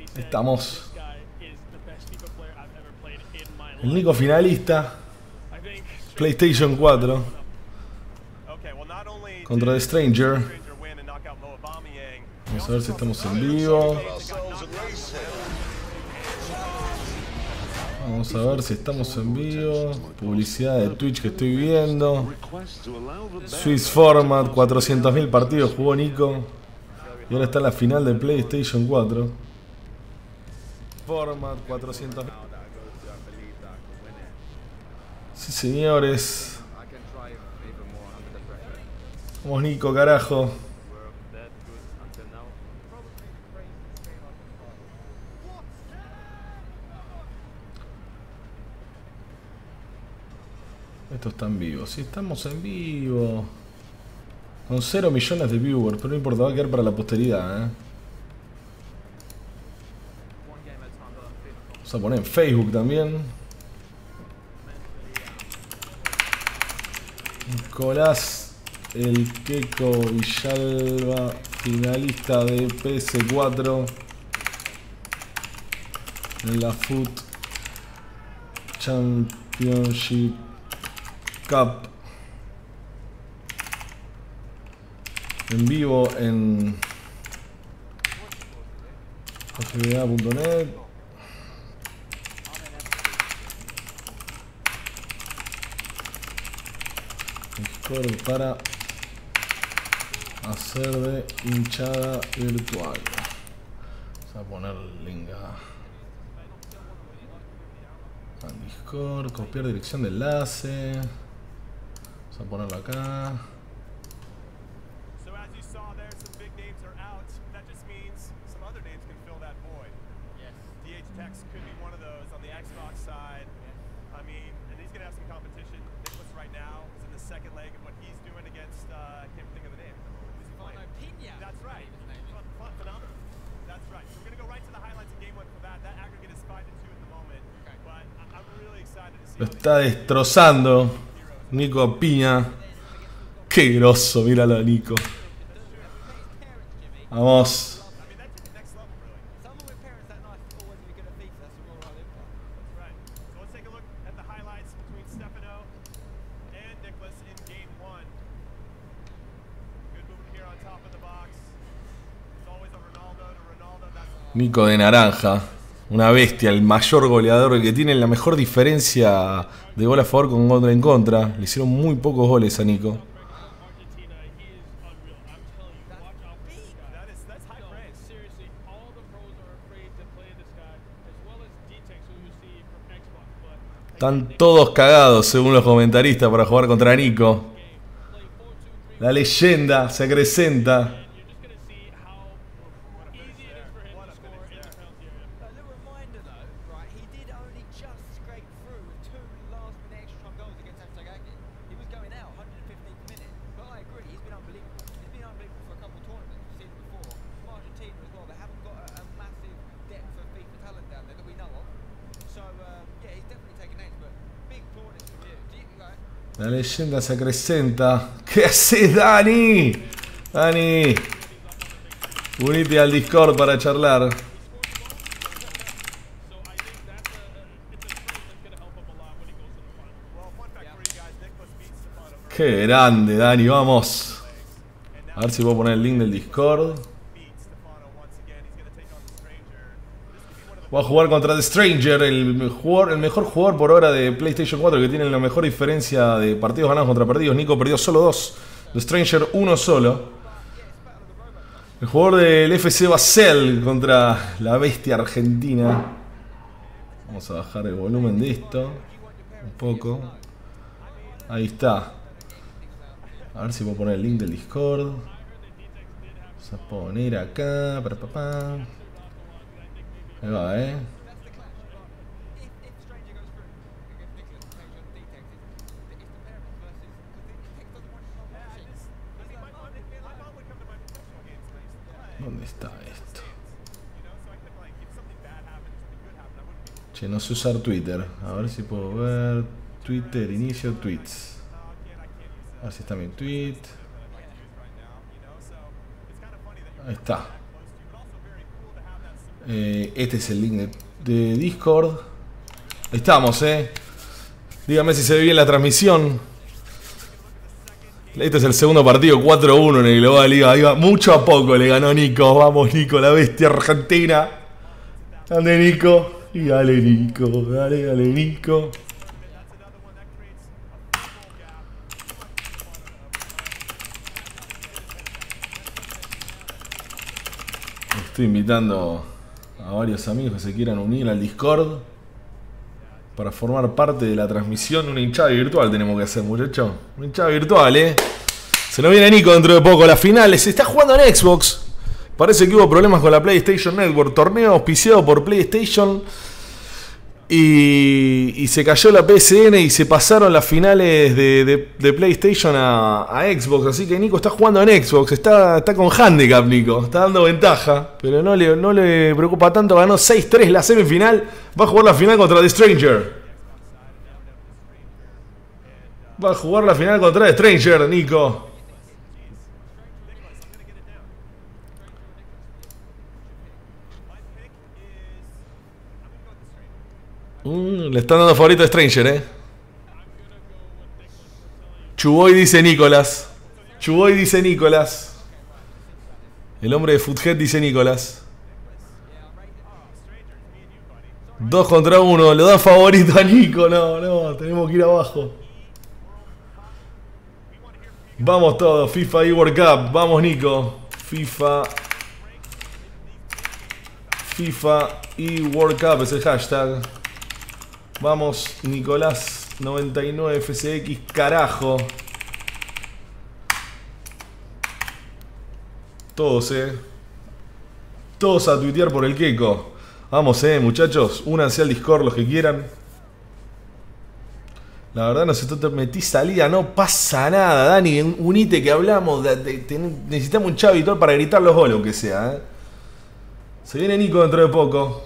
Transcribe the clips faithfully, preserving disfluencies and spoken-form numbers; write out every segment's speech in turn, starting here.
Estamos. El Nico finalista. PlayStation cuatro. Contra The Stranger. Vamos a ver si estamos en vivo. Vamos a ver si estamos en vivo. Publicidad de Twitch que estoy viendo. Swiss Format, cuatrocientos mil partidos jugó Nico. Y ahora está en la final de PlayStation cuatro. Format, cuatrocientos mil. Sí, señores. Vamos, Nico, carajo. Esto está en vivo. Sí, estamos en vivo. Con cero millones de viewers, pero no importa, va a quedar para la posteridad, ¿eh? Vamos a poner en Facebook también. Nicolás El Queco Villalba, finalista de P S cuatro en la Foot Championship Cup. En vivo en F B A punto net. Discord para hacer de hinchada virtual. Vamos a poner el link a, a Discord, copiar dirección de enlace. Vamos a ponerlo acá. Lo está destrozando Nico Piña. Qué grosso, míralo a Nico. Vamos. Nico de naranja. Una bestia, el mayor goleador, el que tiene la mejor diferencia de gol a favor con gol en contra. Le hicieron muy pocos goles a Nico. Están todos cagados, según los comentaristas, para jugar contra Nico. La leyenda se acrecenta. La leyenda se acrecenta. ¿Qué haces, Dani? Dani, unite al Discord para charlar. Qué grande, Dani, vamos. A ver si puedo poner el link del Discord. Voy a jugar contra The Stranger, el, jugador, el mejor jugador por hora de PlayStation cuatro, que tiene la mejor diferencia de partidos ganados contra perdidos. Nico perdió solo dos. The Stranger uno solo. El jugador del F C Basel contra la bestia argentina. Vamos a bajar el volumen de esto un poco. Ahí está. A ver si puedo poner el link del Discord. Vamos a poner acá. Para papá. Ahí va, eh. ¿Dónde está esto? Che, no sé usar Twitter. A ver si puedo ver. Twitter, inicio tweets. A ver si está mi tweet. Ahí está. Eh, este es el link de, de Discord. Ahí estamos, eh. Dígame si se ve bien la transmisión. Este es el segundo partido, cuatro uno en el Global Liga. Ahí va, mucho a poco le ganó Nico. Vamos, Nico, la bestia argentina. Dale, Nico. Y dale, Nico. Dale, dale, Nico. Estoy invitando a varios amigos que se quieran unir al Discord para formar parte de la transmisión. Una hinchada virtual tenemos que hacer, muchachos. Una hinchada virtual, eh. Se nos viene Nico dentro de poco. Las finales. Se está jugando en Xbox. Parece que hubo problemas con la PlayStation Network. Torneo auspiciado por PlayStation. Y, y se cayó la P S N y se pasaron las finales de, de, de PlayStation a, a Xbox. Así que Nico está jugando en Xbox. Está, está con handicap, Nico. Está dando ventaja. Pero no le, no le preocupa tanto. Ganó seis tres la semifinal. Va a jugar la final contra The Stranger. Va a jugar la final contra The Stranger, Nico. Mm, le están dando favorito a Stranger, eh. Chuboy dice Nicolás. Chuboy dice Nicolás. El hombre de Foothead dice Nicolás. Dos contra uno. Le da favorito a Nico. No, no. Tenemos que ir abajo. Vamos todos. FIFA eWorld Cup. Vamos, Nico. FIFA. FIFA eWorld Cup es el hashtag. Vamos, Nicolás noventa y nueve F C X, carajo. Todos, eh. Todos a tuitear por el Keiko. Vamos, eh, muchachos. Únanse al Discord los que quieran. La verdad, no sé, tú te metís salida, no pasa nada, Dani. Unite que hablamos. De, de, de, necesitamos un chavito para gritar los goles, aunque sea, eh. Se viene Nico dentro de poco.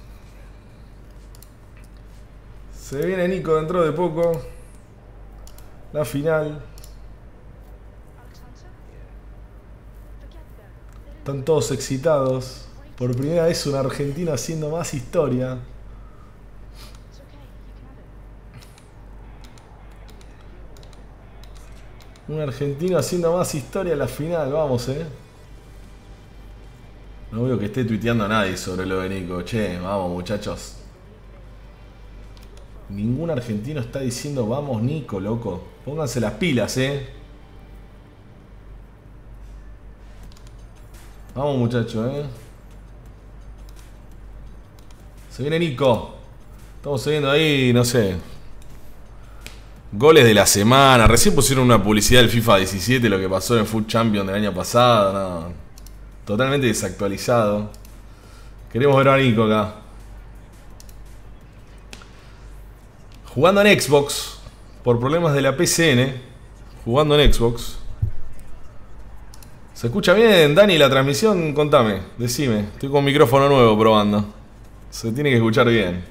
Se viene Nico dentro de poco. La final. Están todos excitados. Por primera vez un argentino haciendo más historia. Un argentino haciendo más historia en la final. Vamos, eh. No veo que esté tuiteando a nadie sobre lo de Nico. Che, vamos, muchachos. Ningún argentino está diciendo vamos Nico, loco. Pónganse las pilas, eh. Vamos, muchachos, eh. Se viene Nico. Estamos viendo ahí, no sé. Goles de la semana. Recién pusieron una publicidad del FIFA diecisiete, lo que pasó en Foot Champion del año pasado. No. Totalmente desactualizado. Queremos ver a Nico acá. Jugando en Xbox, por problemas de la P C N, jugando en Xbox. ¿Se escucha bien, Dani, la transmisión? Contame, decime. Estoy con micrófono nuevo probando. Se tiene que escuchar bien.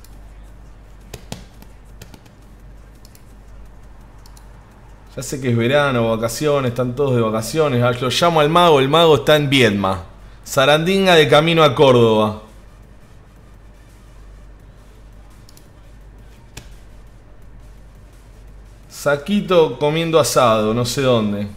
Ya sé que es verano, vacaciones, están todos de vacaciones. Lo llamo al mago, el mago está en Viedma. Sarandinga de camino a Córdoba. Saquito comiendo asado, no sé dónde.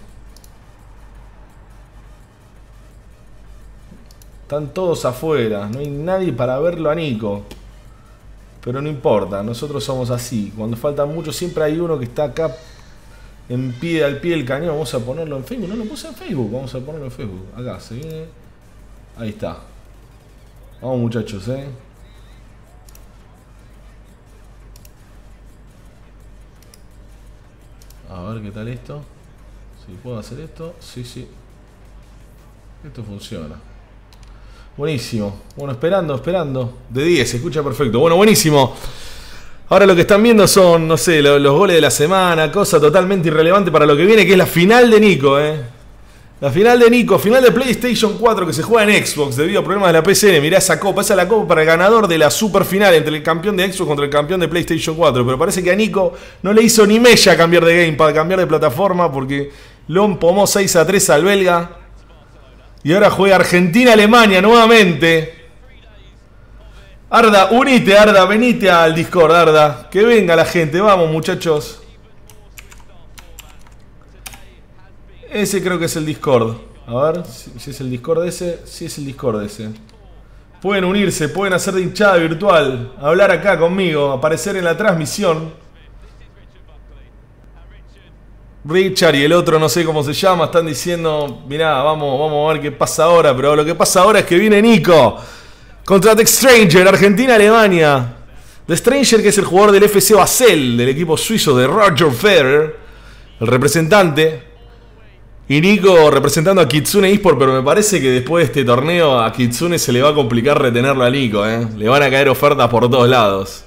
Están todos afuera, no hay nadie para verlo a Nico. Pero no importa, nosotros somos así. Cuando faltan muchos siempre hay uno que está acá en pie, al pie del cañón. Vamos a ponerlo en Facebook, no lo puse en Facebook, vamos a ponerlo en Facebook. Acá, se viene. Ahí está. Vamos, muchachos, eh. A ver qué tal esto. Si puedo hacer esto. Sí, sí. Esto funciona. Buenísimo. Bueno, esperando, esperando. De diez, se escucha perfecto. Bueno, buenísimo. Ahora lo que están viendo son, no sé, los, los goles de la semana. Cosa totalmente irrelevante para lo que viene, que es la final de Nico, eh. La final de Nico, final de PlayStation cuatro que se juega en Xbox debido a problemas de la P C N. Mirá esa copa, esa es la copa para el ganador de la super final entre el campeón de Xbox contra el campeón de PlayStation cuatro. Pero parece que a Nico no le hizo ni mella cambiar de gamepad, cambiar de plataforma, porque lo empomó seis a tres al belga. Y ahora juega Argentina-Alemania nuevamente. Arda, unite, Arda, venite al Discord, Arda. Que venga la gente, vamos muchachos. Ese creo que es el Discord. A ver, si es el Discord ese. Sí es el Discord ese. Pueden unirse, pueden hacer de hinchada virtual. Hablar acá conmigo, aparecer en la transmisión. Richard y el otro no sé cómo se llama, están diciendo, mirá, vamos, vamos a ver qué pasa ahora. Pero lo que pasa ahora es que viene Nico contra The Stranger, Argentina-Alemania. The Stranger, que es el jugador del F C Basel, del equipo suizo de Roger Federer, el representante. Y Nico representando a Kitsune eSport, pero me parece que después de este torneo a Kitsune se le va a complicar retenerlo a Nico, ¿eh? Le van a caer ofertas por todos lados.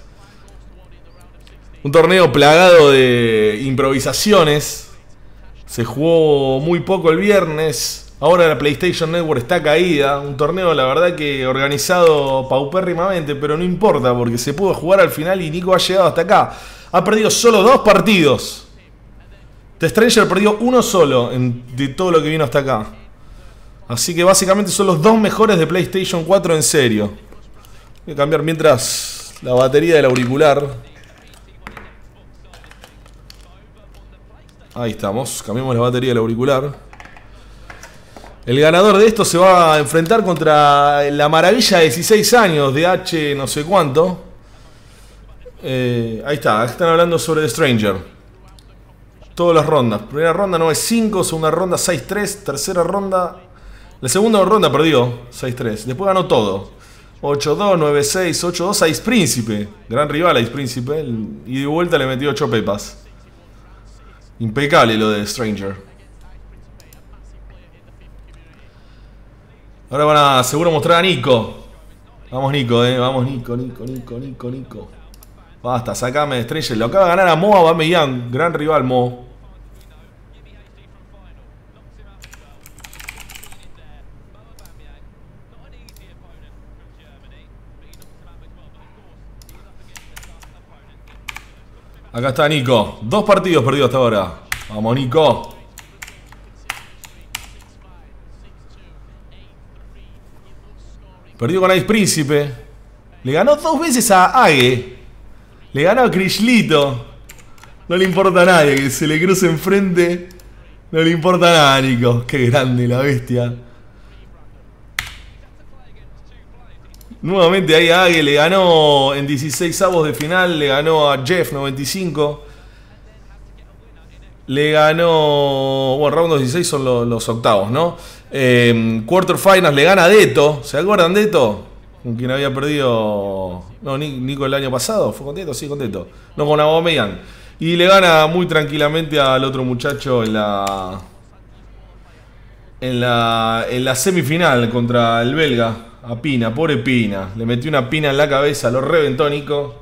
Un torneo plagado de improvisaciones. Se jugó muy poco el viernes. Ahora la PlayStation Network está caída. Un torneo, la verdad, que organizado paupérrimamente, pero no importa porque se pudo jugar al final y Nico ha llegado hasta acá. Ha perdido solo dos partidos. The Stranger perdió uno solo en, de todo lo que vino hasta acá. Así que básicamente son los dos mejores de PlayStation cuatro en serio. Voy a cambiar mientras la batería del auricular. Ahí estamos, cambiamos la batería del auricular. El ganador de esto se va a enfrentar contra la maravilla de dieciséis años de H no sé cuánto. Eh, ahí está, están hablando sobre The Stranger. Todas las rondas. Primera ronda nueve cinco, segunda ronda seis tres, tercera ronda... La segunda ronda perdió seis tres, después ganó todo. ocho dos, nueve seis, ocho dos a Ice Príncipe. Gran rival a Ice Príncipe. Y de vuelta le metió ocho pepas. Impecable lo de Stranger. Ahora van a seguro mostrar a Nico. Vamos Nico, eh. Vamos Nico, Nico, Nico, Nico, Nico. Basta, sacame de Stranger. Lo acaba de ganar a Mo Aubameyang. Gran rival Mo. Acá está Nico. Dos partidos perdidos hasta ahora. Vamos Nico. Perdió con Ice Príncipe. Le ganó dos veces a Age. Le ganó a Krishlito. No le importa a nadie que se le cruce enfrente. No le importa nada a Nico. Qué grande la bestia. Nuevamente ahí a Age le ganó en dieciséis avos de final. Le ganó a Jeff noventa y cinco. Le ganó... Bueno, round dieciséis son los, los octavos, ¿no? Eh, Quarterfinals le gana a Deto. ¿Se acuerdan de Deto? Con quien había perdido... No, Nico el año pasado. ¿Fue con Deto? Sí, con Deto. No, con Aubameyang. Y le gana muy tranquilamente al otro muchacho en la... En la, en la semifinal contra el belga. A Pina, pobre Pina. Le metió una pina en la cabeza, lo reventó Nico.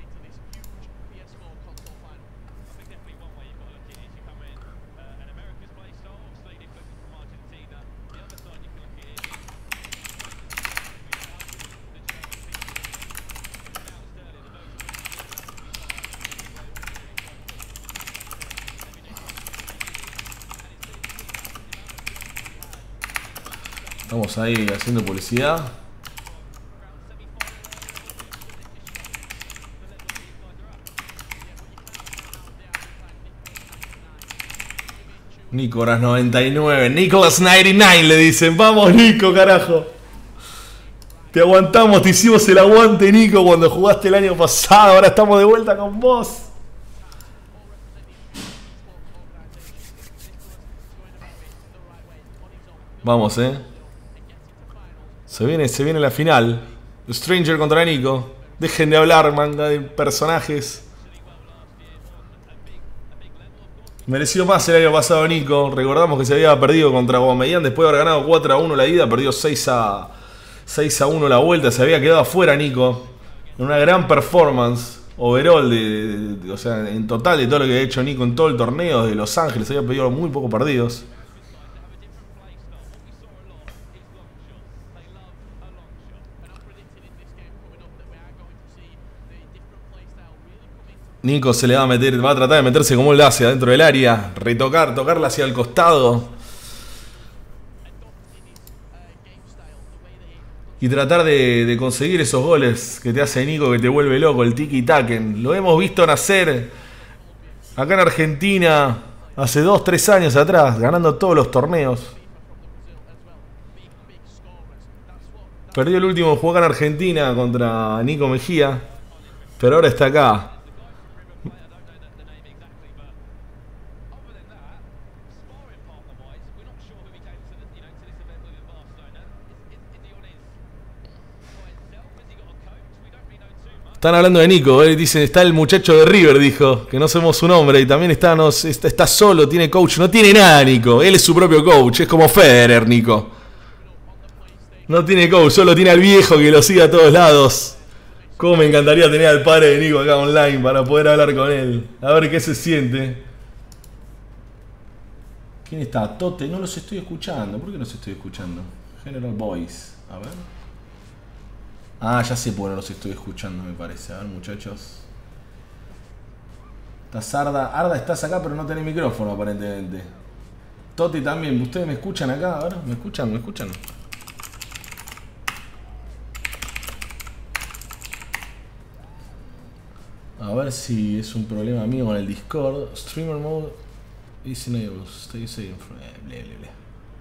Estamos ahí haciendo publicidad. Nicolás noventa y nueve. Nicholas noventa y nueve le dicen. Vamos Nico, carajo. Te aguantamos, te hicimos el aguante Nico cuando jugaste el año pasado. Ahora estamos de vuelta con vos. Vamos, eh. Se viene, se viene la final. Stranger contra Nico. Dejen de hablar, manga de personajes. Mereció más el año pasado Nico. Recordamos que se había perdido contra Aubameyang. Después de haber ganado cuatro a uno la ida, perdió seis a uno la vuelta. Se había quedado afuera Nico. En una gran performance overall, de, de, de, o sea, en total de todo lo que ha hecho Nico en todo el torneo de Los Ángeles. Había perdido muy pocos partidos. Nico se le va a meter, va a tratar de meterse como él hace adentro del área, retocar, tocarla hacia el costado. y tratar de, de conseguir esos goles que te hace Nico, que te vuelve loco, el tiki-taken. Lo hemos visto nacer acá en Argentina hace dos tres años atrás, ganando todos los torneos. Perdió el último juego en Argentina contra Nico Mejía, pero ahora está acá. Están hablando de Nico, eh. Dicen, está el muchacho de River, dijo, que no somos un hombre, y también está, no, está, está solo, tiene coach, no tiene nada Nico, él es su propio coach, es como Federer, Nico. No tiene coach, solo tiene al viejo que lo sigue a todos lados. Cómo me encantaría tener al padre de Nico acá online para poder hablar con él, a ver qué se siente. ¿Quién está? Tote, no los estoy escuchando, ¿por qué los estoy escuchando? General Voice, a ver. Ah, ya sé por qué no los estoy escuchando, me parece. A ver, muchachos. Estás Arda. Arda, estás acá, pero no tenés micrófono, aparentemente. Toti también. ¿Ustedes me escuchan acá? A ver, ¿me escuchan? ¿Me escuchan? A ver si es un problema mío con el Discord. Streamer mode is enabled. Stay safe. Ble, ble, ble.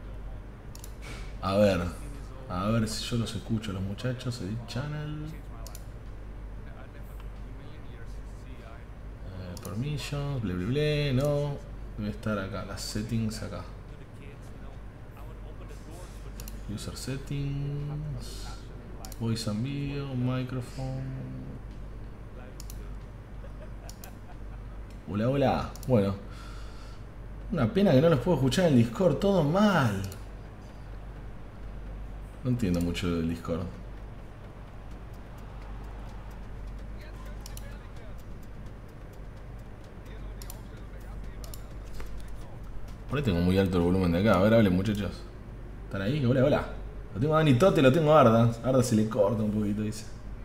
A ver. A ver si yo los escucho a los muchachos. Edit channel. Eh, permissions. Ble, ble, ble. No. Debe estar acá. Las settings acá. User settings. Voice and video. Microphone. Hola, hola. Bueno. Una pena que no los puedo escuchar en el Discord. Todo mal. No entiendo mucho del Discord. Por ahí tengo muy alto el volumen de acá. A ver, hablen muchachos. ¿Están ahí? Hola, hola. Lo tengo a Dani Tote, lo tengo a Arda. Arda se le corta un poquito, dice.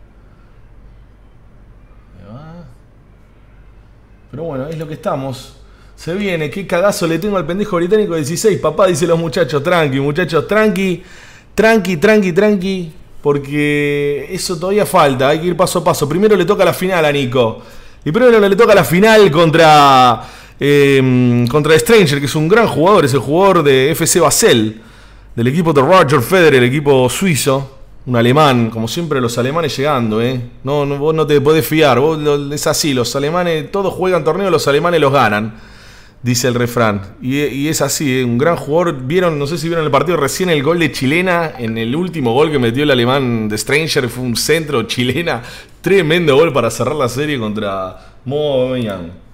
Ahí va. Pero bueno, es lo que estamos. Se viene, qué cagazo le tengo al pendejo británico dieciséis. Papá, dice los muchachos, tranqui, muchachos, tranqui. Tranqui, tranqui, tranqui. Porque eso todavía falta, hay que ir paso a paso. Primero le toca la final a Nico. Y primero le toca la final contra eh, contra Stranger, que es un gran jugador. Es el jugador de F C Basel, del equipo de Roger Federer, el equipo suizo. Un alemán, como siempre los alemanes llegando, ¿eh? No, no, vos no te podés fiar, vos, lo, es así, los alemanes, todos juegan torneos, los alemanes los ganan, dice el refrán. Y, y es así, ¿eh? Un gran jugador. Vieron, no sé si vieron el partido recién, el gol de Chilena, en el último gol que metió el alemán de Stranger, fue un centro chilena, tremendo gol para cerrar la serie contra Mo Aubameyang.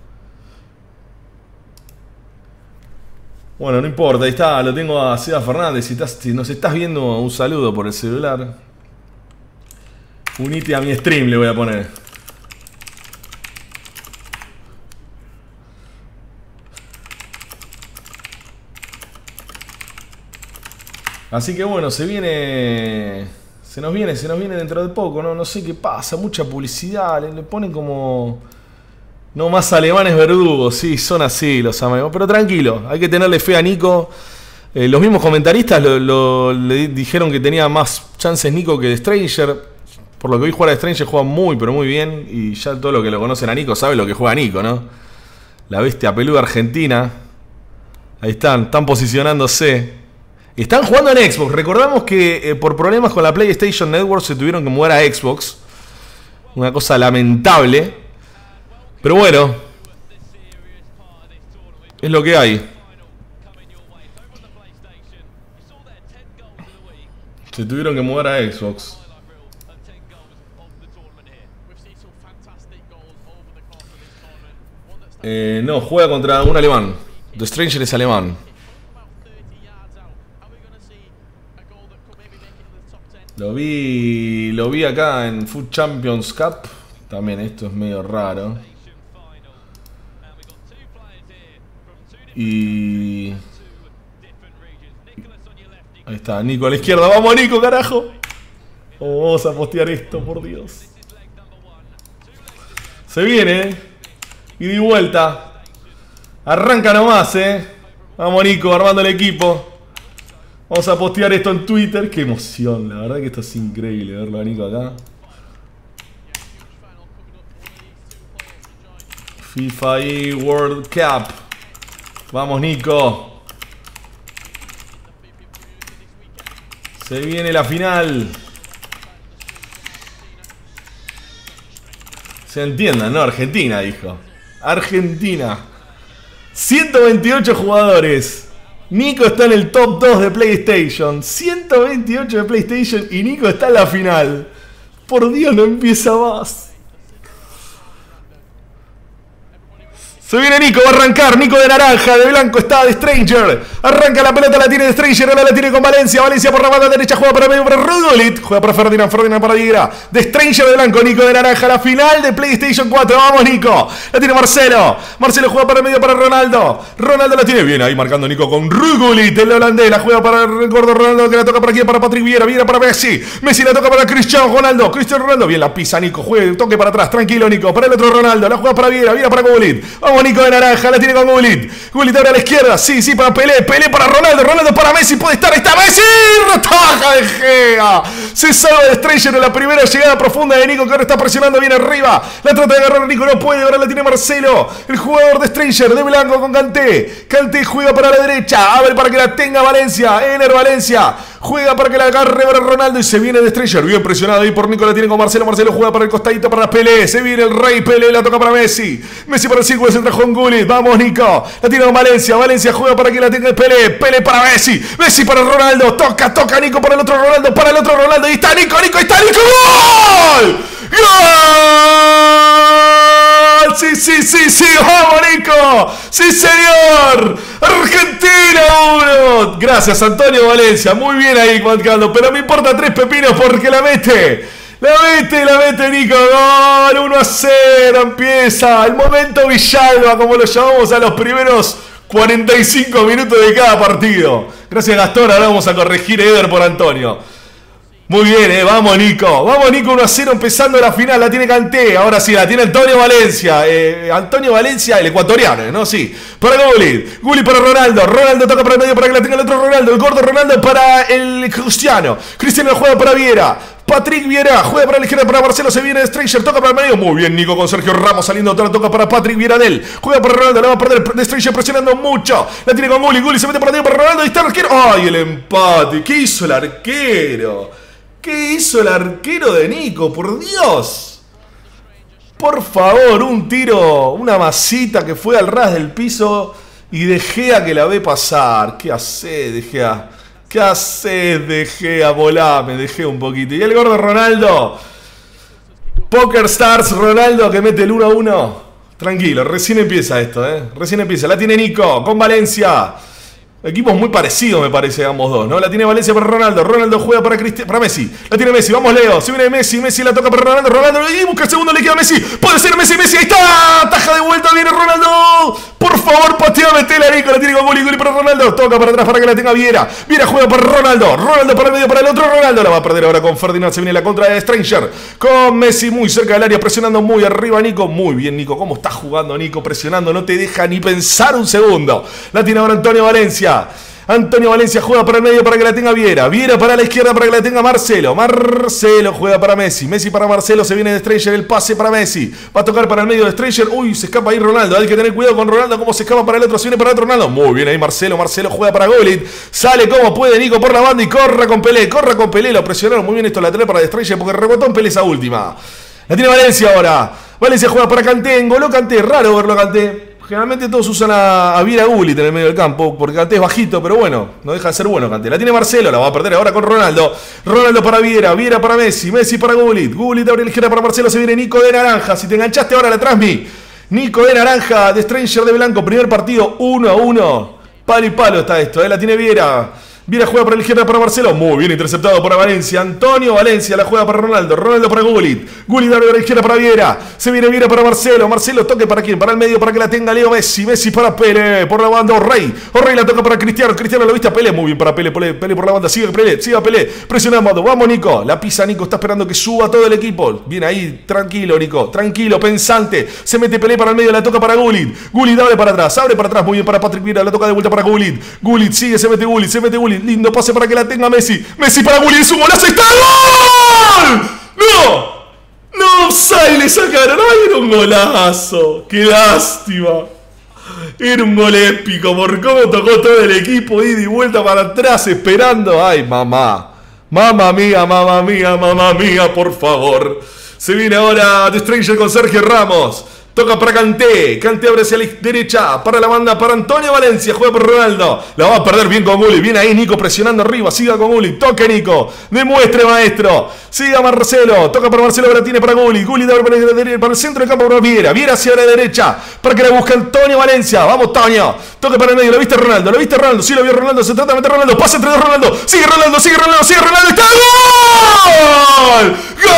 Bueno, no importa, ahí está, lo tengo a Seba Fernández. Si, estás, si nos estás viendo, un saludo por el celular. Unite a mi stream, le voy a poner. Así que bueno, se viene. Se nos viene, se nos viene dentro de poco, ¿no? No sé qué pasa, mucha publicidad, le, le ponen como. No más alemanes verdugos, sí, son así los alemanes. Pero tranquilo, hay que tenerle fe a Nico. Eh, los mismos comentaristas lo, lo, le dijeron que tenía más chances Nico que de Stranger. Por lo que vi jugar a Stranger juega muy, pero muy bien. Y ya todo lo que lo conocen a Nico sabe lo que juega Nico, ¿no? La bestia peluda argentina. Ahí están, están posicionándose. Están jugando en Xbox. Recordamos que eh, por problemas con la PlayStation Network se tuvieron que mudar a Xbox. Una cosa lamentable. Pero bueno, es lo que hay. Se tuvieron que mudar a Xbox. Eh, no, juega contra un alemán. The Stranger es alemán. Lo vi, lo vi acá en Food Champions Cup. También esto es medio raro. Y... ahí está, Nico a la izquierda. ¡Vamos, Nico, carajo! Oh, vamos a postear esto, por Dios. Se viene. Y de vuelta. Arranca nomás, eh. Vamos, Nico, armando el equipo. Vamos a postear esto en Twitter. Qué emoción, la verdad que esto es increíble verlo a Nico acá. FIFA y World Cup. Vamos, Nico. Se viene la final. Se entiendan, ¿no? Argentina, dijo. Argentina. ciento veintiocho jugadores. Nico está en el top dos de PlayStation. ciento veintiocho de PlayStation y Nico está en la final. Por Dios, no empieza más. Se viene Nico, va a arrancar. Nico de naranja, de blanco está de Stranger. Arranca la pelota, la tiene de Stranger, ahora la tiene con Valencia. Valencia por la banda derecha, juega para medio para Rugolit. Juega para Ferdinand, Ferdinand para Diegra. De Stranger de blanco, Nico de naranja. La final de PlayStation cuatro. Vamos, Nico. La tiene Marcelo. Marcelo juega para medio para Ronaldo. Ronaldo la tiene bien ahí, marcando Nico con Rugolit. El holandés la juega para el gordo Ronaldo, que la toca para aquí, para Patrick Vieira. Vieira para Messi. Messi la toca para Cristiano Ronaldo. Cristiano Ronaldo. Bien la pisa Nico. Juegue, toque para atrás. Tranquilo, Nico. Para el otro Ronaldo. La juega para Vieira. Vieira para Rugolit. Vamos, Nico de naranja, la tiene con Gullit. Gullit ahora a la izquierda, sí, sí, para Pelé. Pelé para Ronaldo, Ronaldo para Messi, puede estar, ahí está Messi. Retaja de Gea. Se salva de Stranger en la primera llegada profunda de Nico, que ahora está presionando bien arriba. La trata de agarrar Nico, no puede, ahora la tiene Marcelo. El jugador de Stranger, de blanco con Kanté. Kanté juega para la derecha, abre para que la tenga Valencia. Ener Valencia. Juega para que la agarre para Ronaldo y se viene de Stranger. Bien presionado ahí por Nico, la tiene con Marcelo. Marcelo juega para el costadito para Pelé. Se viene el rey Pelé, la toca para Messi. Messi para el círculo, se entra con Gullit. Vamos, Nico. La tiene con Valencia. Valencia juega para que la tenga Pelé. Pelé para Messi. Messi para Ronaldo. Toca, toca Nico para el otro Ronaldo. Para el otro Ronaldo. Ahí está Nico, Nico, ahí está Nico. ¡Gol! ¡Gol! Sí, sí, sí, sí. ¡Vamos, Nico! ¡Sí, señor! ¡Argentina uno! Gracias, Antonio Valencia. Muy bien ahí, marcando. Pero me importa tres pepinos porque la mete. La mete, la mete Nico. Gol, uno a cero. Empieza el momento Villalba, como lo llamamos a los primeros cuarenta y cinco minutos de cada partido. Gracias, Gastón. Ahora vamos a corregir a Eder por Antonio. Muy bien, eh. Vamos, Nico. Vamos, Nico, uno a cero empezando la final. La tiene Kanté. Ahora sí, la tiene Antonio Valencia. Eh, Antonio Valencia, el ecuatoriano, ¿no? Sí. Para Gullit. Gullit para Ronaldo. Ronaldo toca para el medio para que la tenga el otro Ronaldo. El gordo Ronaldo para el Cristiano. Cristiano juega para Vieira. Patrick Vieira juega para la izquierda para Marcelo, se viene de Stranger, toca para el medio, muy bien Nico con Sergio Ramos saliendo, otra toca para Patrick Vieira de él, juega para Ronaldo, la va a perder de Stranger presionando mucho, la tiene con Gullit, Gullit se mete por la para Ronaldo y está el arquero, ¡ay, el empate! ¿Qué hizo el arquero? ¿Qué hizo el arquero de Nico? Por Dios, por favor, un tiro, una masita que fue al ras del piso y De Gea que la ve pasar. ¿Qué hace De Gea? ¿Qué haces, De Gea? Volá, me dejé un poquito. Y el gordo Ronaldo. Poker Stars Ronaldo que mete el uno a uno. Tranquilo, recién empieza esto, ¿eh? Recién empieza. La tiene Nico con Valencia. Equipos muy parecidos, me parece, ambos dos, ¿no? La tiene Valencia para Ronaldo. Ronaldo juega para, Cristi para Messi. La tiene Messi. Vamos, Leo. Se viene Messi. Messi la toca para Ronaldo. Ronaldo. Y busca el segundo. Le queda a Messi. Puede ser Messi. Messi. Ahí está. Taja de vuelta. Viene Ronaldo. Por favor, patea, metela, Nico. La tiene con Gullit. Gullit para Ronaldo. Toca para atrás para que la tenga Vieira. Vieira juega para Ronaldo. Ronaldo para el medio para el otro. Ronaldo la va a perder ahora con Ferdinand. Se viene la contra de Stranger. Con Messi muy cerca del área. Presionando muy arriba, Nico. Muy bien, Nico. ¿Cómo está jugando, Nico? Presionando. No te deja ni pensar un segundo. La tiene ahora Antonio Valencia. Antonio Valencia juega para el medio para que la tenga Vieira. Vieira para la izquierda para que la tenga Marcelo. Marcelo juega para Messi. Messi para Marcelo. Se viene de Stranger. El pase para Messi. Va a tocar para el medio de Stranger. Uy, se escapa ahí Ronaldo. Hay que tener cuidado con Ronaldo. Cómo se escapa para el otro. Se viene para el otro Ronaldo. Muy bien ahí Marcelo. Marcelo juega para Gullit. Sale como puede Nico por la banda y corra con Pelé. Corra con Pelé. Lo presionaron muy bien esto lateral para de Stranger porque rebotó en Pelé esa última. La tiene Valencia ahora. Valencia juega para Kanté. Engoló Kanté. Raro verlo a Kanté. Generalmente todos usan a, a Vieira Gullit en el medio del campo, porque Kanté es bajito, pero bueno, no deja de ser bueno Kanté. La tiene Marcelo, la va a perder ahora con Ronaldo. Ronaldo para Vieira, Vieira para Messi, Messi para Gullit. Gullit abre la izquierda para Marcelo, se viene Nico de naranja. Si te enganchaste ahora la transmi. Nico de naranja, de Stranger de blanco, primer partido uno a uno. Palo y palo está esto, ¿eh? La tiene Vieira. Vieira juega para la izquierda para Marcelo. Muy bien interceptado por Valencia. Antonio Valencia la juega para Ronaldo. Ronaldo para Gullit. Gullit abre para la izquierda para Vieira. Se viene Vieira para Marcelo. Marcelo toque para quién. Para el medio para que la tenga Leo Messi. Messi para Pelé. Por la banda O'Reilly. O'Reilly la toca para Cristiano. Cristiano lo viste a Pelé. Muy bien para Pelé. Pelé, Pelé por la banda. Sigue Pelé. Sigue Pelé. Presionamos. Vamos, Nico. La pisa Nico. Está esperando que suba todo el equipo. Viene ahí. Tranquilo, Nico. Tranquilo. Pensante. Se mete Pelé para el medio. La toca para Gullit. Gullit abre para atrás. Abre para atrás. Muy bien para Patrick Vieira. La toca de vuelta para Gullit. Gullit sigue. Se mete Gullit. Se mete Gullit. Gullit, lindo pase para que la tenga Messi. Messi para Gullit, es un golazo, ¡está gol! ¡No! ¡No! ¡Sai! Le sacaron. ¡Ay, era un golazo! ¡Qué lástima! Era un gol épico por cómo tocó todo el equipo, ida y vuelta para atrás esperando. ¡Ay, mamá! Mamá mía, mamá mía, mamá mía, por favor. Se viene ahora The Stranger con Sergio Ramos. Toca para Kanté, Kanté abre hacia la derecha, para la banda, para Antonio Valencia, juega por Ronaldo, la va a perder bien con Gullit, viene ahí Nico presionando arriba, siga con Gullit, toque Nico, demuestre maestro, siga Marcelo, toca para Marcelo, ahora tiene para Gullit, Gullit abre para el, para el centro del campo para Viera, Viera hacia la derecha, para que la busque Antonio Valencia, vamos Toño, toque para el medio, lo viste Ronaldo, lo viste Ronaldo, sí lo vio Ronaldo, se trata de meter Ronaldo, pasa entre dos Ronaldo, sigue Ronaldo, sigue Ronaldo, sigue Ronaldo, ¡está gol!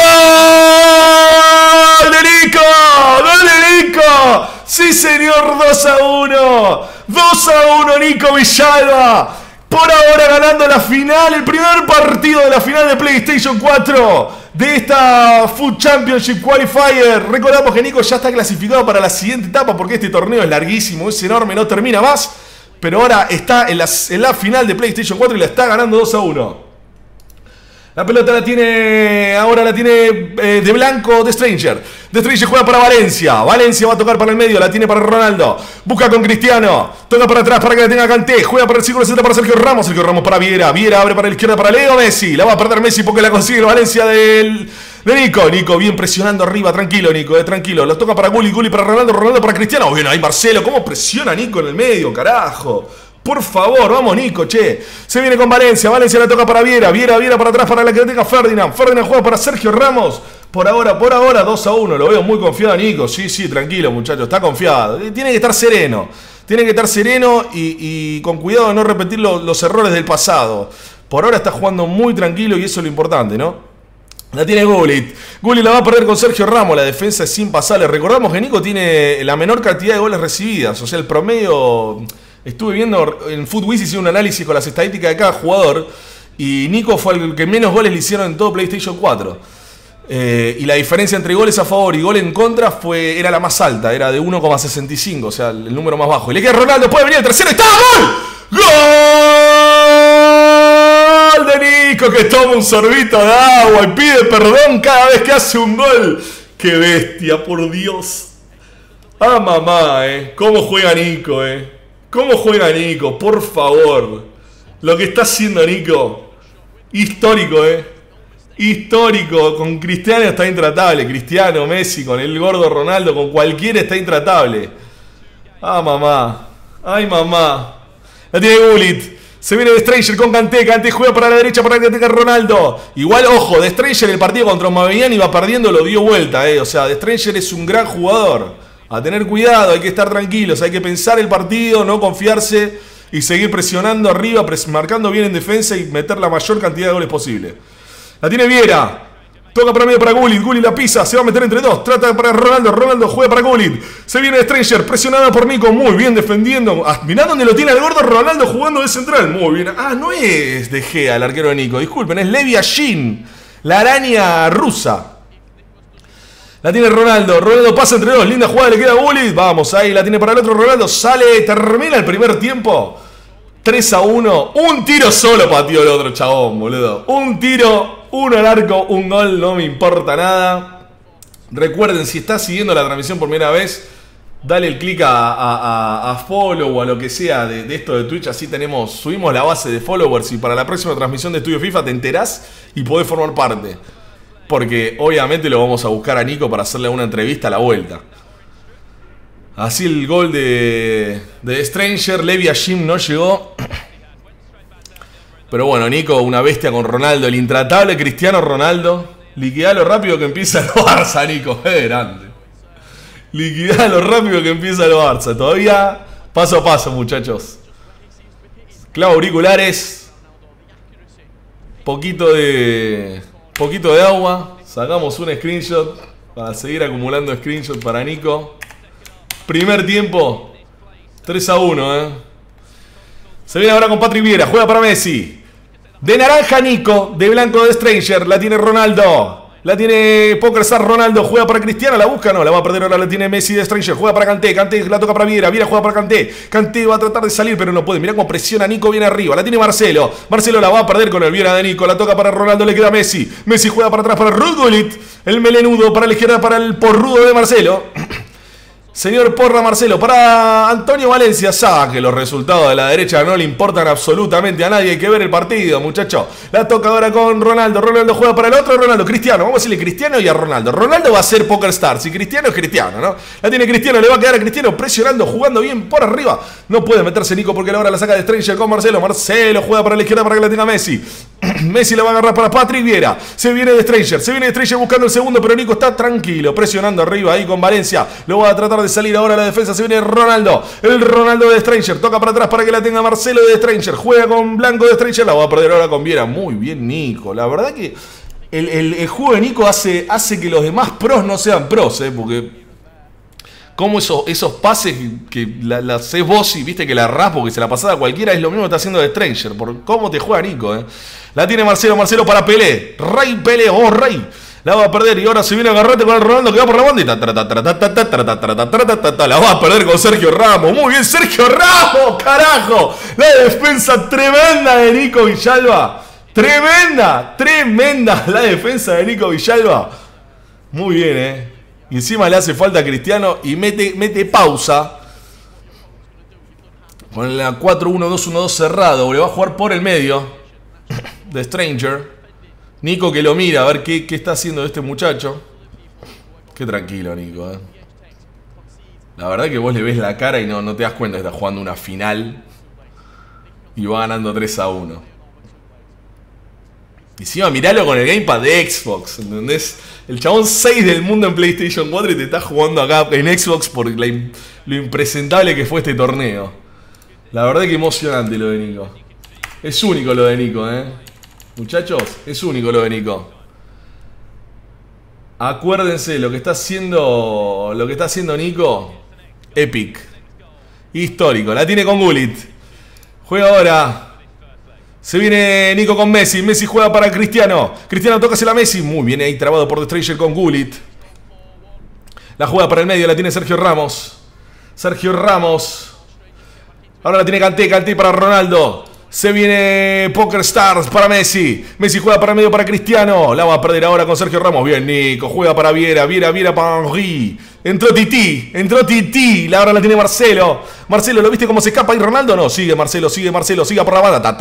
¡Gol de Nico! ¡Gol de Nico! ¡Sí, señor! dos a uno. dos a uno, Nico Villalba. Por ahora ganando la final, el primer partido de la final de PlayStation cuatro de esta Food Championship Qualifier. Recordamos que Nico ya está clasificado para la siguiente etapa porque este torneo es larguísimo, es enorme, no termina más. Pero ahora está en la, en la final de PlayStation cuatro y la está ganando dos a uno. La pelota la tiene, ahora la tiene eh, de blanco The Stranger. The Stranger juega para Valencia. Valencia va a tocar para el medio, la tiene para Ronaldo. Busca con Cristiano. Toca para atrás para que la tenga Kanté. Juega para el círculo central para Sergio Ramos. Sergio Ramos para Viera. Viera abre para la izquierda para Leo Messi. La va a perder Messi porque la consigue Valencia del, de Nico. Nico bien presionando arriba. Tranquilo, Nico, eh, tranquilo. La toca para Gullit, Gullit para Ronaldo, Ronaldo para Cristiano. Bien ahí Marcelo. ¿Cómo presiona Nico en el medio, carajo? Por favor, vamos Nico, che. Se viene con Valencia, Valencia la toca para Viera, Viera, Viera para atrás para la que tenga Ferdinand. Ferdinand juega para Sergio Ramos. Por ahora, por ahora, dos a uno. Lo veo muy confiado Nico. Sí, sí, tranquilo muchachos, está confiado. Tiene que estar sereno. Tiene que estar sereno y, y con cuidado de no repetir lo, los errores del pasado. Por ahora está jugando muy tranquilo y eso es lo importante, ¿no? La tiene Gullit. Gullit la va a perder con Sergio Ramos. La defensa es impasable. Recordamos que Nico tiene la menor cantidad de goles recibidas. O sea, el promedio... Estuve viendo en FootWiz, hice un análisis con las estadísticas de cada jugador y Nico fue el que menos goles le hicieron en todo PlayStation cuatro. Eh, y la diferencia entre goles a favor y gol en contra fue, era la más alta, era de uno coma sesenta y cinco, o sea, el número más bajo. Y le queda Ronaldo, puede venir el tercero, ¡está! ¡Gol! ¡Gol de Nico que toma un sorbito de agua y pide perdón cada vez que hace un gol! ¡Qué bestia, por Dios! ¡Ah, mamá, eh! ¿Cómo juega Nico, eh? ¿Cómo juega Nico? Por favor. Lo que está haciendo Nico. Histórico, eh. Histórico. Con Cristiano está intratable. Cristiano, Messi, con el gordo Ronaldo, con cualquiera está intratable. Ah, mamá. Ay, mamá. La tiene Gullit. Se viene The Stranger con Kanté. Kanté juega para la derecha para que tenga Ronaldo. Igual, ojo, The Stranger el partido contra Maviani iba perdiendo, lo dio vuelta, eh. O sea, The Stranger es un gran jugador. A tener cuidado, hay que estar tranquilos, hay que pensar el partido, no confiarse y seguir presionando arriba, pres marcando bien en defensa y meter la mayor cantidad de goles posible. La tiene Viera, toca para medio para Gullit, Gullit la pisa, se va a meter entre dos, trata para Ronaldo, Ronaldo juega para Gullit, se viene Stranger, presionada por Nico, muy bien defendiendo, ah, mirá dónde lo tiene el gordo Ronaldo jugando de central, muy bien, ah, no es De Gea el arquero de Nico, disculpen, es Levi Yashin, la araña rusa. La tiene Ronaldo, Ronaldo pasa entre dos, linda jugada, le queda a Gullit, vamos, ahí la tiene para el otro Ronaldo, sale, termina el primer tiempo, tres a uno, un tiro solo pateó el otro chabón, boludo, un tiro, uno al arco, un gol, no me importa nada. Recuerden, si estás siguiendo la transmisión por primera vez, dale el clic a, a, a, a follow o a lo que sea de, de esto de Twitch, así tenemos, subimos la base de followers y para la próxima transmisión de Estudio FIFA te enterás y podés formar parte. Porque obviamente lo vamos a buscar a Nico para hacerle una entrevista a la vuelta. Así el gol de, de Stranger. Levi Yashin no llegó. Pero bueno, Nico, una bestia con Ronaldo. El intratable Cristiano Ronaldo. Liquidalo rápido que empieza el Barça, Nico. Es grande. Liquidalo rápido que empieza el Barça. Todavía paso a paso, muchachos. Clavo auriculares. Poquito de... Poquito de agua, sacamos un screenshot para seguir acumulando screenshots para Nico. Primer tiempo, tres a uno, eh. Se viene ahora con Patrick Viera, juega para Messi. De naranja Nico, de blanco de Stranger, la tiene Ronaldo. La tiene PokerStars Ronaldo, juega para Cristiano, la busca, no, la va a perder ahora, la tiene Messi de Stranger, juega para Kanté, Kanté la toca para Viera, Viera juega para Kanté, Kanté va a tratar de salir pero no puede, mirá cómo presiona Nico bien arriba, la tiene Marcelo, Marcelo la va a perder con el Viera de Nico, la toca para Ronaldo, le queda Messi, Messi juega para atrás para Ruud Gullit, el melenudo para la izquierda para el porrudo de Marcelo. Señor Porra Marcelo, para Antonio Valencia, sabe que los resultados de la derecha no le importan absolutamente a nadie. Hay que ver el partido, muchacho. La toca ahora con Ronaldo. Ronaldo juega para el otro Ronaldo. Cristiano, vamos a decirle Cristiano y a Ronaldo. Ronaldo va a ser PokerStars y Cristiano es Cristiano, ¿no? La tiene Cristiano, le va a quedar a Cristiano presionando, jugando bien por arriba. No puede meterse Nico porque ahora la saca de Stranger con Marcelo. Marcelo juega para la izquierda para que la tenga Messi. Messi la va a agarrar para Patrick Vieira. Se viene de Stranger, se viene de Stranger buscando el segundo, pero Nico está tranquilo, presionando arriba ahí con Valencia. Lo va a tratar de salir ahora a la defensa. Se viene Ronaldo, el Ronaldo de Stranger. Toca para atrás para que la tenga Marcelo de Stranger. Juega con Blanco de Stranger. La va a perder ahora con Vieira. Muy bien, Nico. La verdad que el, el, el juego de Nico hace, hace que los demás pros no sean pros, ¿eh? Porque como esos, esos pases que la, la haces vos y viste que la raspo, que se la pasada a cualquiera, es lo mismo que está haciendo de Stranger. Por cómo te juega Nico, ¿eh? La tiene Marcelo, Marcelo para Pelé. Rey Pelé, oh Rey. La va a perder y ahora se viene a agarrarte con el Ronaldo que va por la banda y la va a perder con Sergio Ramos. Muy bien, Sergio Ramos, carajo. La defensa tremenda de Nico Villalba. Tremenda, tremenda la defensa de Nico Villalba. Muy bien, eh. Y encima le hace falta a Cristiano y mete, mete pausa. Con la cuatro uno dos uno dos cerrado. Le va a jugar por el medio de Stranger. Nico que lo mira a ver qué, qué está haciendo este muchacho. Qué tranquilo, Nico, eh. La verdad que vos le ves la cara y no, no te das cuenta que está jugando una final. Y va ganando tres a uno. Y encima miralo con el gamepad de Xbox, ¿entendés? El chabón seis del mundo en PlayStation cuatro y te está jugando acá en Xbox por la, lo impresentable que fue este torneo. La verdad que emocionante lo de Nico. Es único lo de Nico, eh. Muchachos, es único lo de Nico. Acuérdense, lo que está haciendo. Lo que está haciendo Nico. Epic. Histórico. La tiene con Gullit. Juega ahora. Se viene Nico con Messi. Messi juega para Cristiano. Cristiano toca hacia la Messi. Muy bien ahí trabado por The Stranger con Gullit. La juega para el medio. La tiene Sergio Ramos. Sergio Ramos. Ahora la tiene Kanté. Kanté para Ronaldo. Se viene PokerStars para Messi. Messi juega para el medio para Cristiano. La va a perder ahora con Sergio Ramos. Bien, Nico. Juega para Viera. Viera, Viera para Henry. Entró Titi. Entró Titi. Ahora la tiene Marcelo. Marcelo, ¿lo viste cómo se escapa ahí Ronaldo? No, sigue Marcelo, sigue Marcelo. Siga por la banda.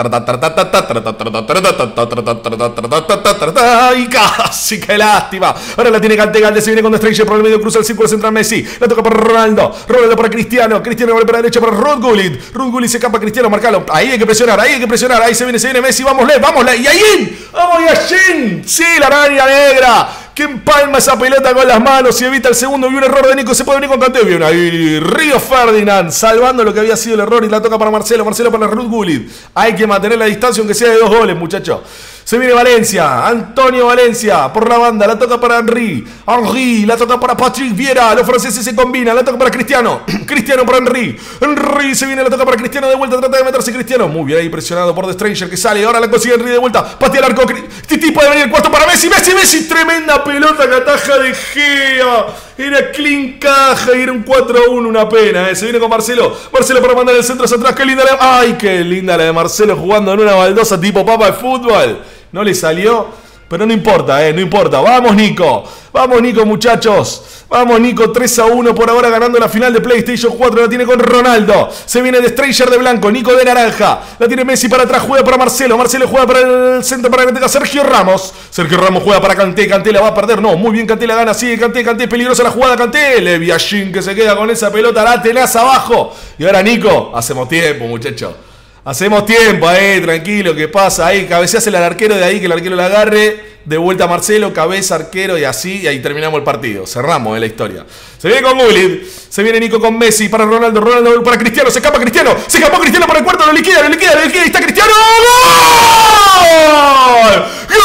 Ay, casi, qué lástima. Ahora la tiene Kanté. Kanté se viene con The Stranger por el medio. Cruza el círculo central Messi. La toca para Ronaldo. Ronaldo para Cristiano. Cristiano vuelve para la derecha para Ruud Gullit. Ruud Gullit se escapa Cristiano. Marcalo. Ahí hay que presionar. Ahí hay que presionar. Ahí se viene, se viene Messi. Vámosle, vámosle. Y ahí. Vamos, Yashin. Sí, la araña negra. Que empalma esa pelota con las manos y evita el segundo. Y un error de Nico. Se puede venir con Kanté. Bien ahí. Río Ferdinand salvando lo que había sido el error. Y la toca para Marcelo. Marcelo para Ruud Gullit. Hay que mantener la distancia aunque sea de dos goles, muchachos. Se viene Valencia. Antonio Valencia por la banda. La toca para Henry. Henry. La toca para Patrick Vieira. Los franceses se combinan. La toca para Cristiano. Cristiano para Henry. Henry se viene. La toca para Cristiano de vuelta. Trata de meterse Cristiano. Muy bien ahí presionado por The Stranger que sale. Ahora la consigue Henry de vuelta. Patea al arco. Titi puede venir el cuarto para Messi. Messi, Messi. Tremenda pelota que ataja de Gea. Era clean caja y era un cuatro a uno. Una pena, ¿eh? Se viene con Marcelo. Marcelo para mandar el centro hacia atrás. Qué linda la... Ay, qué linda la de Marcelo jugando en una baldosa tipo papa de fútbol. No le salió, pero no importa, eh, no importa. Vamos, Nico. Vamos, Nico, muchachos. Vamos, Nico, tres a uno por ahora ganando la final de PlayStation cuatro. La tiene con Ronaldo. Se viene de Stranger de blanco. Nico de naranja. La tiene Messi para atrás. Juega para Marcelo. Marcelo juega para el centro para que tenga Sergio Ramos. Sergio Ramos juega para Kanté. Kanté la va a perder. No, muy bien, Kanté la gana. Sigue Kanté. Kanté, peligrosa la jugada. Kanté. Leviashin que se queda con esa pelota. La tenaz abajo. Y ahora, Nico, hacemos tiempo, muchachos. Hacemos tiempo ahí, tranquilo, ¿qué pasa? Ahí cabeceas el arquero de ahí, que el arquero la agarre. De vuelta a Marcelo, cabeza, arquero y así. Y ahí terminamos el partido. Cerramos eh, la historia. Se viene con Gullit. Se viene Nico con Messi para Ronaldo. Ronaldo para Cristiano. Se escapa Cristiano. Se escapó Cristiano para el cuarto. Lo liquida, lo liquida, lo liquida. Ahí está Cristiano. ¡Gol!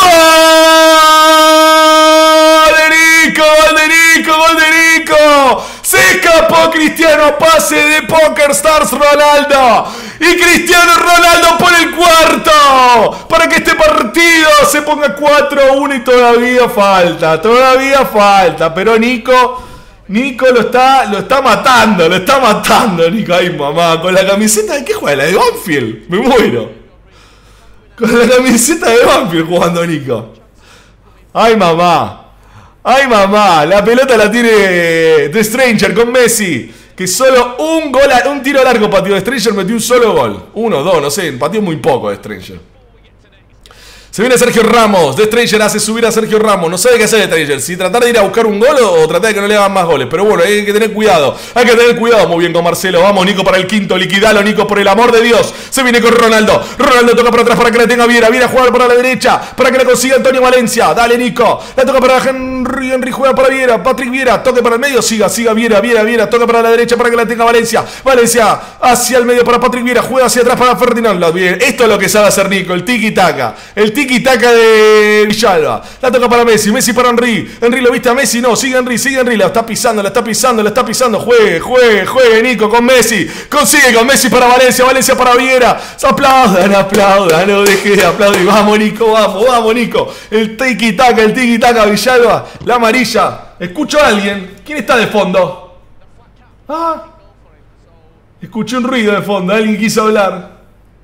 ¡Gol de Nico! ¡Gol de Nico! ¡Gol de Nico! Se escapó Cristiano. Pase de PokerStars Ronaldo. Y Cristiano Ronaldo pone el cuarto. Para que este partido se ponga cuatro a uno y todavía falta. Todavía falta. Pero Nico... Nico lo está, lo está matando. Lo está matando, Nico. Ay, mamá. Con la camiseta de... ¿Qué juega? La de Banfield. Me muero. Con la camiseta de Banfield jugando Nico. Ay, mamá. Ay, mamá, la pelota la tiene The Stranger con Messi, que solo un gol, un tiro largo pateó The Stranger, metió un solo gol. Uno, dos, no sé, pateó muy poco The Stranger. Se viene Sergio Ramos, The Stranger hace subir a Sergio Ramos, no sabe qué hacer The Stranger, si tratar de ir a buscar un gol o tratar de que no le hagan más goles. Pero bueno, hay que tener cuidado, hay que tener cuidado. Muy bien con Marcelo, vamos Nico para el quinto, liquidalo Nico por el amor de Dios. Se viene con Ronaldo, Ronaldo toca para atrás para que la tenga Viera, Viera a jugar para la derecha, para que la consiga Antonio Valencia. Dale Nico, la toca para Henry, Henry juega para Viera, Patrick Viera, toque para el medio, siga, siga Viera, Viera, Viera, toca para la derecha para que la tenga Valencia. Valencia hacia el medio para Patrick Viera, juega hacia atrás para Ferdinand. Esto es lo que sabe hacer Nico, el tiki-taka, el tiki-taka de Villalba. La toca para Messi, Messi para Henry. Henry lo viste a Messi, no, sigue Henry, sigue Henry, la está pisando, la está pisando, la está pisando. Juegue, juegue, juegue Nico con Messi. Consigue con Messi para Valencia, Valencia para Viera. Se aplaudan, aplaudan, no deje de aplaudir. Vamos Nico, vamos, vamos Nico. El tiki-taka, el tiki-taka Villalba. La amarilla. Escucho a alguien. ¿Quién está de fondo? Ah. Escuché un ruido de fondo, alguien quiso hablar.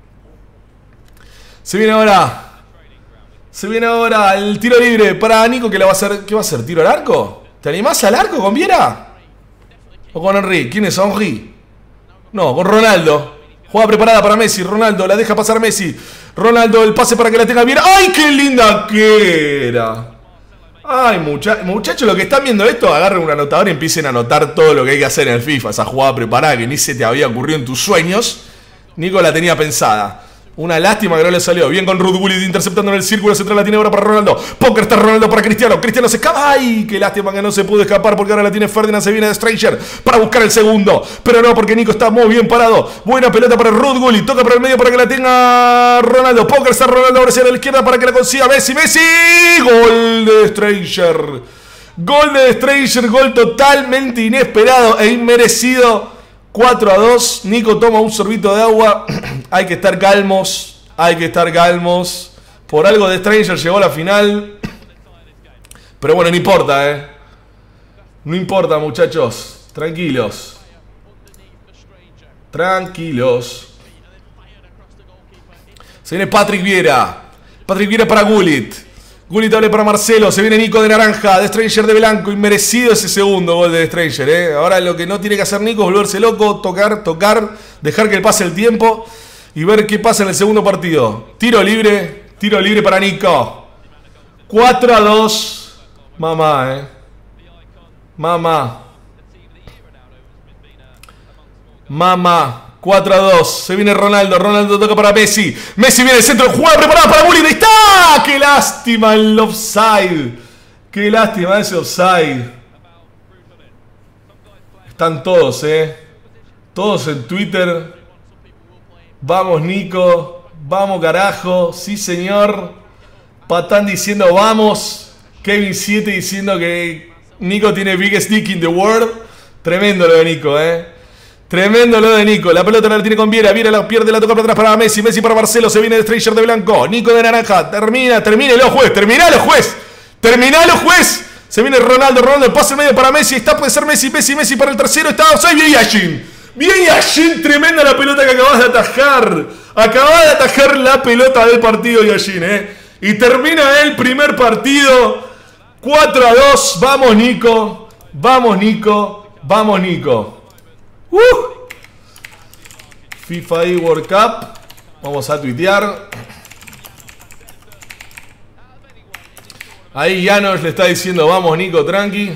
Se viene ahora. Se viene ahora el tiro libre para Nico, que le va a hacer. ¿Qué va a hacer? ¿Tiro al arco? ¿Te animás al arco con Viera? ¿O con Henry? ¿Quién es Henry? No, con Ronaldo. Jugada preparada para Messi. Ronaldo la deja pasar Messi. Ronaldo, el pase para que la tenga Viera. ¡Ay, qué linda que era! Ay, mucha muchachos, los que están viendo esto, agarren un anotador y empiecen a anotar todo lo que hay que hacer en el FIFA. Esa jugada preparada que ni se te había ocurrido en tus sueños. Nico la tenía pensada. Una lástima que no le salió. Bien con Ruud Gullit interceptando en el círculo central. La tiene ahora para Ronaldo. Póker está Ronaldo para Cristiano. Cristiano se escapa. ¡Ay! Qué lástima que no se pudo escapar porque ahora la tiene Ferdinand. Se viene de Stranger para buscar el segundo. Pero no, porque Nico está muy bien parado. Buena pelota para Ruud Gullit. Toca para el medio para que la tenga Ronaldo. Póker está Ronaldo ahora hacia la izquierda para que la consiga Messi. Messi. Gol de Stranger. Gol de Stranger. Gol totalmente inesperado e inmerecido. cuatro a dos, Nico toma un sorbito de agua. Hay que estar calmos, hay que estar calmos. Por algo de Stranger llegó a la final. Pero bueno, no importa, eh. No importa, muchachos. Tranquilos. Tranquilos. Se viene Patrick Viera. Patrick Viera para Gullit. Gullit abre para Marcelo, se viene Nico de naranja, The Stranger de blanco, inmerecido ese segundo gol de The Stranger, ¿eh? Ahora lo que no tiene que hacer Nico es volverse loco, tocar, tocar, dejar que pase el tiempo y ver qué pasa en el segundo partido. Tiro libre, tiro libre para Nico. cuatro a dos, mamá, ¿eh? Mamá. Mamá. cuatro a dos, se viene Ronaldo, Ronaldo toca para Messi, Messi viene al centro, jugada preparada para Gullit, ahí está, qué lástima el offside, qué lástima ese offside. Están todos, eh, todos en Twitter, vamos Nico, vamos carajo, sí señor, Patán diciendo vamos, Kevin siete diciendo que Nico tiene biggest dick in the world, tremendo lo de Nico, eh. Tremendo lo de Nico. La pelota la tiene con Viera. Viera la pierde, la toca para atrás para Messi. Messi para Marcelo. Se viene de Stranger de blanco. Nico de naranja. Termina, termínelo, juez. Terminalo, juez. Terminalo, juez. Se viene Ronaldo. Ronaldo, el pase medio para Messi. Está, puede ser Messi. Messi, Messi para el tercero. Está offside. Bien Yashin. Bien Yashin. Tremenda la pelota que acabas de atajar. Acabas de atajar la pelota del partido, Yashin, eh. Y termina el primer partido. cuatro a dos. Vamos, Nico. Vamos, Nico. Vamos, Nico. Uh. FIFA e World Cup. Vamos a tuitear. Ahí Janos le está diciendo vamos Nico, tranqui.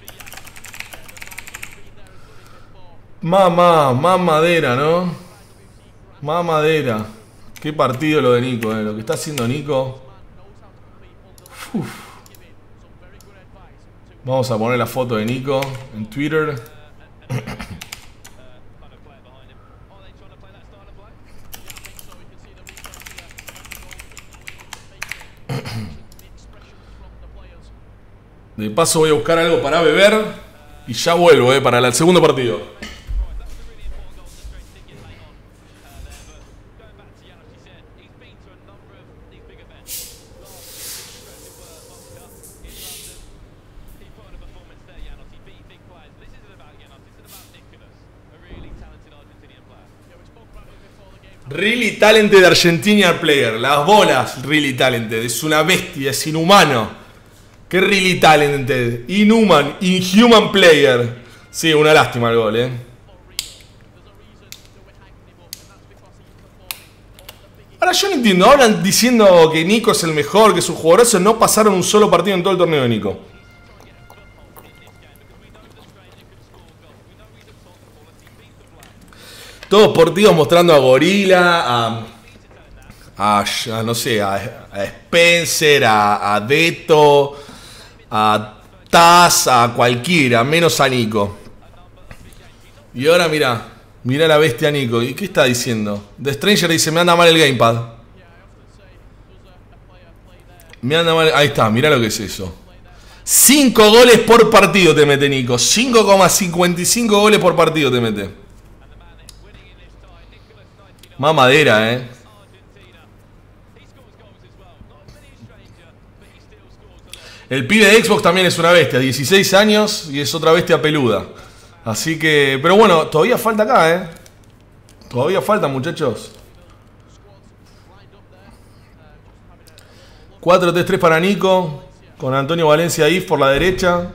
Mamá, mamadera, ¿no? Mamadera. Qué partido lo de Nico, eh. Lo que está haciendo Nico. Uf. Vamos a poner la foto de Nico en Twitter. De paso voy a buscar algo para beber y ya vuelvo, eh, para el segundo partido. Really talented Argentinian player. Las bolas, really talented. Es una bestia, es inhumano. Qué really talented. Inhuman, inhuman player. Sí, una lástima el gol, eh. Ahora yo no entiendo. Hablan diciendo que Nico es el mejor, que sus jugadores no pasaron un solo partido en todo el torneo de Nico. Todos partidos mostrando a Gorila, a, a, a no sé, a, a Spencer, a, a Deto, a Taz, a cualquiera, menos a Nico. Y ahora mira, mira la bestia Nico. ¿Y qué está diciendo? The Stranger dice, me anda mal el gamepad. Me anda mal, ahí está, mira lo que es eso. cinco goles por partido te mete Nico. cinco coma cincuenta y cinco goles por partido te mete. Más madera, eh. El pibe de Xbox también es una bestia, dieciséis años y es otra bestia peluda. Así que, pero bueno, todavía falta acá, eh. Todavía falta, muchachos. cuatro tres tres para Nico, con Antonio Valencia ahí por la derecha.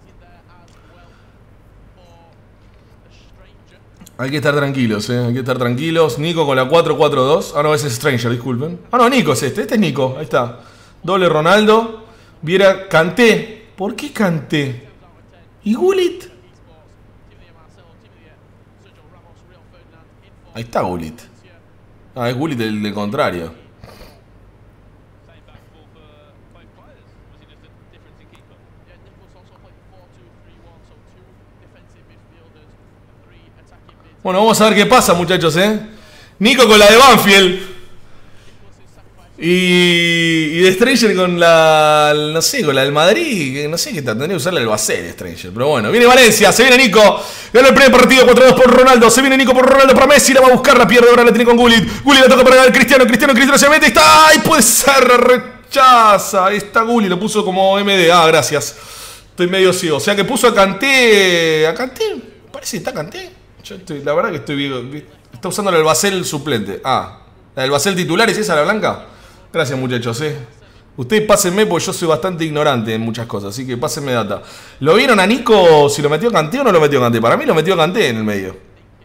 Hay que estar tranquilos, eh. Hay que estar tranquilos. Nico con la cuatro cuatro dos. Ah, no, ese es Stranger, disculpen. Ah, no, Nico es este. Este es Nico. Ahí está. Doble Ronaldo. Viera, Kanté. ¿Por qué Kanté? ¿Y Gullit? Ahí está Gullit. Ah, es Gullit el de contrario. Bueno, vamos a ver qué pasa, muchachos, ¿eh? Nico con la de Banfield. Y, y de Stranger con la... No sé, con la del Madrid. No sé qué tal. Tendría que usarle el Basel, Stranger. Pero bueno, viene Valencia. Se viene Nico. Gana el primer partido. cuatro dos por Ronaldo. Se viene Nico por Ronaldo para Messi. La va a buscar. La pierde. Ahora la tiene con Gullit. Gullit la toca para el Cristiano. Cristiano, Cristiano se mete. Está. ¡Ay! Puede ser. Rechaza. Ahí está Gullit. Lo puso como M D. Ah, gracias. Estoy medio ciego. O sea que puso a Kanté. ¿A Kanté? Parece que está Kanté. Yo estoy, la verdad que estoy viendo. Está usando el Basel suplente. Ah, la del Basel titular, ¿es esa la blanca? Gracias, muchachos, eh. Ustedes pásenme porque yo soy bastante ignorante en muchas cosas, así que pásenme data. ¿Lo vieron a Nico si lo metió Kanté o no lo metió Kanté? Para mí lo metió Kanté en el medio.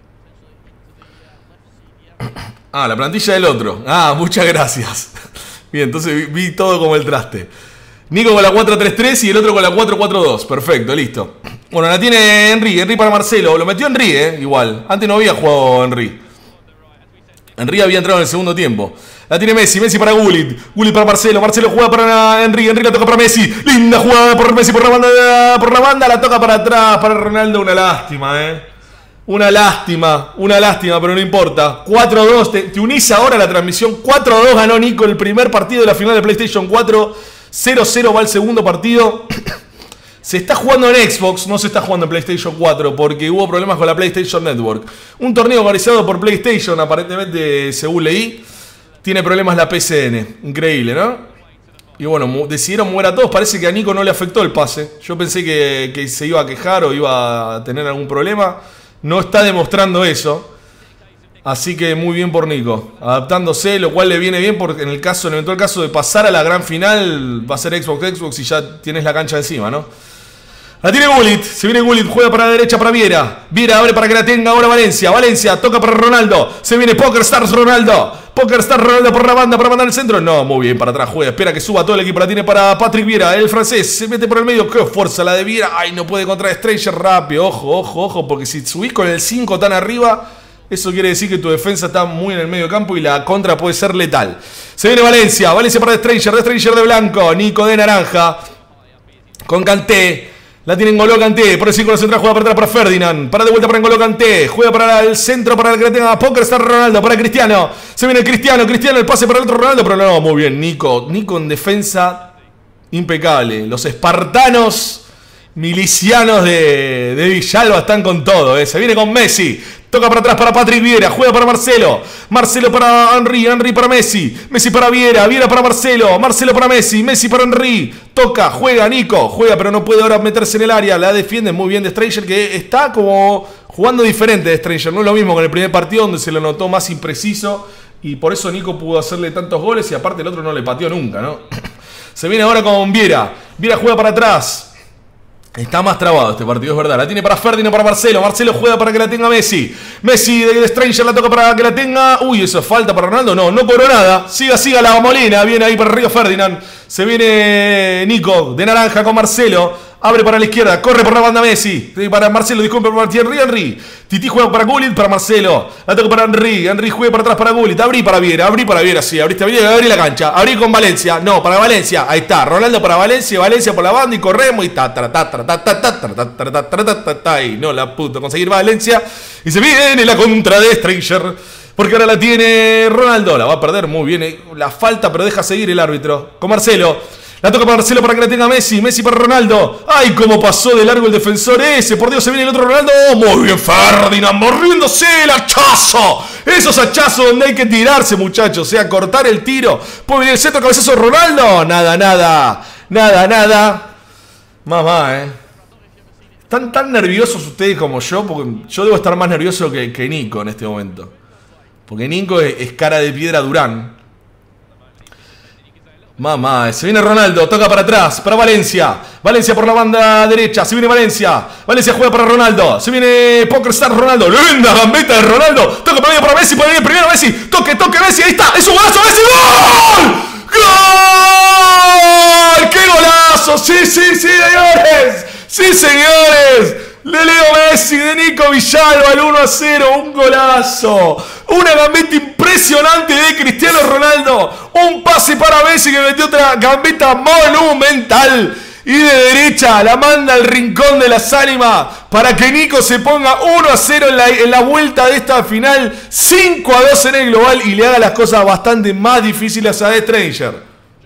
Ah, la plantilla del otro. Ah, muchas gracias. Bien, entonces vi, vi todo como el traste. Nico con la cuatro tres tres y el otro con la cuatro cuatro dos. Perfecto, listo. Bueno, la tiene Henry. Henry para Marcelo. Lo metió Henry, eh. Igual. Antes no había jugado Henry. Henry había entrado en el segundo tiempo. La tiene Messi. Messi para Gullit. Gullit para Marcelo. Marcelo juega para Henry. Henry la toca para Messi. Linda jugada por Messi por la banda. Por la banda. La toca para atrás. Para Ronaldo. Una lástima, eh. Una lástima. Una lástima, pero no importa. cuatro dos. Te, te unís ahora a la transmisión. cuatro dos ganó Nico el primer partido de la final de PlayStation cuatro. cero cero va el segundo partido. Se está jugando en Xbox, no se está jugando en PlayStation cuatro porque hubo problemas con la PlayStation Network. Un torneo organizado por PlayStation, aparentemente, según leí, tiene problemas la P C N. Increíble, ¿no? Y bueno, decidieron mover a todos. Parece que a Nico no le afectó el pase. Yo pensé que, que se iba a quejar o iba a tener algún problema. No está demostrando eso. Así que muy bien por Nico, adaptándose, lo cual le viene bien porque en el caso, en el eventual caso de pasar a la gran final, va a ser Xbox Xbox y ya tienes la cancha encima, ¿no? La tiene Gullit, se viene Gullit, juega para la derecha para Viera. Viera abre para que la tenga ahora Valencia. Valencia toca para Ronaldo. Se viene Poker Stars Ronaldo. Poker Stars Ronaldo por la banda para mandar el centro. No, muy bien, para atrás juega. Espera que suba todo el equipo. La tiene para Patrick Viera, el francés. Se mete por el medio. Qué fuerza la de Viera. Ay, no puede contra Stranger rápido. Ojo, ojo, ojo. Porque si subís con el cinco tan arriba, eso quiere decir que tu defensa está muy en el medio campo y la contra puede ser letal. Se viene Valencia. Valencia para Stranger. De Stranger de blanco. Nico de naranja. Con Kanté. La tiene N'Golo Kanté, por el cinco central juega para atrás para Ferdinand. Para de vuelta para N'Golo Kanté. Juega para el centro para el que tenga Poker está Ronaldo. Para Cristiano. Se viene Cristiano. Cristiano el pase para el otro Ronaldo. Pero no, muy bien. Nico. Nico en defensa impecable. Los espartanos milicianos de, de Villalba están con todo. ¿eh? Se viene con Messi. Toca para atrás para Patrick Viera. Juega para Marcelo. Marcelo para Henry. Henry para Messi. Messi para Viera. Viera para Marcelo. Marcelo para Messi. Messi para Henry. Toca. Juega Nico. Juega pero no puede ahora meterse en el área. La defiende muy bien de Stranger que está como jugando diferente de Stranger. No es lo mismo con el primer partido donde se lo notó más impreciso Y por eso Nico pudo hacerle tantos goles y aparte el otro no le pateó nunca, ¿no? Se viene ahora con Viera. Viera juega para atrás. Está más trabado este partido, es verdad. La tiene para Ferdinand, para Marcelo. Marcelo juega para que la tenga Messi. Messi de Stranger la toca para que la tenga. Uy, eso es falta para Ronaldo. No, no cobró nada. Siga, siga la Molina. Viene ahí para arriba Ferdinand. Se viene Nico de naranja con Marcelo. Abre para la izquierda, corre por la banda Messi. Para Marcelo, disculpe para Thierry Henry. Titi juega para Gullit, para Marcelo. La toca para Henry. Henry juega para atrás para Gullit. Abrí para Viera, abrí para Viera, sí. Abriste a Viera, abrí la cancha. Abrí con Valencia. No, para Valencia. Ahí está. Ronaldo para Valencia. Valencia por la banda y corremos. Y ta, ta, ta, ta, ta, ta, ta, ta, ta, ta, ta, ta, y no la pudo conseguir Valencia. Y se viene la contra de Stranger. Porque ahora la tiene Ronaldo. La va a perder muy bien. La falta, pero deja seguir el árbitro. Con Marcelo. La toca para Marcelo para que la tenga Messi. Messi para Ronaldo. ¡Ay, cómo pasó de largo el defensor ese! Por Dios, se viene el otro Ronaldo. ¡Oh, muy bien Ferdinand! ¡Morriéndose el hachazo! Esos hachazos donde hay que tirarse, muchachos. O sea, cortar el tiro. ¿Puede venir el centro cabezazo de Ronaldo? Nada, nada. Nada, nada. Mamá, eh. ¿Están tan nerviosos ustedes como yo? Porque yo debo estar más nervioso que, que Nico en este momento. Porque Nico es, es cara de piedra Durán. Mamá, se viene Ronaldo, toca para atrás, para Valencia. Valencia por la banda derecha, se viene Valencia. Valencia juega para Ronaldo, se viene PokerStar Ronaldo. Linda gambeta de Ronaldo. Toca para medio para Messi, para venir primero Messi. Toque, toque Messi, ahí está, es un golazo Messi. ¡Gol! ¡Gol! ¡Qué golazo! Sí, sí, sí, señores. Sí, señores. De Leo Messi, de Nico Villalba, el uno a cero, un golazo. Una gambeta impresionante de Cristiano Ronaldo. Un pase para Messi que metió otra gambeta monumental. Y de derecha la manda al rincón de las ánimas para que Nico se ponga uno a cero en la, en la vuelta de esta final. cinco a dos en el global y le haga las cosas bastante más difíciles a The Stranger.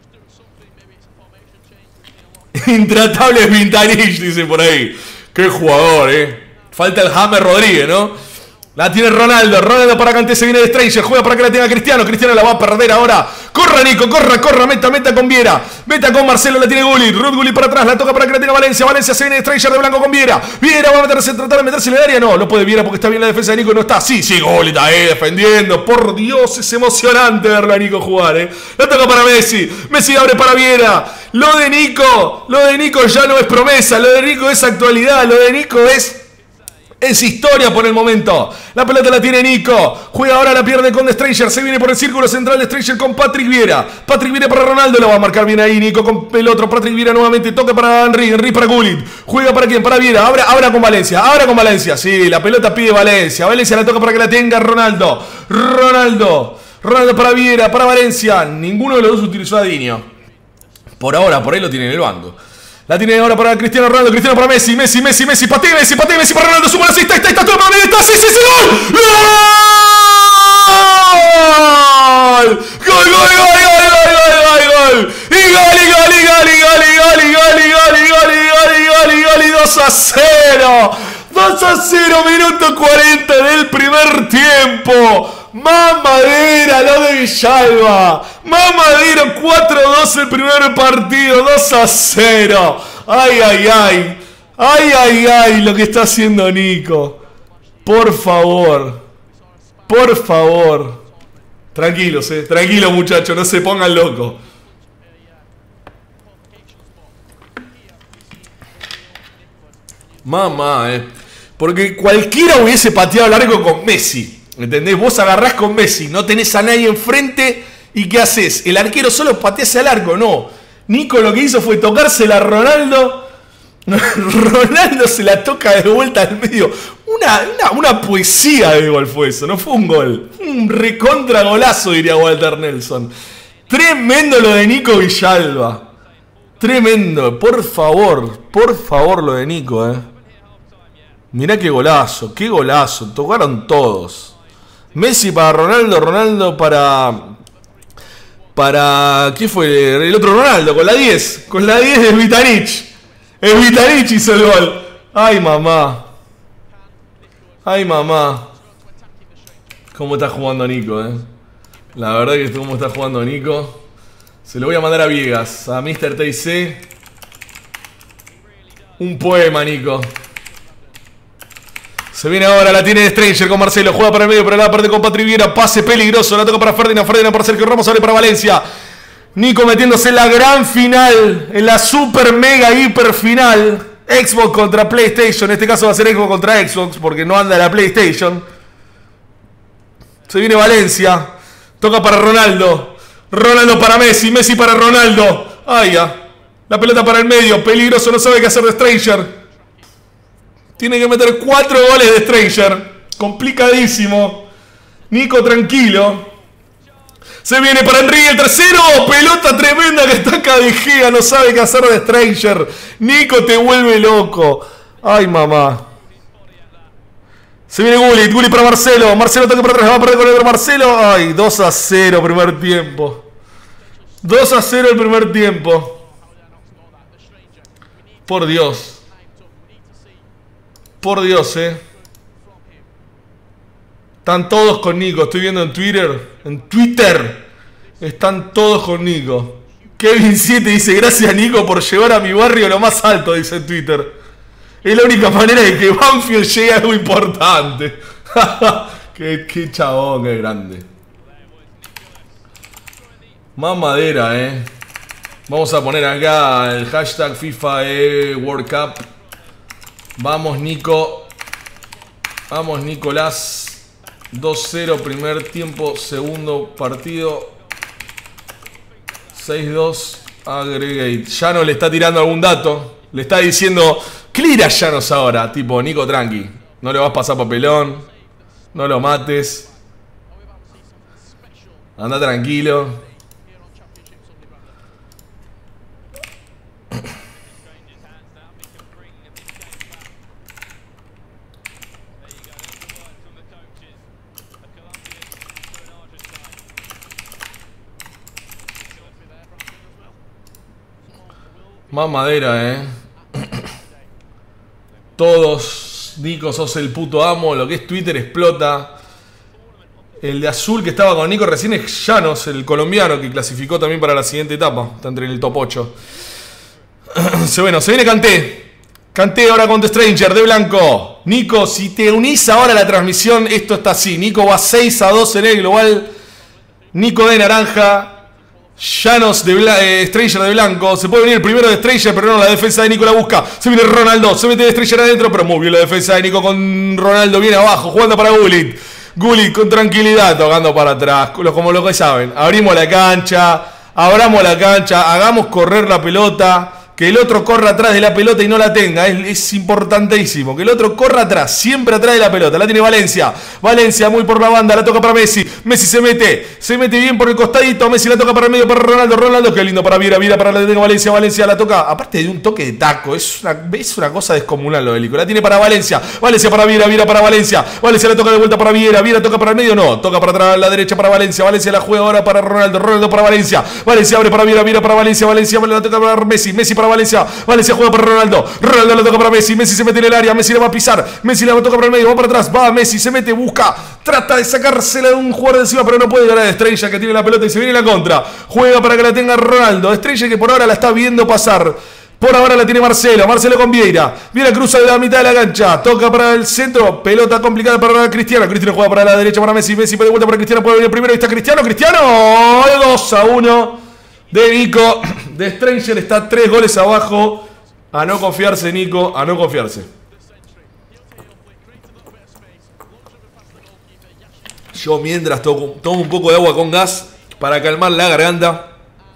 Intratables Vintanich, dice por ahí. Qué jugador, eh. Falta el James Rodríguez, ¿no? La tiene Ronaldo. Ronaldo para Kanté, se viene de Stranger. Juega para que la tenga Cristiano. Cristiano la va a perder ahora. Corra, Nico, corra, corra. Meta, meta con Viera. Meta con Marcelo, la tiene Gullit. Ruud Gullit para atrás. La toca para que la tenga Valencia. Valencia se viene de Stranger de blanco con Viera. Viera va a meterse, tratar de meterse en el área. No, no puede Viera porque está bien la defensa de Nico y no está. Sí, sí, Gullit ahí defendiendo. Por Dios, es emocionante verlo a Nico jugar, eh. La toca para Messi. Messi abre para Viera. Lo de Nico, lo de Nico ya no es promesa. Lo de Nico es actualidad. Lo de Nico es... Es historia por el momento. La pelota la tiene Nico. Juega ahora, la pierde con The Stranger. Se viene por el círculo central de Stranger con Patrick Vieira. Patrick Vieira para Ronaldo. Lo va a marcar bien ahí Nico con el otro. Patrick Vieira nuevamente. Toca para Henry. Henry para Gullit. Juega para quién? Para Vieira. Ahora, ahora con Valencia. Ahora con Valencia. Sí, la pelota pide Valencia. Valencia la toca para que la tenga Ronaldo. Ronaldo. Ronaldo para Vieira. Para Valencia. Ninguno de los dos utilizó a Diño. Por ahora, por ahí lo tiene en el banco. La tiene ahora para Cristiano Ronaldo, Cristiano para Messi, Messi, Messi, Messi, patea, Messi, patea, Messi para Ronaldo, suma la cista, está, está, todo para Messi, está, sí, sí, sí, gol, gol, gol, gol, gol, gol, gol, gol, y gol, y gol, y gol, y gol, y gol, y gol, y gol, y gol, y gol, y gol, y gol, y dos a cero, dos a cero, minuto cuarenta del primer tiempo. Mamadera lo de Villalba. Mamadera, cuatro a dos el primer partido, dos a cero. Ay, ay, ay. Ay, ay, ay, lo que está haciendo Nico. Por favor. Por favor. Tranquilos, eh. Tranquilos, muchachos, no se pongan locos. Mamá, eh. Porque cualquiera hubiese pateado largo con Messi. ¿Entendés? Vos agarrás con Messi, no tenés a nadie enfrente y ¿qué haces? El arquero solo patease al arco, no. Nico lo que hizo fue tocársela a Ronaldo. Ronaldo se la toca de vuelta al medio. Una, una, una poesía de gol fue eso, no fue un gol. Un recontra golazo, diría Walter Nelson. Tremendo lo de Nico Villalba. Tremendo, por favor, por favor lo de Nico, eh. Mirá qué golazo, qué golazo. Tocaron todos. Messi para Ronaldo, Ronaldo para... Para... ¿Qué fue? El otro Ronaldo, con la diez. Con la diez de Vitanich. El Vitanich hizo el gol. Ay, mamá. Ay, mamá. Cómo está jugando Nico, eh. La verdad que cómo está jugando Nico. Se lo voy a mandar a Viegas, a mister T C. Un poema, Nico. Se viene ahora, la tiene Stranger con Marcelo. Juega para el medio, pero la parte con Patri Viera. Pase peligroso, la toca para Ferdinand. Ferdinand para Sergio Ramos, sale para Valencia. Nico metiéndose en la gran final, en la super mega hiper final. Xbox contra PlayStation. En este caso va a ser Xbox contra Xbox, porque no anda la PlayStation. Se viene Valencia. Toca para Ronaldo. Ronaldo para Messi. Messi para Ronaldo. Ay, ya. La pelota para el medio. Peligroso, no sabe qué hacer de Stranger. Tiene que meter cuatro goles de Stranger. Complicadísimo. Nico tranquilo. Se viene para Enrique el tercero. Pelota tremenda que está acá de Gea. No sabe qué hacer de Stranger. Nico te vuelve loco. Ay, mamá. Se viene Gullit. Gullit para Marcelo. Marcelo toca para atrás. Va a perder con el Marcelo. Ay, dos a cero primer tiempo. dos a cero el primer tiempo. Por Dios. Por Dios, eh. Están todos con Nico. Estoy viendo en Twitter. En Twitter. Están todos con Nico. Kevin siete dice: gracias Nico por llevar a mi barrio lo más alto, dice en Twitter. Es la única manera de que Banfield llegue a algo importante. qué, qué chabón, qué grande. Más madera, eh. Vamos a poner acá el hashtag FIFA e World Cup. Vamos Nico. Vamos Nicolás. dos cero primer tiempo, segundo partido. seis dos aggregate. Llanos le está tirando algún dato. Le está diciendo: clear a Llanos ahora. Tipo, Nico, tranqui. No le vas a pasar papelón. No lo mates. Anda tranquilo. Más madera, eh. Todos, Nico, sos el puto amo. Lo que es Twitter explota. El de azul que estaba con Nico recién es Llanos, el colombiano, que clasificó también para la siguiente etapa. Está entre el top ocho. Bueno, se viene Kanté. Kanté ahora con The Stranger de blanco. Nico, si te unís ahora a la transmisión, esto está así. Nico va seis a dos en el global. Nico de naranja. Llanos de eh, Stranger de blanco. Se puede venir el primero de Stranger, pero no, la defensa de Nico la busca. Se viene Ronaldo, se mete de Stranger adentro, pero muy bien la defensa de Nico con Ronaldo. Viene abajo, jugando para Gullit. Gullit con tranquilidad, tocando para atrás, como lo que saben. Abrimos la cancha, abramos la cancha, hagamos correr la pelota. Que el otro corra atrás de la pelota y no la tenga. Es, es importantísimo. Que el otro corra atrás. Siempre atrás de la pelota. La tiene Valencia. Valencia muy por la banda. La toca para Messi. Messi se mete. Se mete bien por el costadito. Messi la toca para el medio para Ronaldo. Ronaldo, qué lindo para Viera. Viera para la tiene Valencia. Valencia la toca. Aparte de un toque de taco. Es una, es una cosa descomunal lo de Lico. La tiene para Valencia. Valencia para Viera. Viera para Valencia. Valencia la toca de vuelta para Viera. Viera toca para el medio. No. Toca para atrás a la derecha para Valencia. Valencia la juega ahora para Ronaldo. Ronaldo para Valencia. Valencia abre para Viera. Viera para Valencia. Valencia la toca para Messi. Messi para Valencia. Valencia juega para Ronaldo. Ronaldo le toca para Messi. Messi se mete en el área. Messi le va a pisar. Messi le va a tocar para el medio. Va para atrás. Va Messi. Se mete. Busca. Trata de sacársela de un jugador de encima, pero no puede ganar a Estrella, que tiene la pelota y se viene la contra. Juega para que la tenga Ronaldo. Estrella que por ahora la está viendo pasar. Por ahora la tiene Marcelo. Marcelo con Vieira. Vieira cruza de la mitad de la cancha. Toca para el centro. Pelota complicada para Cristiano. Cristiano juega para la derecha para Messi. Messi de vuelta para Cristiano. Puede venir primero. Ahí está Cristiano. Cristiano. dos a uno de Nico. De Stranger está tres goles abajo. A no confiarse, Nico. A no confiarse. Yo mientras tomo, tomo un poco de agua con gas para calmar la garganta.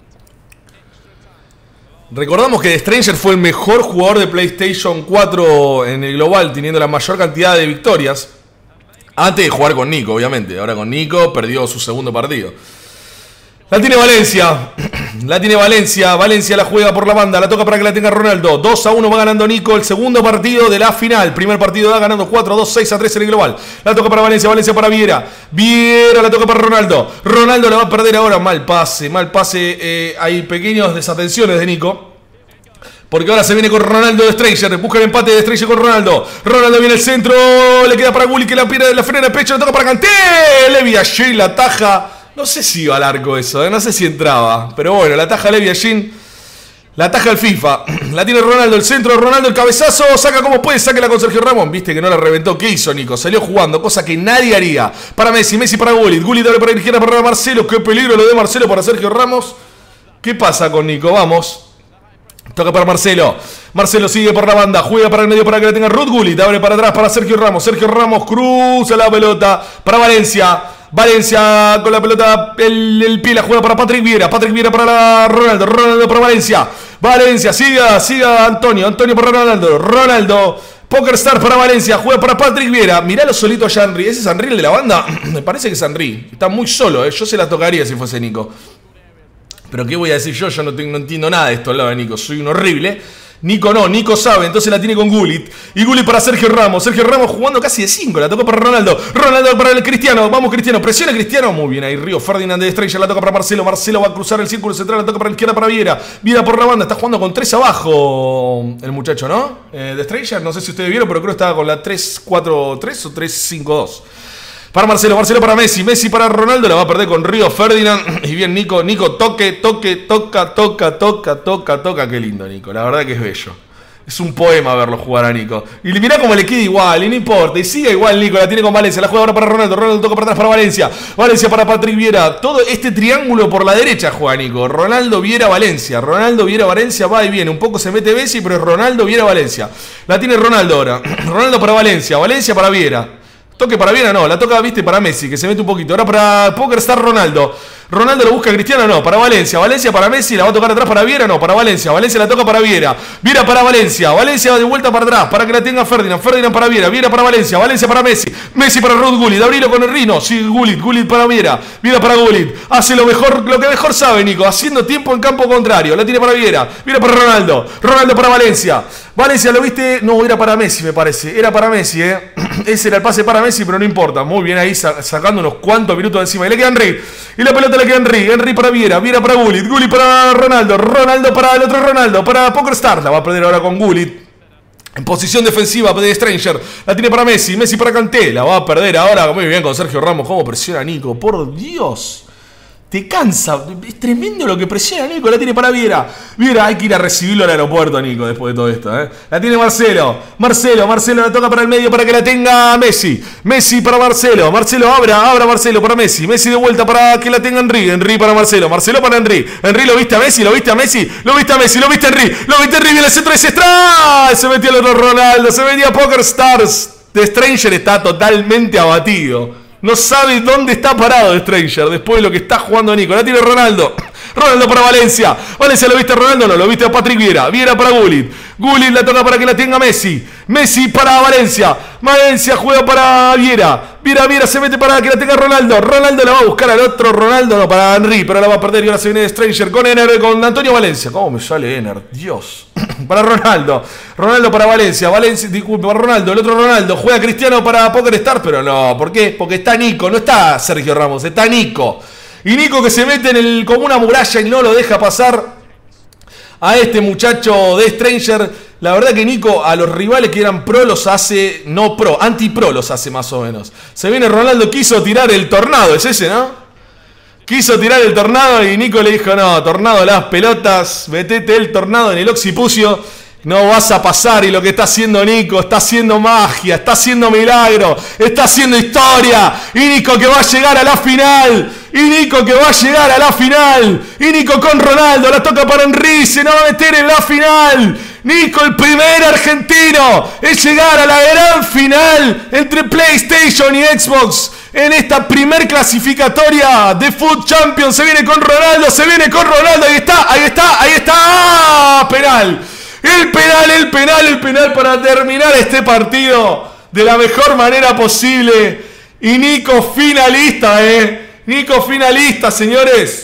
Recordamos que The Stranger fue el mejor jugador de PlayStation cuatro en el global, teniendo la mayor cantidad de victorias. Antes de jugar con Nico, obviamente. Ahora con Nico perdió su segundo partido. La tiene Valencia. La tiene Valencia. Valencia la juega por la banda. La toca para que la tenga Ronaldo. dos a uno va ganando Nico. El segundo partido de la final. Primer partido va ganando cuatro a dos, seis a tres en el global. La toca para Valencia. Valencia para Viera. Viera la toca para Ronaldo. Ronaldo la va a perder ahora. Mal pase. Mal pase. Eh, hay pequeñas desatenciones de Nico. Porque ahora se viene con Ronaldo de Stranger. Busca el empate de Stranger con Ronaldo. Ronaldo viene al centro. Le queda para Gullit que la pierde, la frena de pecho. La toca para Kanté. Levi allí la taja. No sé si iba al arco eso, ¿eh? No sé si entraba. Pero bueno, la taja Levi allí. La ataja el FIFA. La tiene Ronaldo, el centro de Ronaldo, el cabezazo. Saca como puede, sáquela con Sergio Ramos. Viste que no la reventó. ¿Qué hizo Nico? Salió jugando, cosa que nadie haría. Para Messi, Messi para Gullit. Gullit abre para la izquierda para Marcelo. Qué peligro lo de Marcelo para Sergio Ramos. ¿Qué pasa con Nico? Vamos. Toca para Marcelo. Marcelo sigue por la banda. Juega para el medio para que la tenga Ruud Gullit. Abre para atrás para Sergio Ramos. Sergio Ramos cruza la pelota para Valencia. Valencia con la pelota, el, el pie la juega para Patrick Vieira. Patrick Vieira para la Ronaldo. Ronaldo para Valencia. Valencia, siga, siga Antonio. Antonio para Ronaldo. Ronaldo. Poker Star para Valencia. Juega para Patrick Vieira. Miralo solito a Henry. ¿Ese es Henry el de la banda? Me parece que es Henry. Está muy solo, ¿eh? Yo se la tocaría si fuese Nico. Pero ¿qué voy a decir yo? Yo no, tengo, no entiendo nada de esto al lado de Nico. Soy un horrible. Nico no, Nico sabe, entonces la tiene con Gullit. Y Gullit para Sergio Ramos. Sergio Ramos jugando casi de cinco. La tocó para Ronaldo. Ronaldo para el Cristiano. Vamos Cristiano, presiona Cristiano. Muy bien ahí Río Ferdinand de Stranger. La toca para Marcelo. Marcelo va a cruzar el círculo central. La toca para la izquierda para Vieira. Vieira por la banda. Está jugando con tres abajo el muchacho, ¿no? Eh, de Stranger. No sé si ustedes vieron, pero creo que estaba con la tres cuatro tres o tres cinco dos. Para Marcelo, Marcelo para Messi, Messi para Ronaldo, la va a perder con Río Ferdinand. Y bien Nico, Nico toque, toque, toca, toca, toca, toca, toca. Qué lindo Nico, la verdad que es bello. Es un poema verlo jugar a Nico. Y mirá cómo le queda igual, y no importa. Y sigue igual Nico, la tiene con Valencia, la juega ahora para Ronaldo. Ronaldo toca para atrás para Valencia. Valencia para Patrick Vieira. Todo este triángulo por la derecha juega Nico. Ronaldo, Vieira, Valencia. Ronaldo, Vieira, Valencia, va y viene. Un poco se mete Messi, pero es Ronaldo, Vieira, Valencia. La tiene Ronaldo ahora. Ronaldo para Valencia, Valencia para Vieira. Toque para Vieira, no, la toca, viste, para Messi, que se mete un poquito. Ahora para Poker Star Ronaldo. Ronaldo lo busca a Cristiano, no, para Valencia. Valencia para Messi, la va a tocar atrás para Vieira, no, para Valencia. Valencia la toca para Vieira. Vieira para Valencia. Valencia de vuelta para atrás, para que la tenga Ferdinand. Ferdinand para Vieira. Vieira para Valencia. Valencia para Messi. Messi para Ruud Gullit. Abrilo con el Rino. Sí, Gullit. Gullit para Vieira. Vieira para Gullit. Hace lo mejor, lo que mejor sabe, Nico. Haciendo tiempo en campo contrario. La tiene para Vieira. Vieira para Ronaldo. Ronaldo para Valencia. Valencia, ¿lo viste? No, era para Messi, me parece. Era para Messi, ¿eh? Ese era el pase para Messi, pero no importa. Muy bien ahí, sacando unos cuantos minutos de encima. Y le queda Henry. Y la pelota le queda Henry. Henry para Vieira. Vieira para Gullit. Gullit para Ronaldo. Ronaldo para el otro Ronaldo. Para Poker Star. La va a perder ahora con Gullit. En posición defensiva de Stranger. La tiene para Messi. Messi para Kanté. La va a perder ahora. Muy bien con Sergio Ramos. ¿Cómo presiona Nico? Por Dios. Te cansa. Es tremendo lo que presiona Nico. La tiene para Vieira. Vieira, hay que ir a recibirlo al aeropuerto, Nico, después de todo esto, ¿eh? La tiene Marcelo. Marcelo, Marcelo la toca para el medio para que la tenga Messi. Messi para Marcelo. Marcelo abra, abra Marcelo para Messi. Messi de vuelta para que la tenga Henry. Henry para Marcelo. Marcelo para Henry. Henry, ¿lo viste a Messi? ¿Lo viste a Messi? ¿Lo viste a Messi? ¿Lo viste a Henry? ¿Lo viste a Henry? Viene el centro de Cestra. Se metió el otro Ronaldo. Se metía Poker Stars. The Stranger está totalmente abatido. No sabe dónde está parado de Stranger después de lo que está jugando Nico. La tiene Ronaldo. Ronaldo para Valencia. Valencia, ¿lo viste a Ronaldo? No, lo viste a Patrick Vieira. Vieira para Gullit. Gullit la toca para que la tenga Messi. Messi para Valencia. Valencia juega para Vieira. Vieira, Vieira se mete para que la tenga Ronaldo. Ronaldo la va a buscar al otro Ronaldo. No, para Henry, pero la va a perder y ahora se viene de Stranger con Ener, con Antonio Valencia. ¿Cómo me sale Ener? Dios. Para Ronaldo. Ronaldo para Valencia. Valencia, disculpe, para Ronaldo. El otro Ronaldo. Juega Cristiano para Poker Star, pero no. ¿Por qué? Porque está Nico. No está Sergio Ramos, está Nico. Y Nico que se mete en el, como una muralla y no lo deja pasar a este muchacho de Stranger. La verdad que Nico a los rivales que eran pro los hace, no pro, anti-pro los hace más o menos. Se viene Ronaldo, quiso tirar el tornado, es ese, ¿no? Quiso tirar el tornado y Nico le dijo, no, tornado las pelotas, metete el tornado en el occipucio. No vas a pasar, y lo que está haciendo Nico, está haciendo magia, está haciendo milagro, está haciendo historia. Y Nico que va a llegar a la final, y Nico que va a llegar a la final. Y Nico con Ronaldo, la toca para Henry, se nos va a meter en la final. Nico, el primer argentino en llegar a la gran final entre PlayStation y Xbox. En esta primer clasificatoria de Foot Champions, se viene con Ronaldo, se viene con Ronaldo, ahí está, ahí está, ahí está. ¡Ah! Penal. El penal, el penal, el penal para terminar este partido de la mejor manera posible. Y Nico finalista, eh. Nico finalista, señores.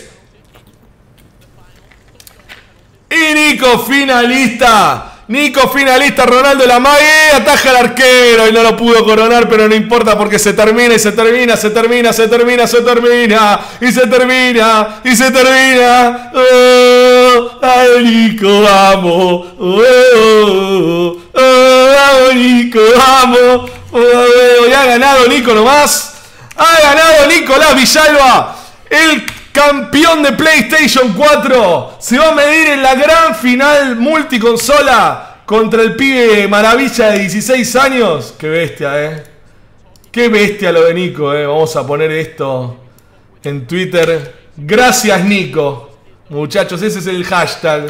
Y Nico finalista. Nico finalista, Ronaldo la mague, ataja al arquero y no lo pudo coronar, pero no importa porque se termina y se termina, se termina, se termina, se termina, y se termina, y se termina. Oh, ay, Nico, vamos. Oh, oh, oh, oh, Nico, vamos. Oh, oh, y ha ganado Nico nomás. Ha ganado Nicolás Villalba, el campeón de PlayStation cuatro, se va a medir en la gran final multiconsola contra el pibe maravilla de dieciséis años. Qué bestia, eh. Qué bestia lo de Nico, eh. Vamos a poner esto en Twitter. Gracias, Nico. Muchachos, ese es el hashtag.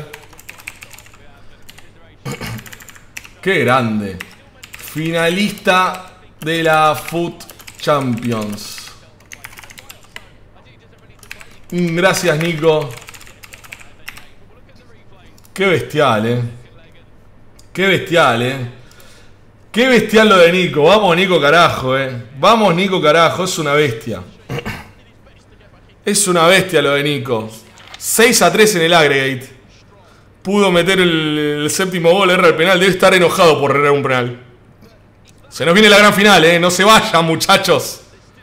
Qué grande. Finalista de la Foot Champions. Gracias, Nico. Qué bestial, eh. Qué bestial, eh. Qué bestial lo de Nico. Vamos, Nico, carajo, eh. Vamos, Nico, carajo. Es una bestia. Es una bestia lo de Nico. seis a tres en el aggregate. Pudo meter el, el séptimo gol, erra el penal. Debe estar enojado por errar un penal. Se nos viene la gran final, eh. No se vayan, muchachos.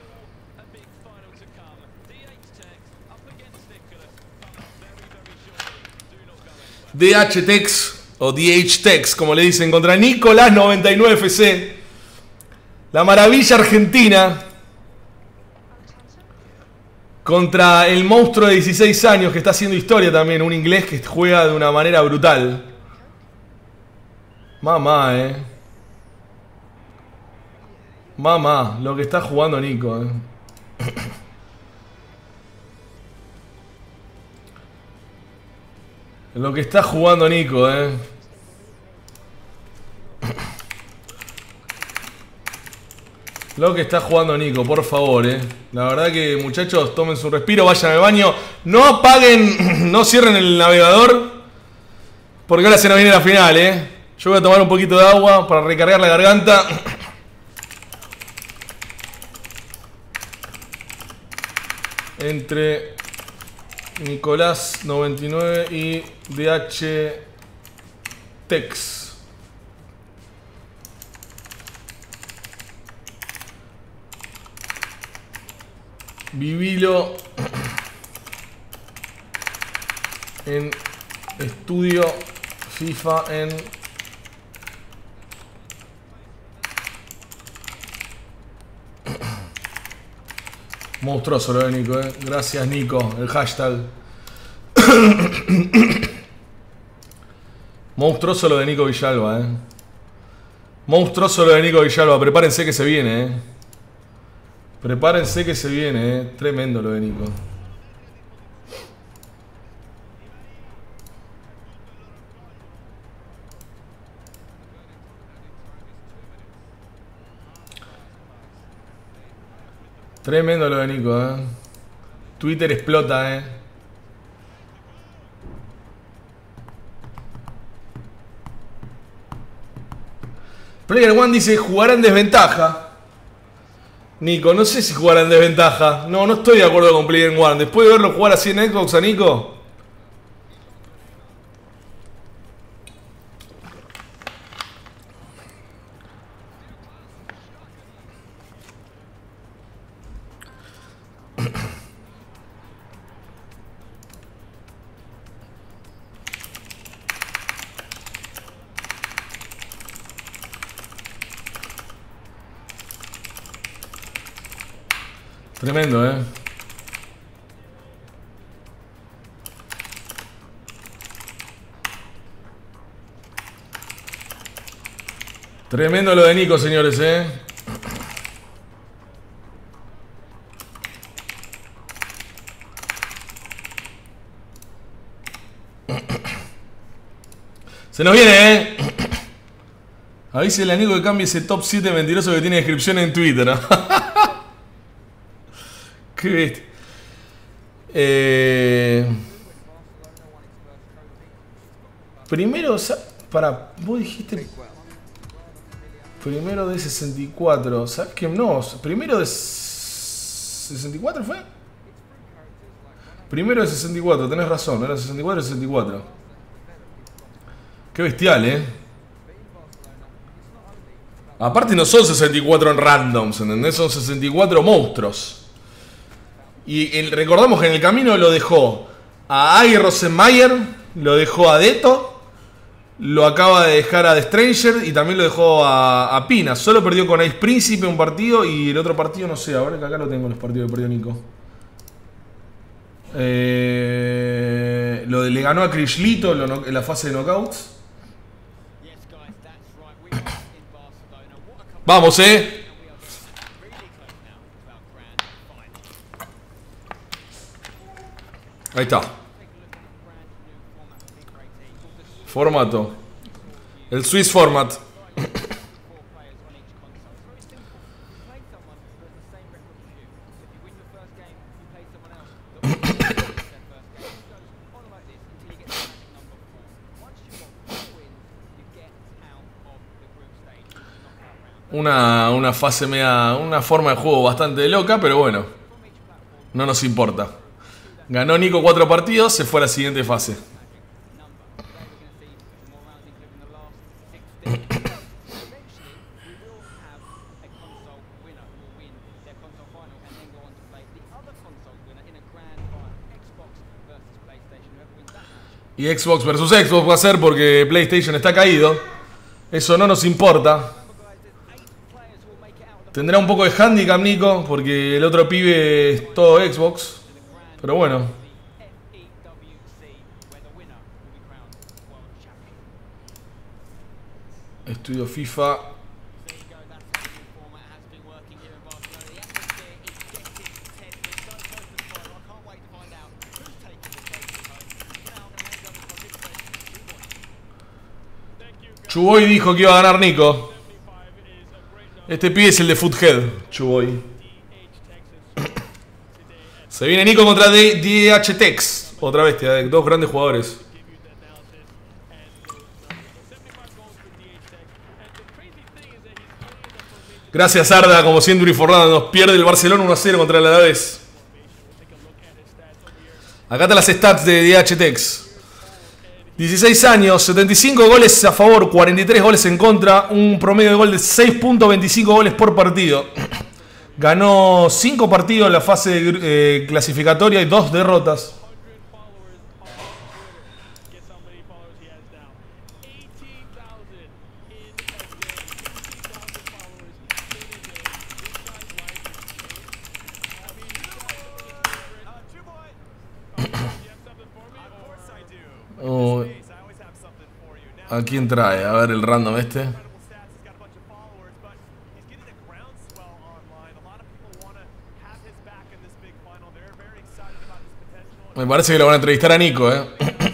D H Tex o D H Tex, como le dicen, contra Nicolás noventa y nueve F C. La maravilla argentina contra el monstruo de dieciséis años que está haciendo historia también. Un inglés que juega de una manera brutal. Mamá, eh. Mamá, lo que está jugando Nico, eh. Lo que está jugando Nico, eh. Lo que está jugando Nico, por favor, eh. La verdad que, muchachos, tomen su respiro, vayan al baño. No apaguen, no cierren el navegador, porque ahora se nos viene la final, eh. Yo voy a tomar un poquito de agua para recargar la garganta. Entre Nicolás noventa y nueve y D H Tex. Vivilo en estudio FIFA en monstruoso lo de Nico, eh. Gracias, Nico, el hashtag. Monstruoso lo de Nico Villalba, eh. Monstruoso lo de Nico Villalba. Prepárense que se viene, eh. Prepárense que se viene, eh. Tremendo lo de Nico. Tremendo lo de Nico, eh. Twitter explota, eh. Player One dice, jugará en desventaja. Nico, no sé si jugará en desventaja. No, no estoy de acuerdo con Player One. Después de verlo jugar así en Xbox a Nico. Tremendo, eh. Tremendo lo de Nico, señores, eh. Se nos viene, eh. Avísele a Nico que cambie ese top siete mentiroso que tiene descripción en Twitter, ¿no? Qué bestia. Eh, primero, para, vos dijiste primero de sesenta y cuatro, ¿sabes qué? No, primero de sesenta y cuatro fue. Primero de sesenta y cuatro, tenés razón, era sesenta y cuatro de sesenta y cuatro. Qué bestial, eh. Aparte no son sesenta y cuatro en randoms, ¿entendés? Son sesenta y cuatro monstruos. Y el, recordamos que en el camino lo dejó a Agui Rosenmayer, lo dejó a Deto, lo acaba de dejar a The Stranger y también lo dejó a, a Pina. Solo perdió con Ice Príncipe un partido y el otro partido no sé, ahora que acá lo tengo los partidos que perdió Nico. Eh, lo de, le ganó a Krishlito en la fase de knockouts. Vamos, eh. Ahí está. Formato. El Swiss format. Una, una fase media, una forma de juego bastante loca, pero bueno, no nos importa. Ganó Nico cuatro partidos, se fue a la siguiente fase. Y Xbox versus Xbox va a ser porque PlayStation está caído. Eso no nos importa. Tendrá un poco de handicap Nico, porque el otro pibe es todo Xbox. Pero bueno. Estudio FIFA. Chuboy dijo que iba a ganar Nico. Este pibe es el de Foothead, Chuboy. Se viene Nico contra D H Tex. Otra bestia, dos grandes jugadores. Gracias Arda, como siempre uniformado. Nos pierde el Barcelona uno a cero contra el Alavés. Acá están las stats de D H Tex. dieciséis años, setenta y cinco goles a favor, cuarenta y tres goles en contra, un promedio de gol de seis punto veinticinco goles por partido. Ganó cinco partidos en la fase eh, clasificatoria y dos derrotas. Oh. ¿A quién trae? A ver el random este. Me parece que lo van a entrevistar a Nico, eh.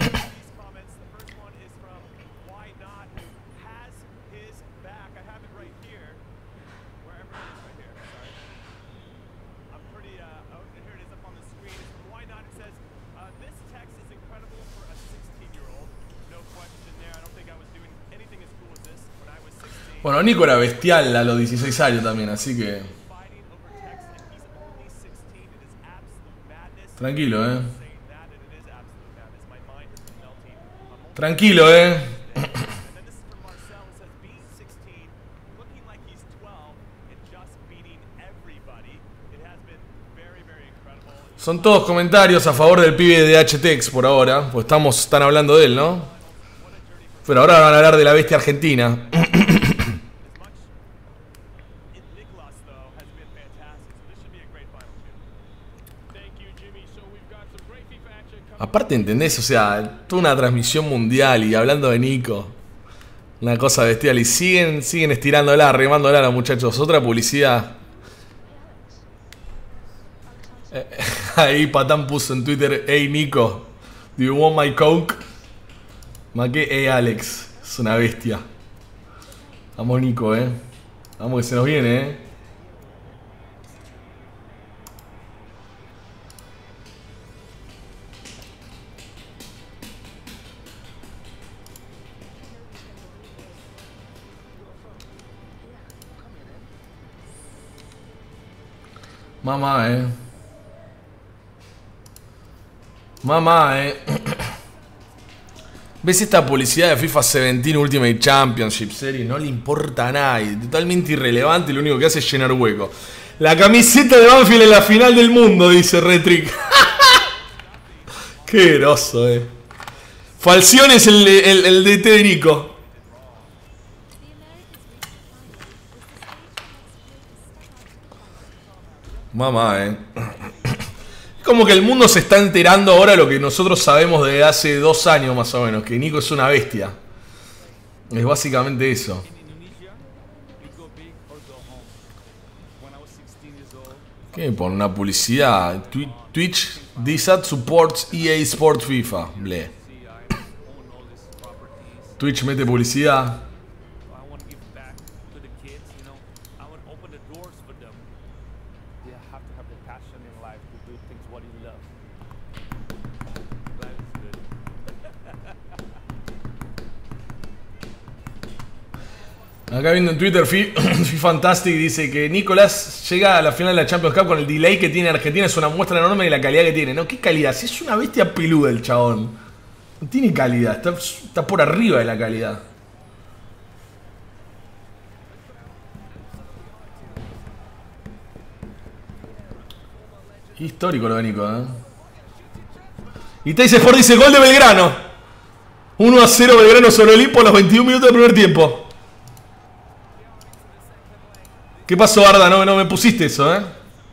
Bueno, Nico era bestial a los dieciséis años también, así que... Tranquilo, eh. Tranquilo, eh. Son todos comentarios a favor del pibe de H T X por ahora, pues estamos, están hablando de él, ¿no? Pero ahora van a hablar de la bestia argentina. Aparte, ¿entendés? O sea, toda una transmisión mundial y hablando de Nico. Una cosa bestial. Y siguen, siguen estirándola, remándola a los muchachos. Otra publicidad. Eh, ahí Patán puso en Twitter: hey Nico, do you want my coke? Maqué, hey Alex. Es una bestia. Vamos Nico, eh. Vamos que se nos viene, eh. Mamá, eh. Mamá, eh. ¿Ves esta publicidad de FIFA diecisiete Ultimate Championship Series? No le importa a nadie. Totalmente irrelevante y lo único que hace es llenar hueco. La camiseta de Banfield en la final del mundo, dice Retrick. Qué groso, eh. Falcione es el, el, el D T de Nico. Mamá, eh. como que el mundo se está enterando ahora de lo que nosotros sabemos de hace dos años más o menos, que Nico es una bestia. Es básicamente eso. ¿Qué me pone? Una publicidad. Twitch, this ad supports E A Sport FIFA. Ble. Twitch mete publicidad. Acá viendo en Twitter, Fantastic dice que Nicolás llega a la final de la Champions Cup con el delay que tiene Argentina. Es una muestra enorme de la calidad que tiene. ¿No? ¿Qué calidad? Si es una bestia peluda el chabón. No tiene calidad. Está, está por arriba de la calidad. Qué histórico lo de Nico, ¿eh? Y Teis Sport dice gol de Belgrano. uno a cero Belgrano sobre Olimpo a los veintiún minutos del primer tiempo. ¿Qué pasó, Arda? No, no me pusiste eso, ¿eh?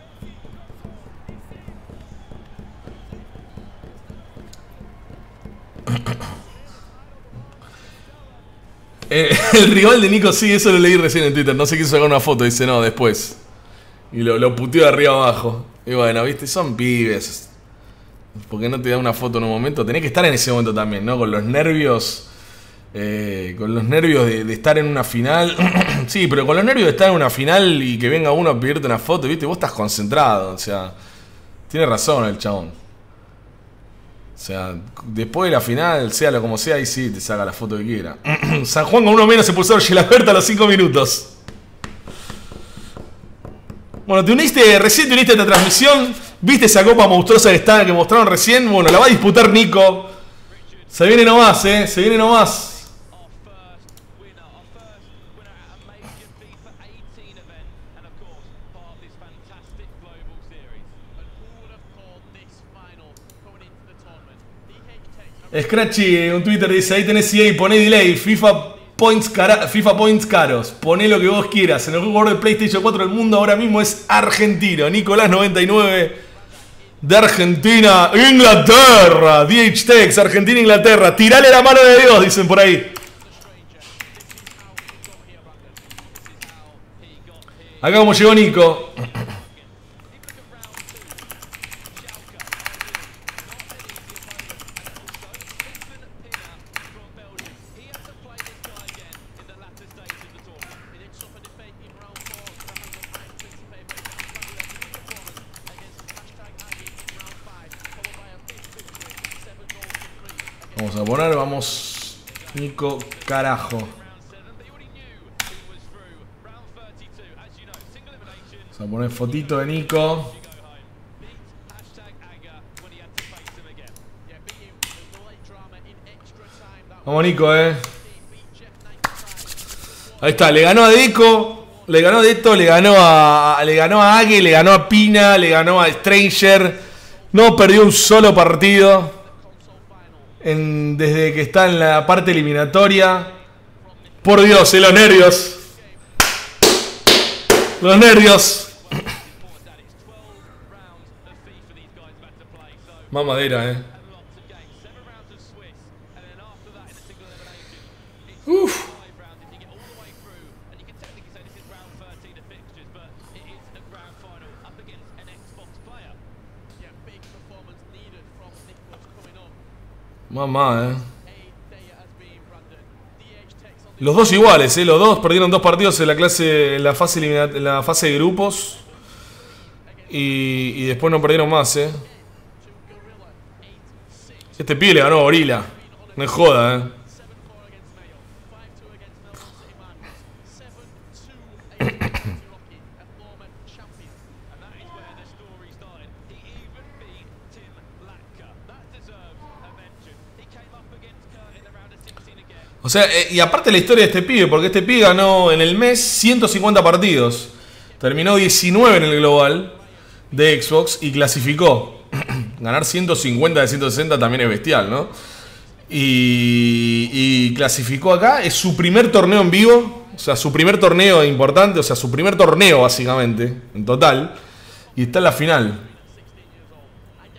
eh el rival de Nico, sí, eso lo leí recién en Twitter. No se quiso sacar una foto, dice no, después. Y lo, lo puteó de arriba abajo. Y bueno, viste, son pibes. ¿Por qué no te da una foto en un momento? Tenés que estar en ese momento también, ¿no? Con los nervios... Eh, con los nervios de, de estar en una final. Sí, pero con los nervios de estar en una final y que venga uno a pedirte una foto, ¿viste? Vos estás concentrado, o sea, tiene razón el chabón. O sea, después de la final, sea lo como sea, ahí sí te saca la foto que quiera. San Juan con uno menos se puso Gilaberta a los cinco minutos. Bueno, te uniste, recién te uniste a esta transmisión. ¿Viste esa copa monstruosa que, está, que mostraron recién? Bueno, la va a disputar Nico. Se viene nomás, eh, se viene nomás. Scratchy, un Twitter dice, ahí tenés E A, poné delay, FIFA points, cara, FIFA points caros, poné lo que vos quieras. En el jugador de PlayStation cuatro del mundo ahora mismo es argentino. Nicolás noventa y nueve de Argentina, Inglaterra, D H Tex, Argentina, Inglaterra. Tirale la mano de Dios, dicen por ahí. Acá como llegó Nico. Vamos a poner, vamos, Nico, carajo. Vamos a poner fotito de Nico. Vamos Nico, eh. Ahí está, le ganó a Deco, le ganó a Deto, le ganó a. Le ganó a Ague, le ganó a Pina, le ganó a Stranger. No perdió un solo partido. En, desde que está en la parte eliminatoria. Por Dios, eh, los nervios. Los nervios. Mamadera, eh. Uf. Mamá, eh. Los dos iguales, eh. Los dos perdieron dos partidos en la clase, en la fase eliminat en la fase de grupos. Y, y después no perdieron más, eh. Este pibe le ganó a Gorila. No es joda, eh. O sea, eh, y aparte la historia de este pibe, porque este pibe ganó en el mes ciento cincuenta partidos. Terminó diecinueve en el global de Xbox y clasificó. Ganar ciento cincuenta de ciento sesenta también es bestial, ¿no? Y, y clasificó acá. Es su primer torneo en vivo. O sea, su primer torneo importante. O sea, su primer torneo básicamente, en total. Y está en la final.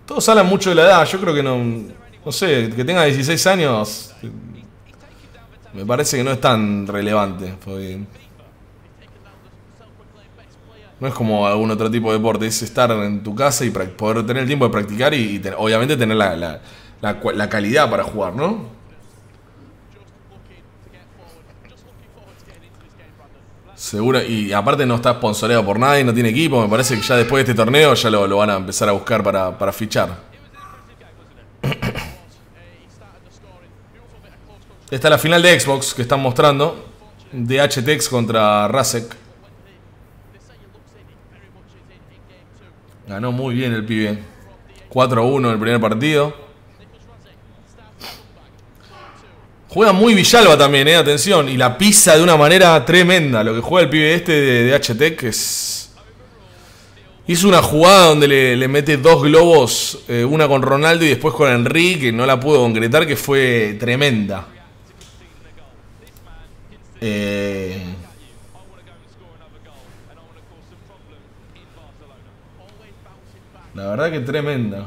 Todos hablan mucho de la edad. Yo creo que no... No sé, que tenga dieciséis años... Me parece que no es tan relevante. Porque no es como algún otro tipo de deporte. Es estar en tu casa y poder tener el tiempo de practicar y, y ten, obviamente tener la, la, la, la calidad para jugar, ¿no? Seguro, y aparte no está sponsoreado por nadie, no tiene equipo. Me parece que ya después de este torneo ya lo, lo van a empezar a buscar para, para fichar. Esta es la final de Xbox que están mostrando. De H T X contra Rasek. Ganó muy bien el pibe. cuatro a uno en el primer partido. Juega muy Villalba también, eh, atención. Y la pisa de una manera tremenda. Lo que juega el pibe este de, de H T X es... Hizo una jugada donde le, le mete dos globos. Eh, una con Ronaldo y después con Henry, que no la pudo concretar, que fue tremenda. Eh... La verdad que tremenda.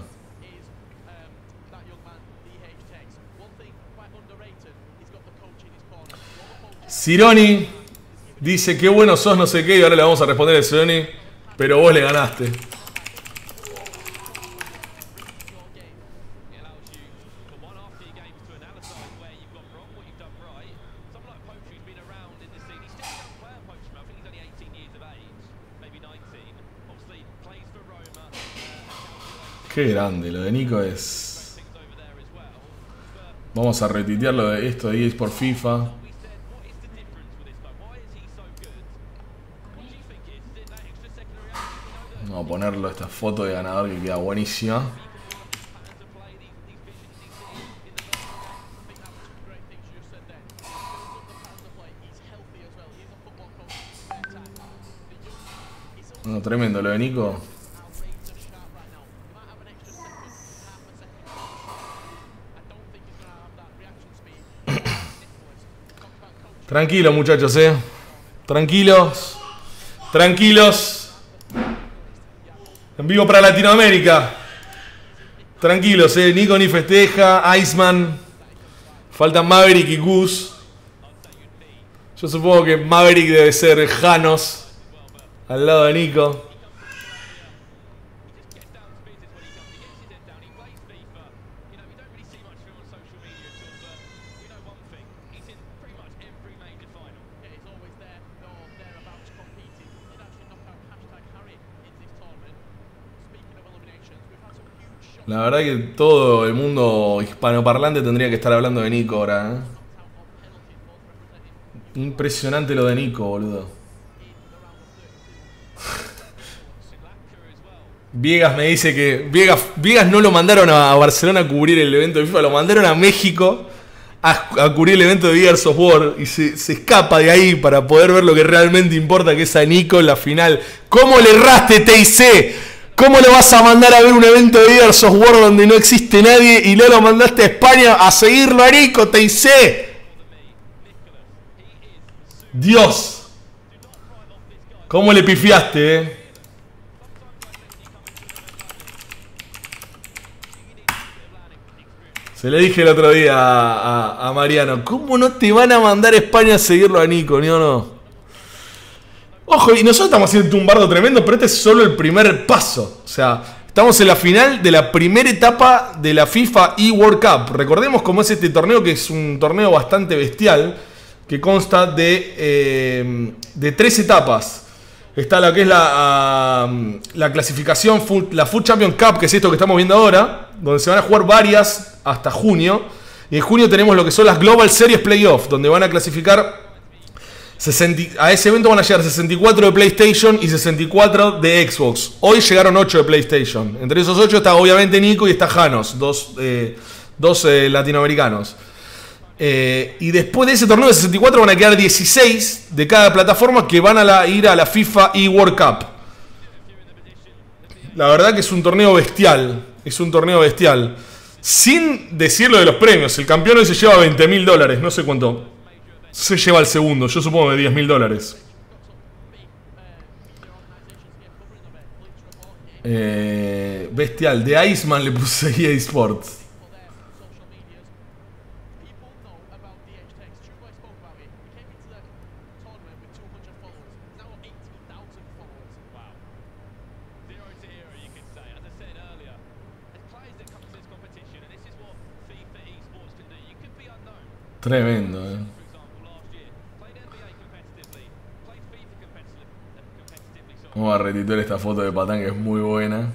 Sironi dice, qué bueno sos, no sé qué, y ahora le vamos a responder a Sironi, pero vos le ganaste. Qué grande, lo de Nico es... Vamos a retuitear lo de esto de E A por FIFA. Vamos a ponerlo, esta foto de ganador que queda buenísima. No, tremendo lo de Nico. Tranquilos, muchachos, eh. Tranquilos. Tranquilos. En vivo para Latinoamérica. Tranquilos, eh. Nico ni festeja. Iceman. Faltan Maverick y Gus. Yo supongo que Maverick debe ser Janos. Al lado de Nico. La verdad que todo el mundo hispanoparlante tendría que estar hablando de Nico ahora, ¿eh? Impresionante lo de Nico, boludo. Viegas me dice que... Viegas, Viegas no lo mandaron a Barcelona a cubrir el evento de FIFA, lo mandaron a México a, a cubrir el evento de Gears of War. Y se, se escapa de ahí para poder ver lo que realmente importa, que es a Nico en la final. ¿Cómo le erraste, T I C? ¿Cómo le vas a mandar a ver un evento de Gears of War donde no existe nadie y no lo mandaste a España a seguirlo a Nico, T I C? Dios. ¿Cómo le pifiaste, eh? Se le dije el otro día a, a, a Mariano, ¿cómo no te van a mandar a España a seguirlo a Nico? ¿Ni o no? Ojo, y nosotros estamos haciendo un bardo tremendo, pero este es solo el primer paso. O sea, estamos en la final de la primera etapa de la FIFA eWorld Cup. Recordemos cómo es este torneo, que es un torneo bastante bestial, que consta de, eh, de tres etapas. Está la que es la, uh, la clasificación, la Food Champion Cup, que es esto que estamos viendo ahora, donde se van a jugar varias hasta junio. Y en junio tenemos lo que son las Global Series Playoff, donde van a clasificar sesenta, a ese evento van a llegar sesenta y cuatro de PlayStation y sesenta y cuatro de Xbox. Hoy llegaron ocho de PlayStation. Entre esos ocho está obviamente Nico y está Janos, dos, eh, dos eh, latinoamericanos. Eh, y después de ese torneo de sesenta y cuatro van a quedar dieciséis de cada plataforma que van a la, ir a la FIFA eWorld Cup. La verdad que es un torneo bestial. Es un torneo bestial. Sin decir lo de los premios. El campeón hoy se lleva veinte mil dólares. No sé cuánto se lleva el segundo. Yo supongo de diez mil dólares. Eh, Bestial. De Iceman le puse E A Sports. Tremendo, eh. Vamos a retitular esta foto de Patán que es muy buena.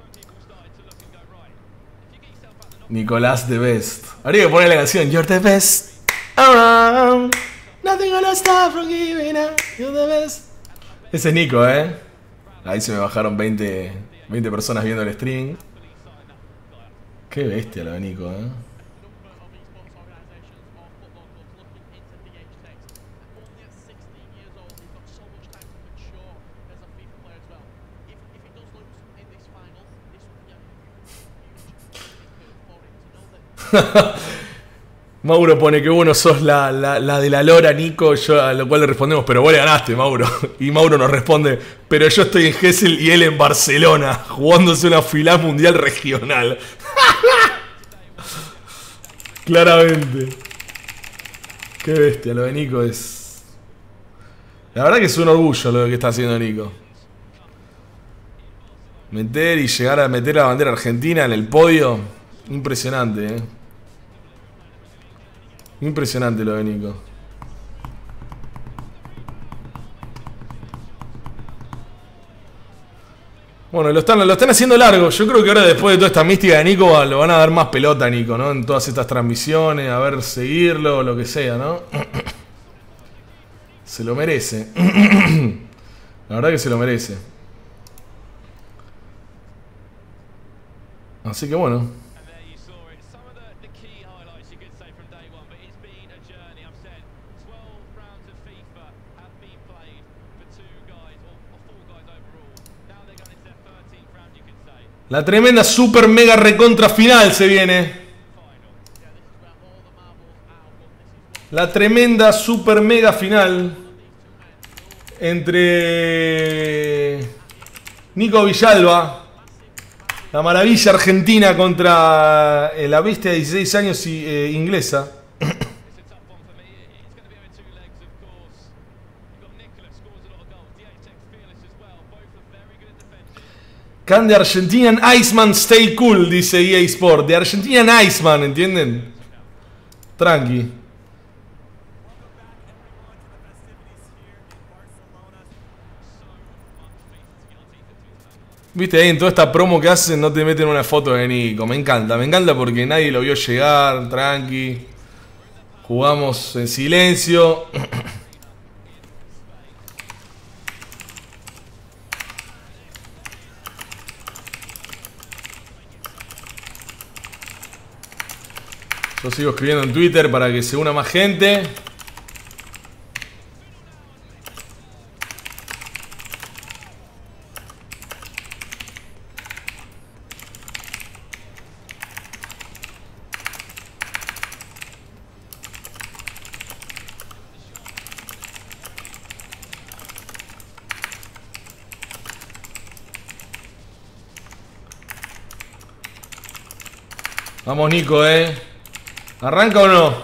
Nicolás the Best. Habría que poner la canción You're the best around. Nothing gonna stop from giving up. You're the best. Ese es Nico, eh. Ahí se me bajaron veinte, veinte personas viendo el stream. Qué bestia la de Nico, eh. Mauro pone que bueno sos la, la, la de la lora, Nico. Yo, a lo cual le respondemos, pero vos le ganaste, Mauro. Y Mauro nos responde, pero yo estoy en Gesell y él en Barcelona, jugándose una final mundial regional. Claramente. Qué bestia, lo de Nico es... La verdad que es un orgullo lo que está haciendo Nico. Meter y llegar a meter la bandera argentina en el podio. Impresionante, eh. Impresionante lo de Nico. Bueno, lo están, lo están haciendo largo. Yo creo que ahora, después de toda esta mística de Nico, lo van a dar más pelota a Nico, ¿no? En todas estas transmisiones, a ver, seguirlo, lo que sea, ¿no? Se lo merece. La verdad que se lo merece. Así que bueno. La tremenda super mega recontra final se viene. La tremenda super mega final entre Nico Villalba, la maravilla argentina, contra eh, la bestia de dieciséis años y, eh, inglesa. Can the Argentinian Iceman stay cool, dice E A Sport. The Argentinian Iceman, ¿entienden? Tranqui. Viste, ahí en toda esta promo que hacen no te meten una foto de Nico. Me encanta, me encanta porque nadie lo vio llegar, tranqui. Jugamos en silencio. Yo sigo escribiendo en Twitter para que se una más gente. Vamos, Nico, eh. ¿Arranca o no?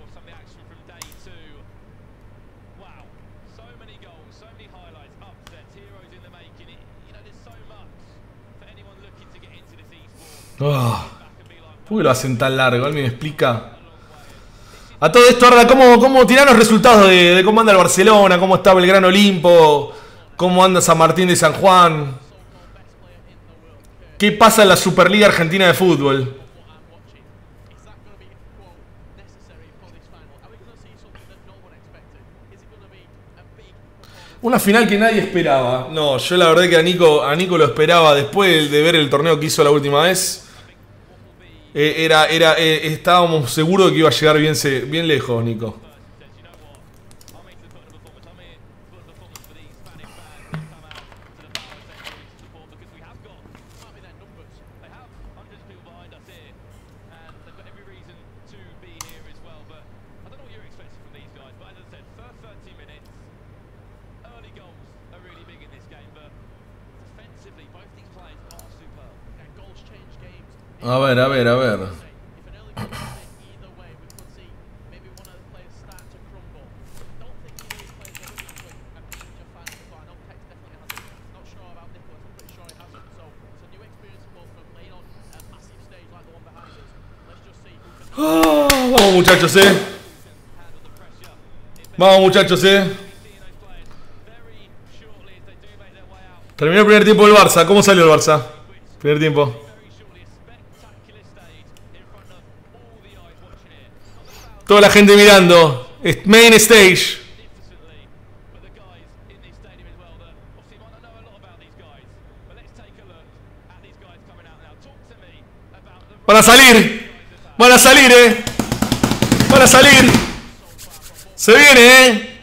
Oh, ¿por qué lo hacen tan largo? ¿Alguien me explica? A todo esto, ahora, ¿cómo, cómo tiran los resultados de, de cómo anda el Barcelona? ¿Cómo está Belgrano Olimpo? ¿Cómo anda San Martín de San Juan? ¿Qué pasa en la Superliga Argentina de Fútbol? Una final que nadie esperaba. No, yo la verdad que a Nico, a Nico lo esperaba después de ver el torneo que hizo la última vez. Eh, era, era, eh, estábamos seguros de que iba a llegar bien, bien lejos, Nico. A ver, a ver, a ver. Oh, vamos muchachos, eh. Vamos muchachos, eh. Terminó el primer tiempo del Barça. ¿Cómo salió el Barça? Primer tiempo. Toda la gente mirando. Main stage. Van a salir. Van a salir, eh. Van a salir. Se viene, eh.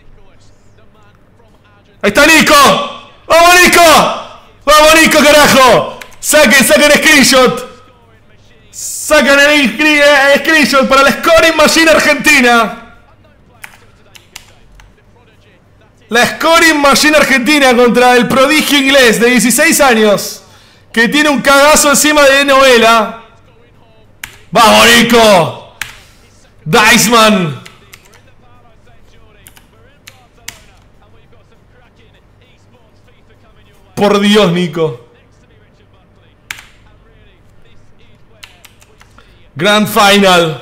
Ahí está Nico. ¡Vamos, Nico! ¡Vamos, Nico, carajo! Saquen, saquen screenshot. Sacan el screenshot para la Scoring Machine Argentina. La Scoring Machine Argentina contra el prodigio inglés de dieciséis años, que tiene un cagazo encima de novela. ¡Vamos, Nico! Diceman. Por Dios, Nico. Grand Final.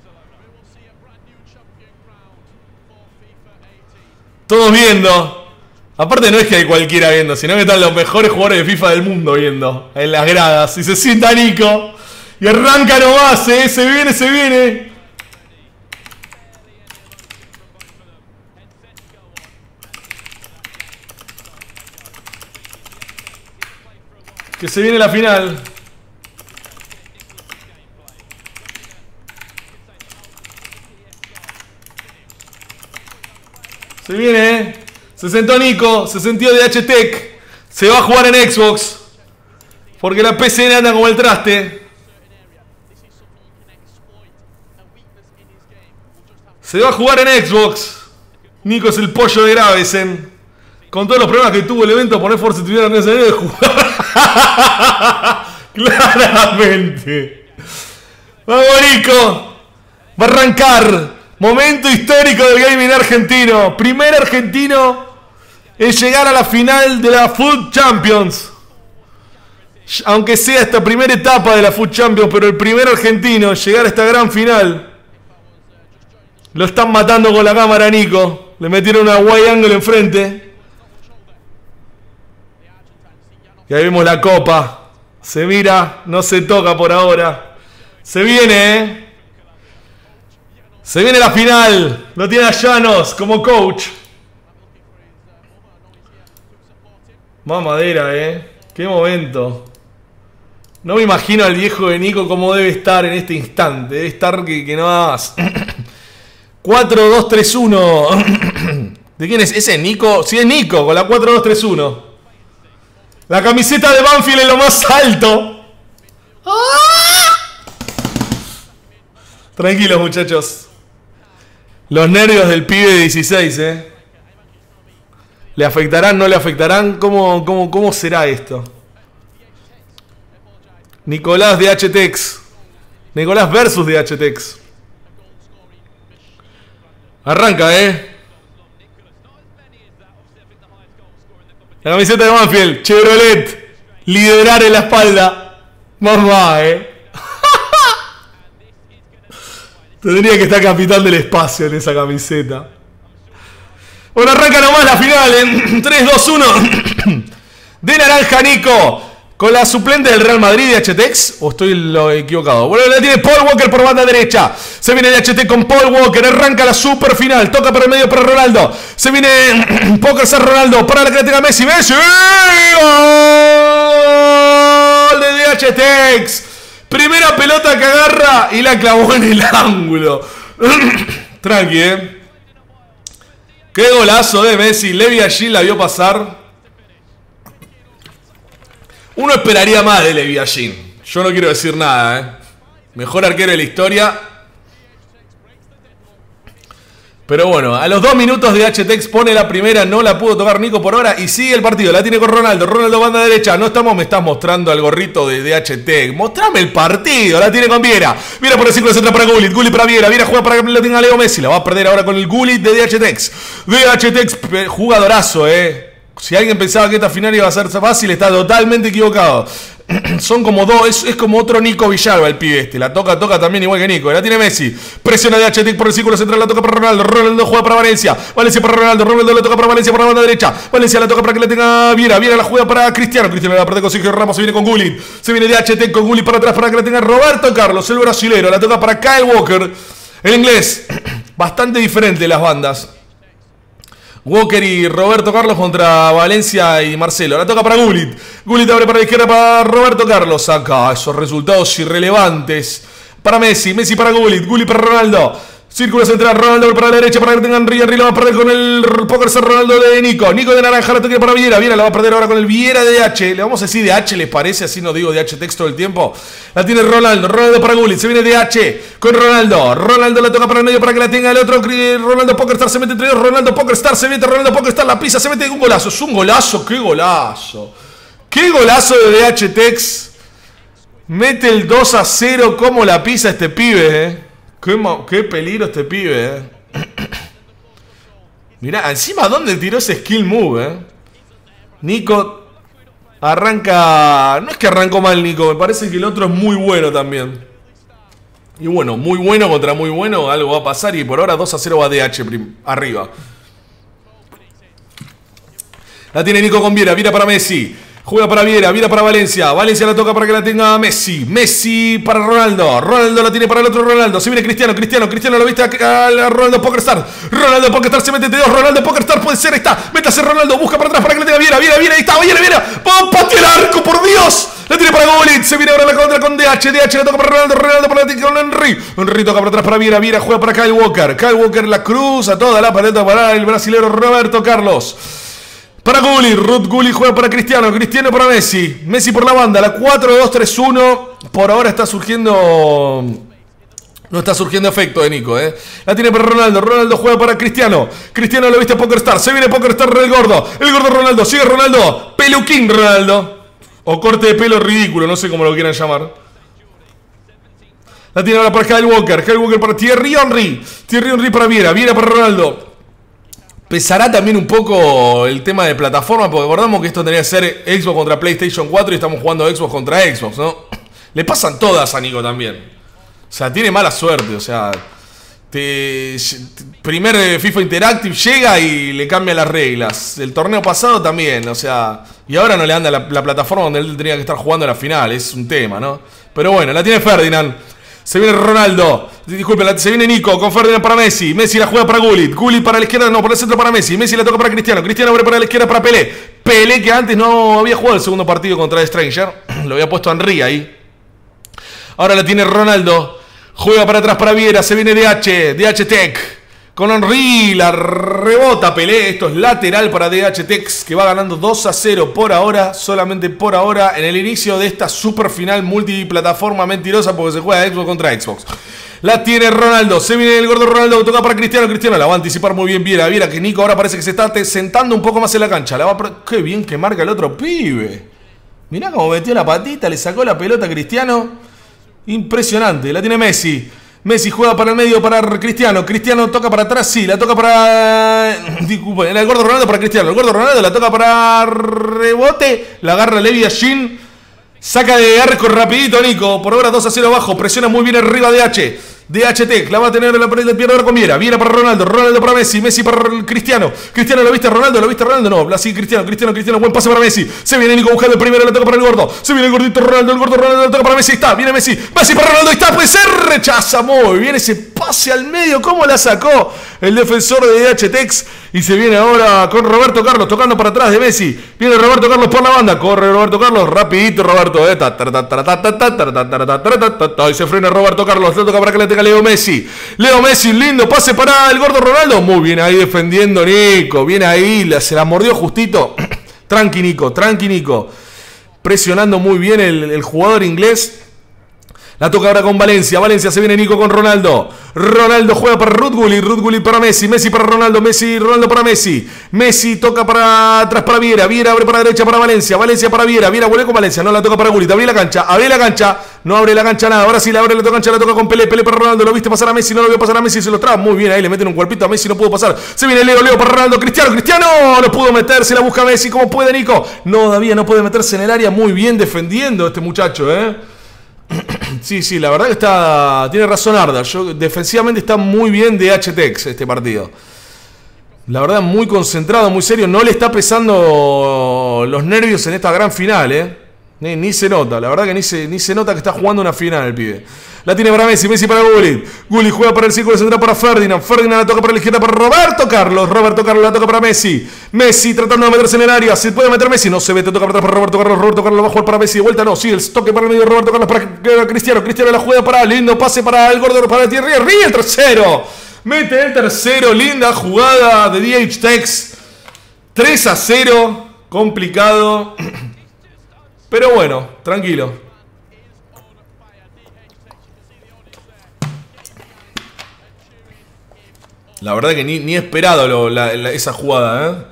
Todos viendo. Aparte no es que hay cualquiera viendo, sino que están los mejores jugadores de FIFA del mundo viendo en las gradas. Y se sienta Nico. Y arranca nomás, eh. Se viene, se viene. Que se viene la final. Se viene, eh. Se sentó Nico, se sentió D H Tech. Se va a jugar en Xbox. Porque la P C N anda como el traste. Se va a jugar en Xbox. Nico es el pollo de Gravesen. Con todos los problemas que tuvo el evento, poner Forza tuviera en ese de jugar. Claramente. Vamos, Nico. Va a arrancar. Momento histórico del gaming argentino. Primer argentino en llegar a la final de la Food Champions. Aunque sea esta primera etapa de la Food Champions, pero el primer argentino en llegar a esta gran final. Lo están matando con la cámara, Nico. Le metieron una wide angle enfrente. Y ahí vemos la copa. Se mira, no se toca por ahora. Se viene, eh. Se viene la final. Lo tiene a Llanos como coach. Mamadera, eh. Qué momento. No me imagino al viejo de Nico cómo debe estar en este instante. Debe estar que, que no más. cuatro dos tres uno. ¿De quién es? ¿Ese es Nico? Sí, es Nico, con la cuatro dos tres uno. La camiseta de Banfield en lo más alto. ¡Ah! Tranquilos, muchachos. Los nervios del pibe de dieciséis, eh. ¿Le afectarán? ¿No le afectarán? ¿Cómo, cómo, cómo será esto? Nicolás de H T X. Nicolás versus de H T X. Arranca, eh. La camiseta de Banfield, Chevrolet. Liderar en la espalda. Mamá, eh. Tendría que estar capitán del espacio en esa camiseta. Bueno, arranca nomás la final en tres dos uno. De naranja, Nico. Con la suplente del Real Madrid de H T X. ¿O estoy lo equivocado? Bueno, la tiene Paul Walker por banda derecha. Se viene de H T con Paul Walker. Arranca la super final. Toca por el medio para Ronaldo. Se viene Pocas a Ronaldo. Para la que tenga Messi. Messi. ¡Gol de D H T X! Primera pelota que agarra y la clavó en el ángulo. Tranqui, eh. Qué golazo de Messi. Levi allí la vio pasar. Uno esperaría más de Levi allí. Yo no quiero decir nada, eh. Mejor arquero de la historia. Pero bueno, a los dos minutos de H T X pone la primera, no la pudo tocar Nico por ahora y sigue el partido, la tiene con Ronaldo, Ronaldo banda derecha, no estamos, me estás mostrando al gorrito de, de H T X, mostrame el partido, la tiene con Viera, Viera por el círculo central para Gullit, Gullit para Viera, Viera juega para que la tenga Leo Messi, la va a perder ahora con el Gullit de D H T X, D H T X, jugadorazo, eh. Si alguien pensaba que esta final iba a ser fácil, está totalmente equivocado. Son como dos, es, es como otro Nico Villalba el pibe este. La toca, toca también igual que Nico. La tiene Messi. Presiona de H T por el círculo central, la toca para Ronaldo. Ronaldo juega para Valencia. Valencia para Ronaldo. Ronaldo la toca para Valencia por la banda derecha. Valencia la toca para que la tenga Viera. Viera la juega para Cristiano. Cristiano la parte con Sergio Ramos. Se viene con Gullit. Se viene de H T con Gullit para atrás para que la tenga Roberto Carlos, el brasilero. La toca para Kyle Walker, el inglés. Bastante diferente las bandas. Walker y Roberto Carlos contra Valencia y Marcelo. La toca para Gullit. Gullit abre para la izquierda para Roberto Carlos. Saca esos resultados irrelevantes para Messi. Messi para Gullit. Gullit para Ronaldo. Círculo central. Ronaldo para la derecha para que tengan Henry. Henry la va a perder con el Poker Star Ronaldo de Nico. Nico de naranja la toca para Viera. Viera la va a perder ahora con el Viera de H. Le vamos a decir de H, ¿les parece? Así no digo de H texto todo el tiempo. La tiene Ronaldo. Ronaldo para Gullit. Se viene de H con Ronaldo. Ronaldo la toca para el medio para que la tenga el otro. Ronaldo Poker Star se mete entre dos. Ronaldo Poker Star se mete. Ronaldo Poker Star la pisa. Se mete un golazo. Es un golazo. ¡Qué golazo! ¡Qué golazo de D H Tex! Mete el dos a cero. ¿Cómo la pisa este pibe, eh? Qué, qué peligro este pibe, eh. Mirá, encima dónde tiró ese skill move, eh. Nico arranca... No es que arrancó mal Nico, me parece que el otro es muy bueno también. Y bueno, muy bueno contra muy bueno, algo va a pasar y por ahora dos a cero va D H arriba. La tiene Nico con Viera, Viera para Messi. Juega para Viera, Viera para Valencia. Valencia la toca para que la tenga Messi. Messi para Ronaldo. Ronaldo la tiene para el otro Ronaldo. Se viene Cristiano, Cristiano, Cristiano lo viste a, a Ronaldo Pokerstar. Ronaldo Pokerstar se mete entre dos. Ronaldo Pokerstar puede ser, ahí está. Métase Ronaldo, busca para atrás para que la tenga Viera, Viera, Viera, ahí está, Viera, Viera. ¡Oh, patea el arco, por Dios! La tiene para Gullit. Se viene ahora la contra con D H. D H la toca para Ronaldo. Ronaldo para la tiene con Henry. Henry toca para atrás para Viera. Viera juega para Kyle Walker. Kyle Walker la cruza toda la paleta para el brasilero Roberto Carlos. Para Gullit, Ruth Gullit juega para Cristiano, Cristiano para Messi, Messi por la banda, la cuatro dos tres uno, por ahora está surgiendo, no está surgiendo efecto de Nico, eh. La tiene para Ronaldo, Ronaldo juega para Cristiano, Cristiano lo viste a Pokerstar, se viene Pokerstar el gordo, el gordo Ronaldo, sigue Ronaldo, peluquín Ronaldo, o corte de pelo ridículo, no sé cómo lo quieran llamar. La tiene ahora para Kyle Walker, Kyle Walker para Thierry Henry, Thierry Henry para Viera, Viera para Ronaldo. Pesará también un poco el tema de plataforma, porque acordamos que esto tenía que ser Xbox contra PlayStation cuatro y estamos jugando Xbox contra Xbox, ¿no? Le pasan todas a Nico también. O sea, tiene mala suerte, o sea... Te, primer FIFA Interactive llega y le cambia las reglas. El torneo pasado también, o sea... Y ahora no le anda la, la plataforma donde él tenía que estar jugando la final, es un tema, ¿no? Pero bueno, la tiene Ferdinand. Se viene Ronaldo, disculpen, se viene Nico con Ferdinand para Messi. Messi la juega para Gullit, Gullit para la izquierda, no, por el centro para Messi. Messi la toca para Cristiano, Cristiano abre para la izquierda para Pelé. Pelé que antes no había jugado el segundo partido contra The Stranger, lo había puesto a Henry ahí. Ahora la tiene Ronaldo, juega para atrás para Viera, se viene D H, D H Tech. Con Henry, la rebota Pelé, esto es lateral para D H Tex, que va ganando dos a cero por ahora, solamente por ahora, en el inicio de esta super final multiplataforma mentirosa, porque se juega Xbox contra Xbox. La tiene Ronaldo, se viene el gordo Ronaldo, toca para Cristiano, Cristiano la va a anticipar muy bien Viera, Viera que Nico ahora parece que se está sentando un poco más en la cancha, la va a... Qué bien que marca el otro pibe. Mirá cómo metió la patita, le sacó la pelota a Cristiano, impresionante, la tiene Messi. Messi juega para el medio para Cristiano. Cristiano toca para atrás, sí, la toca para... Disculpen, el gordo Ronaldo para Cristiano. El gordo Ronaldo la toca para rebote. La agarra Levi Shin. Saca de arco rapidito Nico. Por ahora dos a cero abajo. Presiona muy bien arriba de H. D H T, la va a tener en la pared del pierna ahora con Viera. Viera para Ronaldo, Ronaldo para Messi, Messi para Cristiano. Cristiano, ¿lo viste a Ronaldo? ¿Lo viste a Ronaldo? No, así Cristiano, Cristiano, Cristiano, buen pase para Messi. Se viene Nico buscando el primero, la toca para el gordo. Se viene el gordito Ronaldo, el gordo Ronaldo, la toca para Messi, ahí está, viene Messi. Messi para Ronaldo, ahí está, puede ser, rechaza muy bien ese pase al medio. ¿Cómo la sacó el defensor de D H Tex? Y se viene ahora con Roberto Carlos tocando para atrás de Messi. Viene Roberto Carlos por la banda, corre Roberto Carlos, rapidito Roberto. Ahí se frena Roberto Carlos, le toca para que le tenga Leo Messi. Leo Messi, lindo pase para el gordo Ronaldo. Muy bien ahí defendiendo Nico. Viene ahí, se la mordió justito. Tranqui Nico, tranqui Nico. Presionando muy bien el, el jugador inglés. La toca ahora con Valencia. Valencia se viene Nico con Ronaldo. Ronaldo juega para Ruud Gullit. Ruud Gullit para Messi. Messi para Ronaldo. Messi, Ronaldo para Messi. Messi toca para atrás para Viera. Viera abre para derecha para Valencia. Valencia para Viera. Viera vuelve con Valencia. No la toca para Gullit. Abre la cancha. Abre la cancha. No abre la cancha nada. Ahora sí la abre la cancha. La toca con Pelé. Pelé para Ronaldo. Lo viste pasar a Messi. No lo vio pasar a Messi. Se lo traba. Muy bien ahí. Le meten un cuerpito a Messi. No pudo pasar. Se viene Leo. Leo para Ronaldo. Cristiano. Cristiano. No pudo meterse. La busca Messi. ¿Cómo puede Nico? No, todavía no puede meterse en el área. Muy bien defendiendo este muchacho, eh. Sí, sí, la verdad que está. Tiene razón Arda. Yo, defensivamente está muy bien de H T X este partido. La verdad, muy concentrado, muy serio. No le está pesando los nervios en esta gran final, eh. Ni, ni se nota, la verdad que ni se, ni se nota que está jugando una final el pibe. La tiene para Messi, Messi para Gullit. Gullit juega para el círculo central para Ferdinand. Ferdinand la toca para la izquierda para Roberto Carlos. Roberto Carlos la toca para Messi. Messi tratando de meterse en el área. ¿Se puede meter Messi? No se ve, te toca para atrás para Roberto Carlos. Roberto Carlos va a jugar para Messi de vuelta. No, sí, el toque para el medio de Roberto Carlos para Cristiano. Cristiano la juega para lindo pase para el gordo para Thierry Henry. El tercero. Mete el tercero. Linda jugada de D H T X. tres a cero. Complicado. Pero bueno, tranquilo. La verdad que ni, ni he esperado lo, la, la, esa jugada, ¿eh?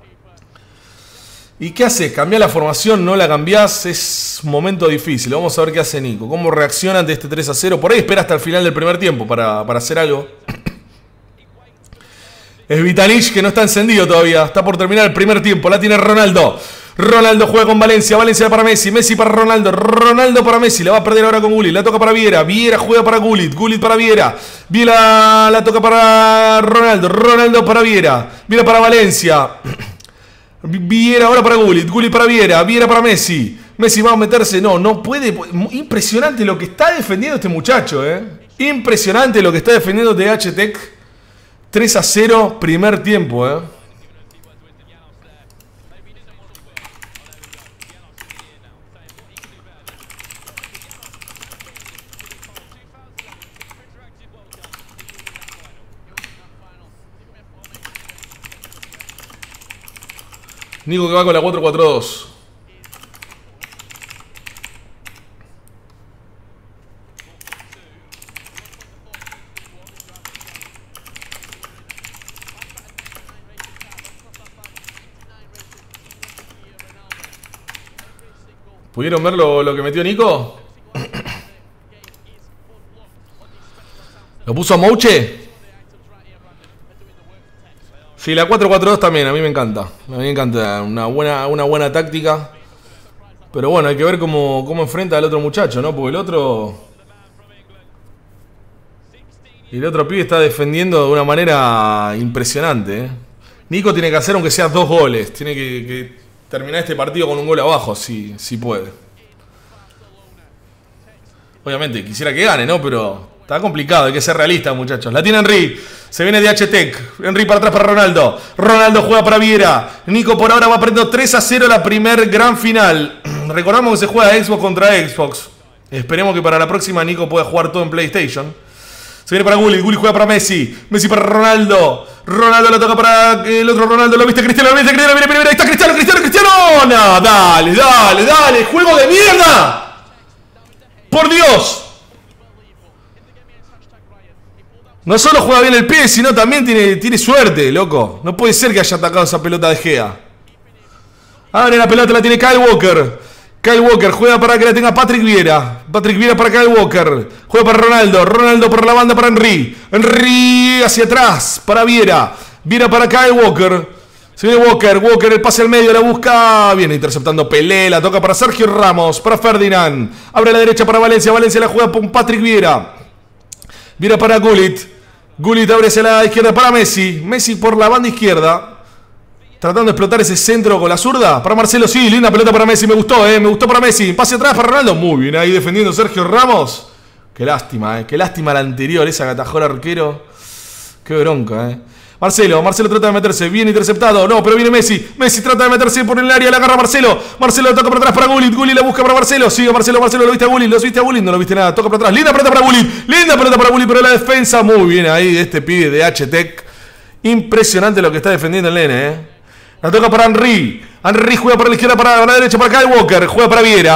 ¿Y qué haces? ¿Cambiás la formación? ¿No la cambiás? Es un momento difícil. Vamos a ver qué hace Nico. ¿Cómo reacciona ante este tres a cero? Por ahí espera hasta el final del primer tiempo para, para hacer algo. Es Vitanich que no está encendido todavía. Está por terminar el primer tiempo. La tiene Ronaldo. Ronaldo juega con Valencia. Valencia para Messi. Messi para Ronaldo. Ronaldo para Messi. La va a perder ahora con Gullit. La toca para Viera. Viera juega para Gullit. Gullit para Viera. Viera la toca para Ronaldo. Ronaldo para Viera. Viera para Valencia. Viera ahora para Gullit. Gullit para Viera. Viera para Messi. Messi va a meterse. No, no puede. Impresionante lo que está defendiendo este muchacho, eh. Impresionante lo que está defendiendo de H T X. tres a cero, primer tiempo, eh. Nico que va con la cuatro cuatro dos. ¿Pudieron ver lo, lo que metió Nico? ¿Lo puso a Mouche? Sí, la cuatro cuatro dos también, a mí me encanta. A mí me encanta, una buena, una buena táctica. Pero bueno, hay que ver cómo, cómo enfrenta al otro muchacho, ¿no? Porque el otro... Y el otro pibe está defendiendo de una manera impresionante, ¿eh? Nico tiene que hacer aunque sea dos goles. Tiene que, que terminar este partido con un gol abajo, si, si puede. Obviamente, quisiera que gane, ¿no? Pero... Está complicado, hay que ser realista, muchachos. La tiene Henry. Se viene de H T X. Henry para atrás para Ronaldo. Ronaldo juega para Viera. Nico por ahora va perdiendo tres a cero la primer gran final. Recordamos que se juega Xbox contra Xbox. Esperemos que para la próxima Nico pueda jugar todo en PlayStation. Se viene para Gullit. Gullit juega para Messi. Messi para Ronaldo. Ronaldo lo toca para el otro Ronaldo. ¿Lo viste, Cristiano? ¿Lo viste, Cristiano? Viene, viene, viene. Ahí está Cristiano, Cristiano, Cristiano. No, dale, dale, dale. ¡Juego de mierda! ¡Por Dios! No solo juega bien el pie, sino también tiene, tiene suerte, loco. No puede ser que haya atacado esa pelota de Gea. Abre la pelota, la tiene Kyle Walker. Kyle Walker juega para que la tenga Patrick Vieira. Patrick Vieira para Kyle Walker. Juega para Ronaldo. Ronaldo por la banda para Henry. Henry hacia atrás para Vieira. Vieira para Kyle Walker. Se viene Walker. Walker el pase al medio, la busca. Viene interceptando Pelé. La toca para Sergio Ramos. Para Ferdinand. Abre a la derecha para Valencia. Valencia la juega con Patrick Vieira. Vieira para Gullit. Gullit abre hacia la izquierda para Messi. Messi por la banda izquierda. Tratando de explotar ese centro con la zurda. Para Marcelo, sí, linda pelota para Messi. Me gustó, eh. Me gustó para Messi. Pase atrás para Ronaldo. Muy bien ahí defendiendo Sergio Ramos. Qué lástima, eh. Qué lástima la anterior. Esa que atajó el arquero. Qué bronca, eh. Marcelo, Marcelo trata de meterse. Bien interceptado. No, pero viene Messi. Messi trata de meterse por el área. La agarra Marcelo. Marcelo le toca para atrás para Gullit. Gullit la busca para Marcelo. Sigue Marcelo. Marcelo lo viste a Gullit. Lo viste a Gullit. No lo viste nada. Toca para atrás. Linda pelota para Gullit. Linda pelota para Gullit. Pero la defensa. Muy bien ahí de este pibe de H T X. Impresionante lo que está defendiendo el nene, eh. La toca para Henry. Henry juega para la izquierda, para la derecha, para Kyle Walker. Juega para Viera.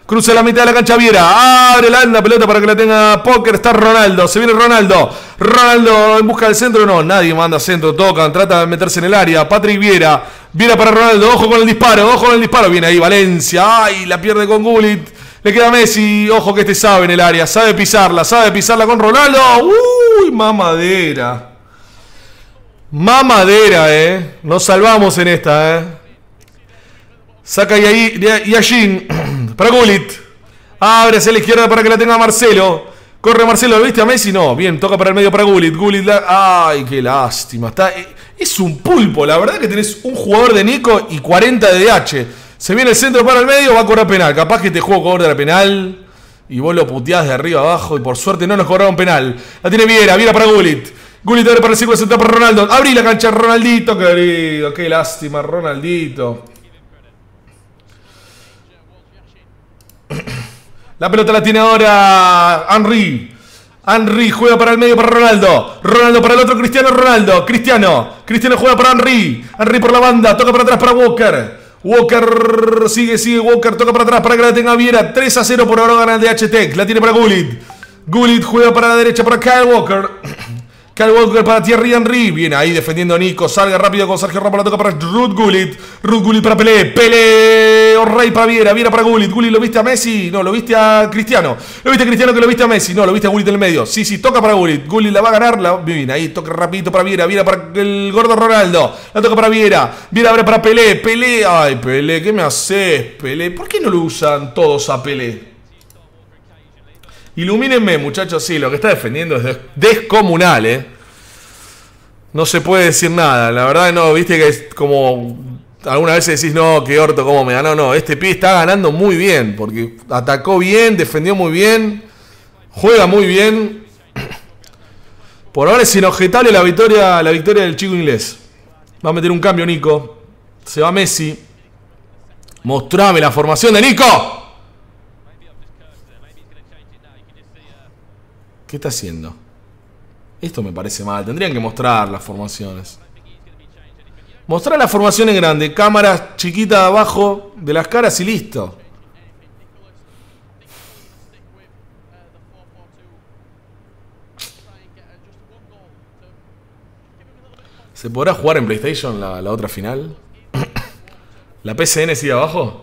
Cruza la mitad de la cancha Viera. Abre la, la pelota para que la tenga Póker. Está Ronaldo. Se viene Ronaldo. Ronaldo en busca del centro. No, nadie manda centro. Tocan. Trata de meterse en el área. Patrick Viera. Viera para Ronaldo. Ojo con el disparo. Ojo con el disparo. Viene ahí Valencia. Ay, la pierde con Gullit. Le queda Messi. Ojo que este sabe en el área. Sabe pisarla. Sabe pisarla con Ronaldo. Uy, mamadera. Mamadera, eh. Nos salvamos en esta, eh. Saca y ahí Yashin para Gullit. Abre hacia la izquierda para que la tenga Marcelo. Corre Marcelo, ¿lo viste a Messi? No, bien, toca para el medio para Gullit. Gullit la... Ay, qué lástima. Está... Es un pulpo, la verdad que tenés un jugador de Nico y cuarenta de D H. Se viene el centro para el medio, va a cobrar penal. Capaz que este juego cobra la penal y vos lo puteás de arriba abajo y por suerte no nos cobraron penal. La tiene Viera, Viera para Gullit. Gullit abre para el círculo central para Ronaldo. Abrí la cancha, Ronaldito, querido. Qué lástima, Ronaldito. La pelota la tiene ahora Henry. Henry juega para el medio para Ronaldo. Ronaldo para el otro Cristiano Ronaldo. Cristiano. Cristiano juega para Henry. Henry por la banda. Toca para atrás para Walker. Walker sigue, sigue Walker. Toca para atrás para que la tenga Viera. tres a cero por ahora gana el D H Tech. La tiene para Gullit. Gullit juega para la derecha para Kyle Walker. Kyle Walker para Thierry Henry. Viene ahí defendiendo a Nico. Salga rápido con Sergio Ramos. La toca para Ruud Gullit. Ruud Gullit para Pelé. Pelé. O'Reilly para Viera. Viera para Gullit. Gullit, ¿lo viste a Messi? No, lo viste a Cristiano. ¿Lo viste a Cristiano que lo viste a Messi? No, lo viste a Gullit en el medio. Sí, sí, toca para Gullit. Gullit la va a ganar. La... Viene ahí, toca rapidito para Viera. Viera para el gordo Ronaldo. La toca para Viera. Viera abre para Pelé. Pelé. Ay, Pelé, ¿qué me haces, Pelé? ¿Por qué no lo usan todos a Pelé? Ilumínenme, muchachos. Sí, lo que está defendiendo es descomunal, eh. No se puede decir nada, la verdad no, viste que es como algunas veces decís, no, qué orto, cómo me ganó, no, este pibe está ganando muy bien, porque atacó bien, defendió muy bien, juega muy bien. Por ahora es inobjetable la victoria, la victoria del chico inglés. Va a meter un cambio Nico, se va Messi. Mostrame la formación de Nico. ¿Qué está haciendo? Esto me parece mal. Tendrían que mostrar las formaciones. Mostrar la formación en grande. Cámara chiquita abajo de las caras y listo. ¿Se podrá jugar en PlayStation la, la otra final? ¿La P C N sigue abajo?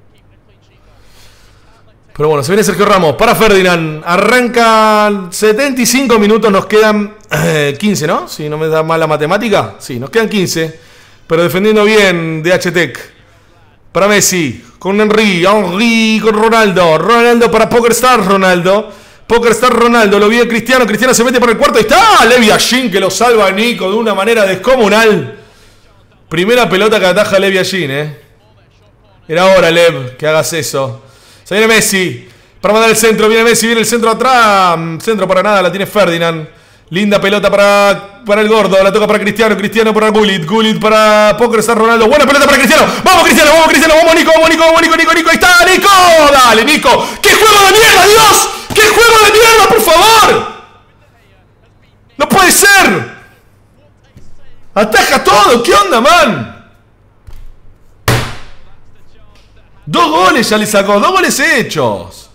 Pero bueno, se viene Sergio Ramos para Ferdinand. Arrancan setenta y cinco minutos, nos quedan eh, quince, ¿no? Si no me da mal la matemática. Sí, nos quedan quince. Pero defendiendo bien D H Tech. Para Messi, con Henry, Henry con Ronaldo. Ronaldo para PokerStars, Ronaldo. PokerStars, Ronaldo. Lo vi a Cristiano. Cristiano se mete para el cuarto. Ahí está Levi Yashin que lo salva a Nico de una manera descomunal. Primera pelota que ataja Levi Yashin, ¿eh? Era hora, Lev, que hagas eso. Se viene Messi. Para mandar el centro. Viene Messi. Viene el centro atrás. Centro para nada. La tiene Ferdinand. Linda pelota para, para el gordo. La toca para Cristiano. Cristiano para Gullit. Gullit para PokerStars Ronaldo. Buena pelota para Cristiano. Vamos Cristiano. Vamos Cristiano. Vamos Nico. Vamos Nico. Vamos Nico. Nico. Nico. Ahí está Nico. Dale Nico. ¡Qué juego de mierda, Dios! ¡Qué juego de mierda, por favor! No puede ser. Ataja todo. ¿Qué onda, man? Dos goles ya le sacó, dos goles hechos.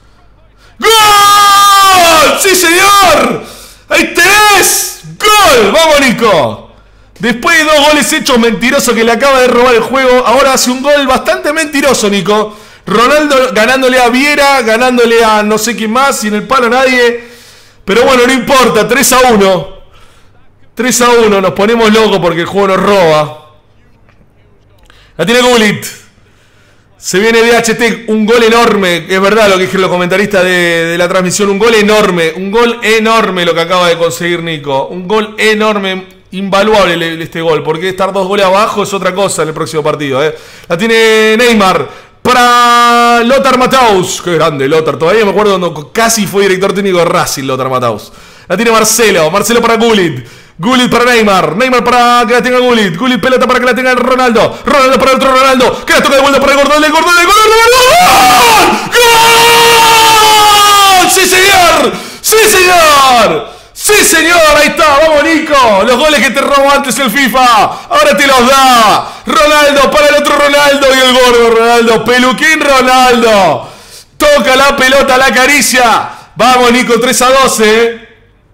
¡Gol! ¡Sí, señor! ¡Ahí tenés! ¡Gol! ¡Vamos, Nico! Después de dos goles hechos, mentiroso que le acaba de robar el juego, ahora hace un gol bastante mentiroso, Nico. Ronaldo ganándole a Viera, ganándole a no sé quién más, y en el palo nadie. Pero bueno, no importa, tres a uno. tres a uno, nos ponemos locos porque el juego nos roba. La tiene Gullit. Se viene D H T, un gol enorme, es verdad lo que dijeron los comentaristas de, de la transmisión, un gol enorme, un gol enorme lo que acaba de conseguir Nico, un gol enorme, invaluable este gol, porque estar dos goles abajo es otra cosa en el próximo partido. ¿eh? La tiene Neymar para Lothar Matthaus, qué grande Lothar, todavía me acuerdo cuando casi fue director técnico de Racing Lothar Matthaus. La tiene Marcelo, Marcelo para Gullit. Gullit para Neymar, Neymar para que la tenga Gullit, Gullit pelota para que la tenga Ronaldo, Ronaldo para el otro Ronaldo, que la toca de vuelta para el gordo, el gordo, el gordo, ¡gol! ¡Gol! ¡Sí, señor! ¡Sí, señor! ¡Sí, señor! Ahí está, vamos Nico, los goles que te robó antes el FIFA, ahora te los da, Ronaldo para el otro Ronaldo y el gordo Ronaldo, peluquín Ronaldo. Toca la pelota, la acaricia. Vamos, Nico, tres a dos, eh.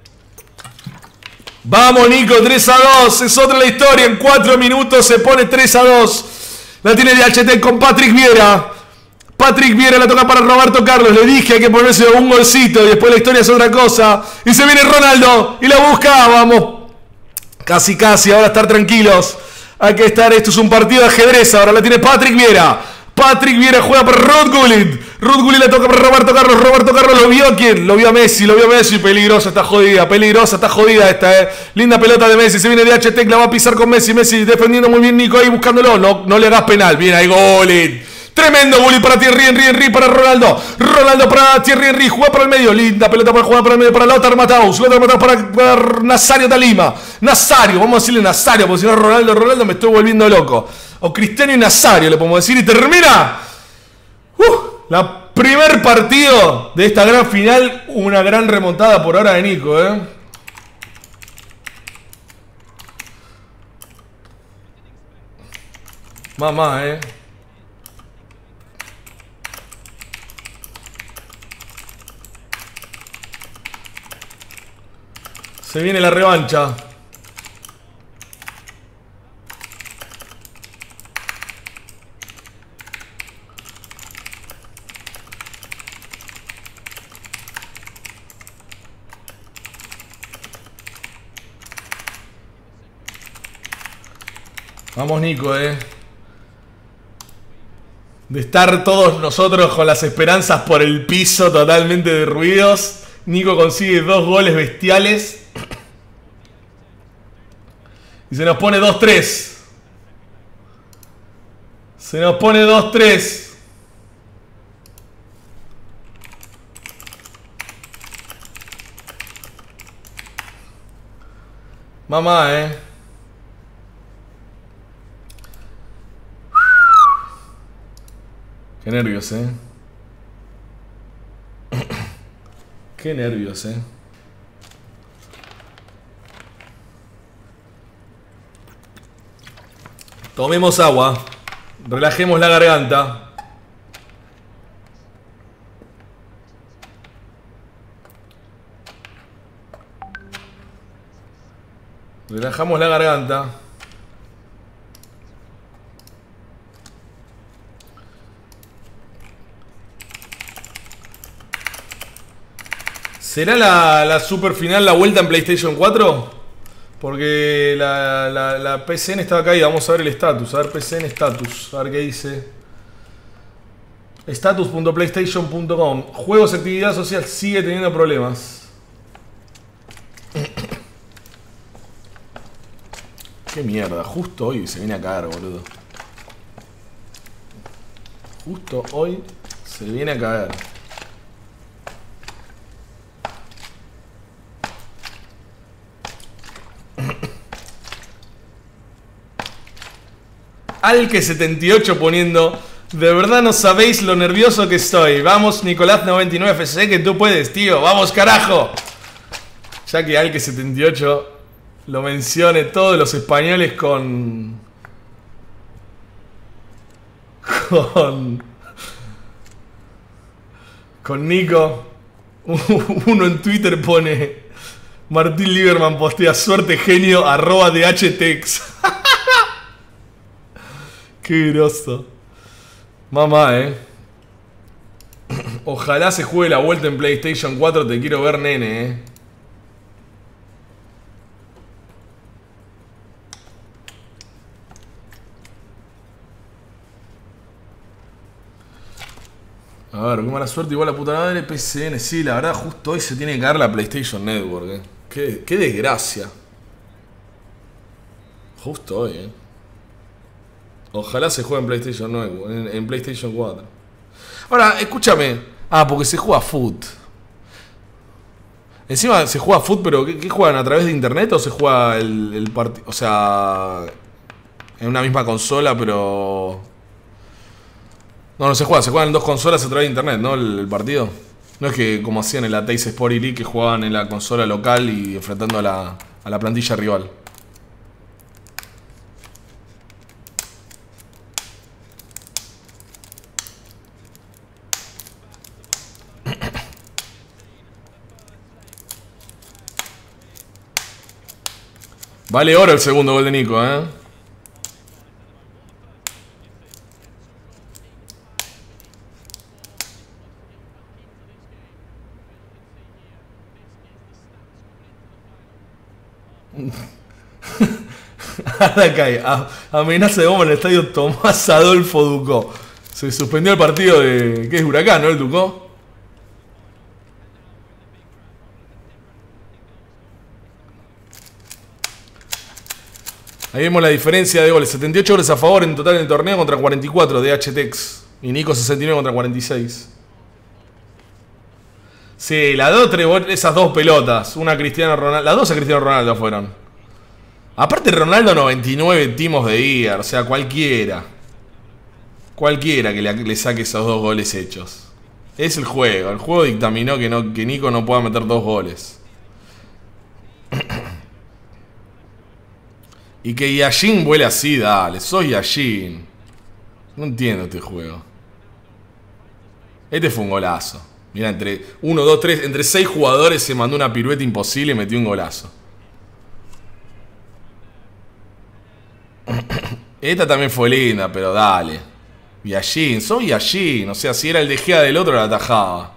Vamos, Nico, tres a dos. Es otra la historia. En cuatro minutos se pone tres a dos. La tiene D H T con Patrick Vieira. Patrick Vieira la toca para Roberto Carlos. Le dije hay que ponerse un golcito. Y después la historia es otra cosa. Y se viene Ronaldo. Y la busca. Vamos. Casi, casi. Ahora estar tranquilos. Hay que estar. Esto es un partido de ajedrez. Ahora la tiene Patrick Vieira. Patrick Vieira juega para Ruud Gullit. Ruud Gullit le toca para Roberto Carlos. Roberto Carlos lo vio. ¿Quién? Lo vio a Messi. Lo vio a Messi. Peligrosa, está jodida. Peligrosa, está jodida esta, eh. Linda pelota de Messi. Se viene D H T. La va a pisar con Messi. Messi defendiendo muy bien Nico ahí buscándolo. No, no le hagas penal. Bien ahí, Gullit. Tremendo Gullit para Thierry Henry. Henry para Ronaldo. Ronaldo para Thierry Henry. Juega para el medio. Linda pelota para jugar para el medio para Lothar Matthaus. Lothar Matthaus para, para Nazario Talima. Nazario. Vamos a decirle Nazario. Porque si no Ronaldo, Ronaldo me estoy volviendo loco. O Cristiano y Nazario le podemos decir. Y termina. Uh, la primer partido de esta gran final. Una gran remontada por ahora de Nico, eh. Mamá, eh. Se viene la revancha. Vamos, Nico, eh. De estar todos nosotros con las esperanzas por el piso totalmente derruidos. Nico consigue dos goles bestiales. Y se nos pone dos tres. Se nos pone dos tres. Mamá, eh. Qué nervios, eh. Qué nervios, eh. Tomemos agua. Relajemos la garganta. Relajamos la garganta. ¿Será la, la super final la vuelta en PlayStation cuatro? Porque la, la, la P C N estaba caída. Vamos a ver el estatus. A ver P C N status. A ver qué dice. status punto playstation punto com. Juegos, actividad social. Sigue teniendo problemas. Qué mierda. Justo hoy se viene a caer, boludo. Justo hoy se viene a caer. Alke setenta y ocho poniendo: de verdad no sabéis lo nervioso que estoy. Vamos, Nicolás noventa y nueve F C, que tú puedes, tío. Vamos, carajo. Ya que Alke setenta y ocho lo mencione todos los españoles con... Con... Con Nico. Uno en Twitter pone: Martín Lieberman postea suerte genio arroba D H Tex. Qué groso. Mamá, eh. Ojalá se juegue la vuelta en PlayStation cuatro. Te quiero ver, nene, eh. A ver, qué mala suerte. Igual la puta madre. P C N, sí, la verdad, justo hoy se tiene que caer la PlayStation Network, eh. Qué, qué desgracia. Justo hoy, eh. Ojalá se juegue en PlayStation nueve, en, en PlayStation cuatro. Ahora, escúchame. Ah, porque se juega foot. Encima se juega foot, pero ¿qué, qué juegan? ¿A través de internet o se juega el, el partido? O sea, en una misma consola, pero... No, no se juega. Se juegan en dos consolas a través de internet, ¿no? El, el partido. No es que como hacían en la Teis Sport Elite, que jugaban en la consola local y enfrentando a la, a la plantilla rival. Vale oro el segundo gol de Nico, ¿eh? Ahora cae. Amenaza de bomba en el estadio Tomás Adolfo Ducó. Se suspendió el partido de... ¿Qué es Huracán, no? El Ducó. Ahí vemos la diferencia de goles. setenta y ocho goles a favor en total en el torneo contra cuarenta y cuatro de H T X. Y Nico sesenta y nueve contra cuarenta y seis. Sí, las dos, tres, esas dos pelotas. Una a Cristiano Ronaldo. Las dos a Cristiano Ronaldo fueron. Aparte Ronaldo noventa y nueve timos de I A R. O sea, cualquiera. Cualquiera que le, le saque esos dos goles hechos. Es el juego. El juego dictaminó que, no, que Nico no pueda meter dos goles. Y que Yashin vuele así, dale. Soy Yashin. No entiendo este juego. Este fue un golazo. Mira, entre uno, dos, tres, entre seis jugadores se mandó una pirueta imposible y metió un golazo. Esta también fue linda, pero dale. Yashin, soy Yashin. O sea, si era el de Gea del otro, la atajaba.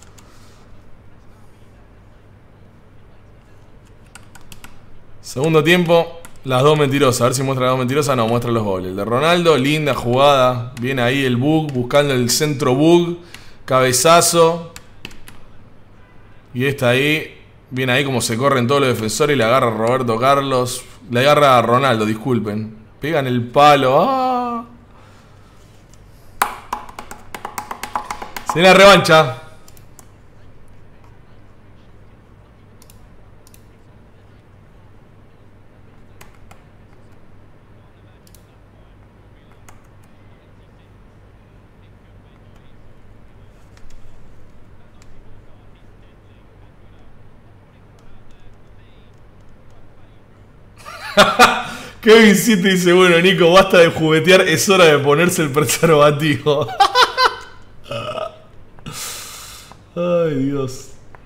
Segundo tiempo. Las dos mentirosas, a ver si muestra las dos mentirosas. No, muestra los goles. El de Ronaldo, linda jugada. Viene ahí el bug, buscando el centro bug. Cabezazo. Y esta ahí. Viene ahí como se corren todos los defensores y le agarra a Roberto Carlos. Le agarra a Ronaldo, disculpen. Pegan el palo. ¡Ah! Se viene la revancha. Kevin siete dice, bueno, Nico, basta de juguetear, es hora de ponerse el preservativo. Ay, Dios.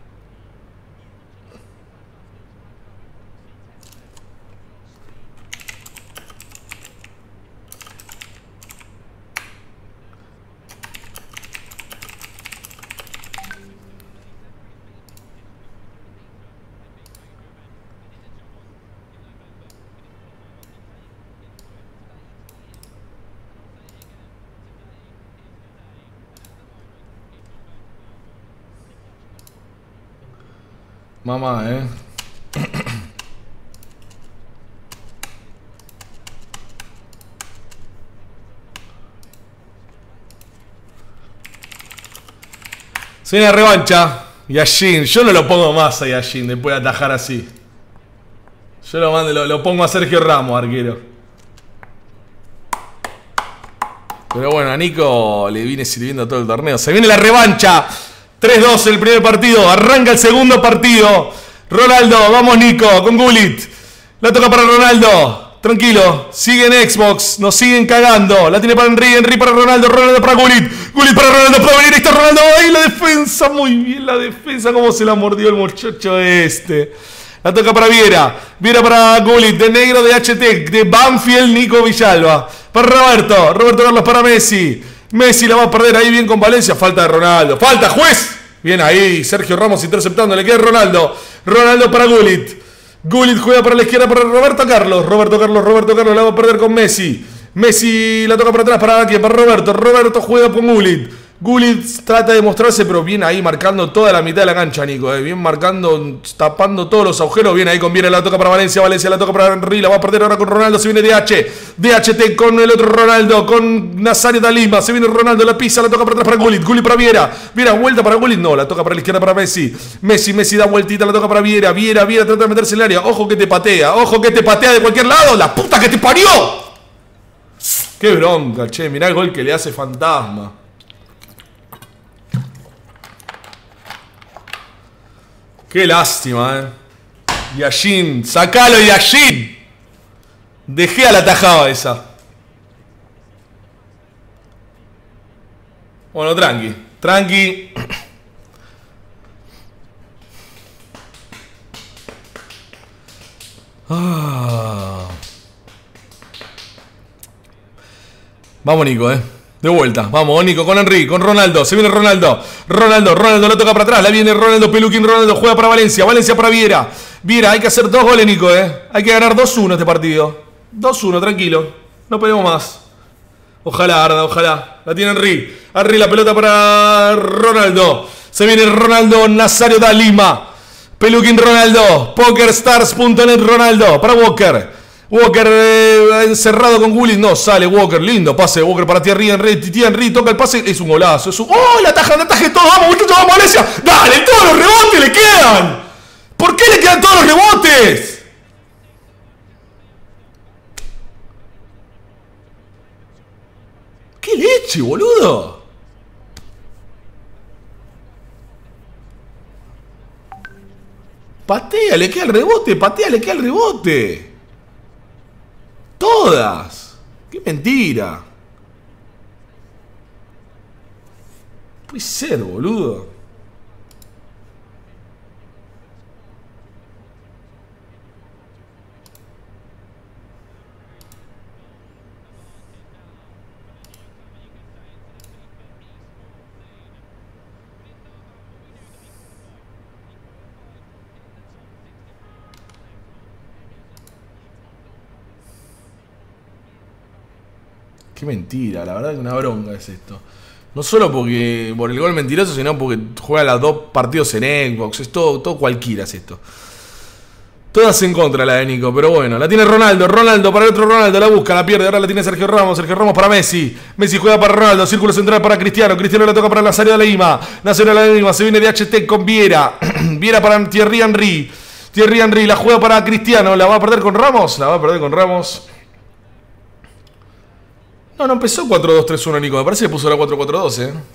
Mamá, eh. Se viene la revancha. Yashin. Yo no lo pongo más a Yashin después de atajar así. Yo lo, mando, lo, lo pongo a Sergio Ramos, arquero. Pero bueno, a Nico le viene sirviendo todo el torneo. Se viene la revancha. tres dos el primer partido. Arranca el segundo partido. Ronaldo, vamos Nico, con Gullit. La toca para Ronaldo. Tranquilo, sigue en Xbox. Nos siguen cagando. La tiene para Henry, Henry para Ronaldo, Ronaldo para Gullit. Gullit para Ronaldo, puede venir. Ahí está Ronaldo. Ahí la defensa, muy bien la defensa. Cómo se la mordió el muchacho este. La toca para Viera. Viera para Gullit, de negro de H T, de Banfield, Nico Villalba. Para Roberto, Roberto Carlos para Messi. Messi la va a perder ahí bien con Valencia. Falta de Ronaldo. ¡Falta, juez! Bien ahí, Sergio Ramos interceptando. Le queda Ronaldo. Ronaldo para Gullit. Gullit juega para la izquierda para Roberto Carlos. Roberto Carlos, Roberto Carlos la va a perder con Messi. Messi la toca para atrás para quién, para Roberto. Roberto juega con Gullit. Gullit trata de mostrarse, pero viene ahí marcando toda la mitad de la cancha, Nico. Eh. Bien marcando, tapando todos los agujeros. Viene ahí con Viera, la toca para Valencia. Valencia la toca para Henry. La va a perder ahora con Ronaldo. Se viene D H. D H T con el otro Ronaldo. Con Nazario da Lima. Se viene Ronaldo, la pisa, la toca para atrás para Gullit. Gullit para Viera. Viera, vuelta para Gullit. No, la toca para la izquierda para Messi. Messi, Messi da vueltita, la toca para Viera. Viera, Viera trata de meterse en el área. Ojo que te patea. Ojo que te patea de cualquier lado. ¡La puta que te parió! Qué bronca, che. Mirá el gol que le hace Fantasma. Qué lástima, eh. Yashin, sacalo Yashin. Dejé a la tajada esa. Bueno, tranqui, tranqui. Ah. Vamos, Nico, eh. De vuelta. Vamos, Nico, con Henry, con Ronaldo. Se viene Ronaldo. Ronaldo, Ronaldo la toca para atrás. La viene Ronaldo, Peluquín, Ronaldo juega para Valencia. Valencia para Viera. Viera, hay que hacer dos goles, Nico, eh. Hay que ganar dos uno este partido. dos uno, tranquilo. No peleemos más. Ojalá, Arda, ojalá. La tiene Henry. Henry, la pelota para Ronaldo. Se viene Ronaldo, Nazario da Lima. Peluquín Ronaldo. PokerStars punto net Ronaldo. Para Walker. Walker eh, encerrado con Gullit. No, sale Walker. Lindo pase de Walker para Thierry Henry. Thierry Henry toca el pase. Es un golazo. Es un... ¡Oh! La ataja, la ataja todo. Vamos, muchachos, vamos, Valencia. Dale, todos los rebotes le quedan. ¿Por qué le quedan todos los rebotes? ¡Qué leche, boludo! Patea, le queda el rebote. Patea, le queda el rebote. Todas. ¡Qué mentira! Puede ser, boludo. Qué mentira, la verdad que una bronca es esto. No solo porque por el gol mentiroso, sino porque juega los dos partidos en Xbox. Es todo, todo cualquiera es esto. Todas en contra la de Nico, pero bueno. La tiene Ronaldo, Ronaldo para el otro Ronaldo, la busca, la pierde. Ahora la tiene Sergio Ramos, Sergio Ramos para Messi. Messi juega para Ronaldo, círculo central para Cristiano. Cristiano la toca para Nazario de Lima. Nazario de Lima, se viene de H T con Viera. Viera para Thierry Henry. Thierry Henry la juega para Cristiano. ¿La va a perder con Ramos? La va a perder con Ramos. No, no empezó cuatro dos tres uno, Nico. Me parece que puso la cuatro cuatro dos, eh.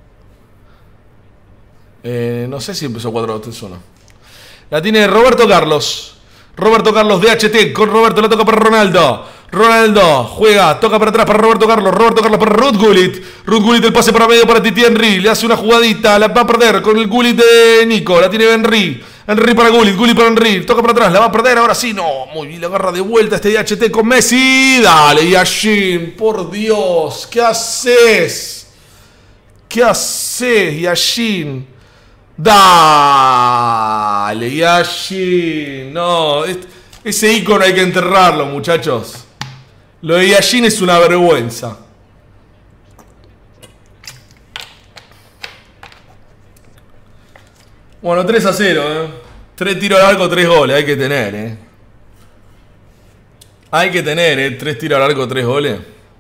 eh. No sé si empezó cuatro dos tres uno. La tiene Roberto Carlos. Roberto Carlos de H T con Roberto. La toca para Ronaldo. Ronaldo juega, toca para atrás para Roberto Carlos. Roberto Carlos para Ruud Gullit. Ruud Gullit el pase para medio para Titi Henry. Le hace una jugadita. La va a perder con el Gullit de Nico. La tiene Henry. Henry para Gullit. Gullit para Henry. Toca para atrás. La va a perder. Ahora sí. No. Muy bien. La agarra de vuelta este D H T con Messi. Dale, Yashin. Por Dios. ¿Qué haces? ¿Qué haces, Yashin? Dale, Yashin. No. Ese icono hay que enterrarlo, muchachos. Lo de Yashin es una vergüenza. Bueno, tres a cero, ¿eh? tres tiros al arco, tres goles. Hay que tener, ¿eh? Hay que tener, ¿eh? tres tiros al arco, tres goles.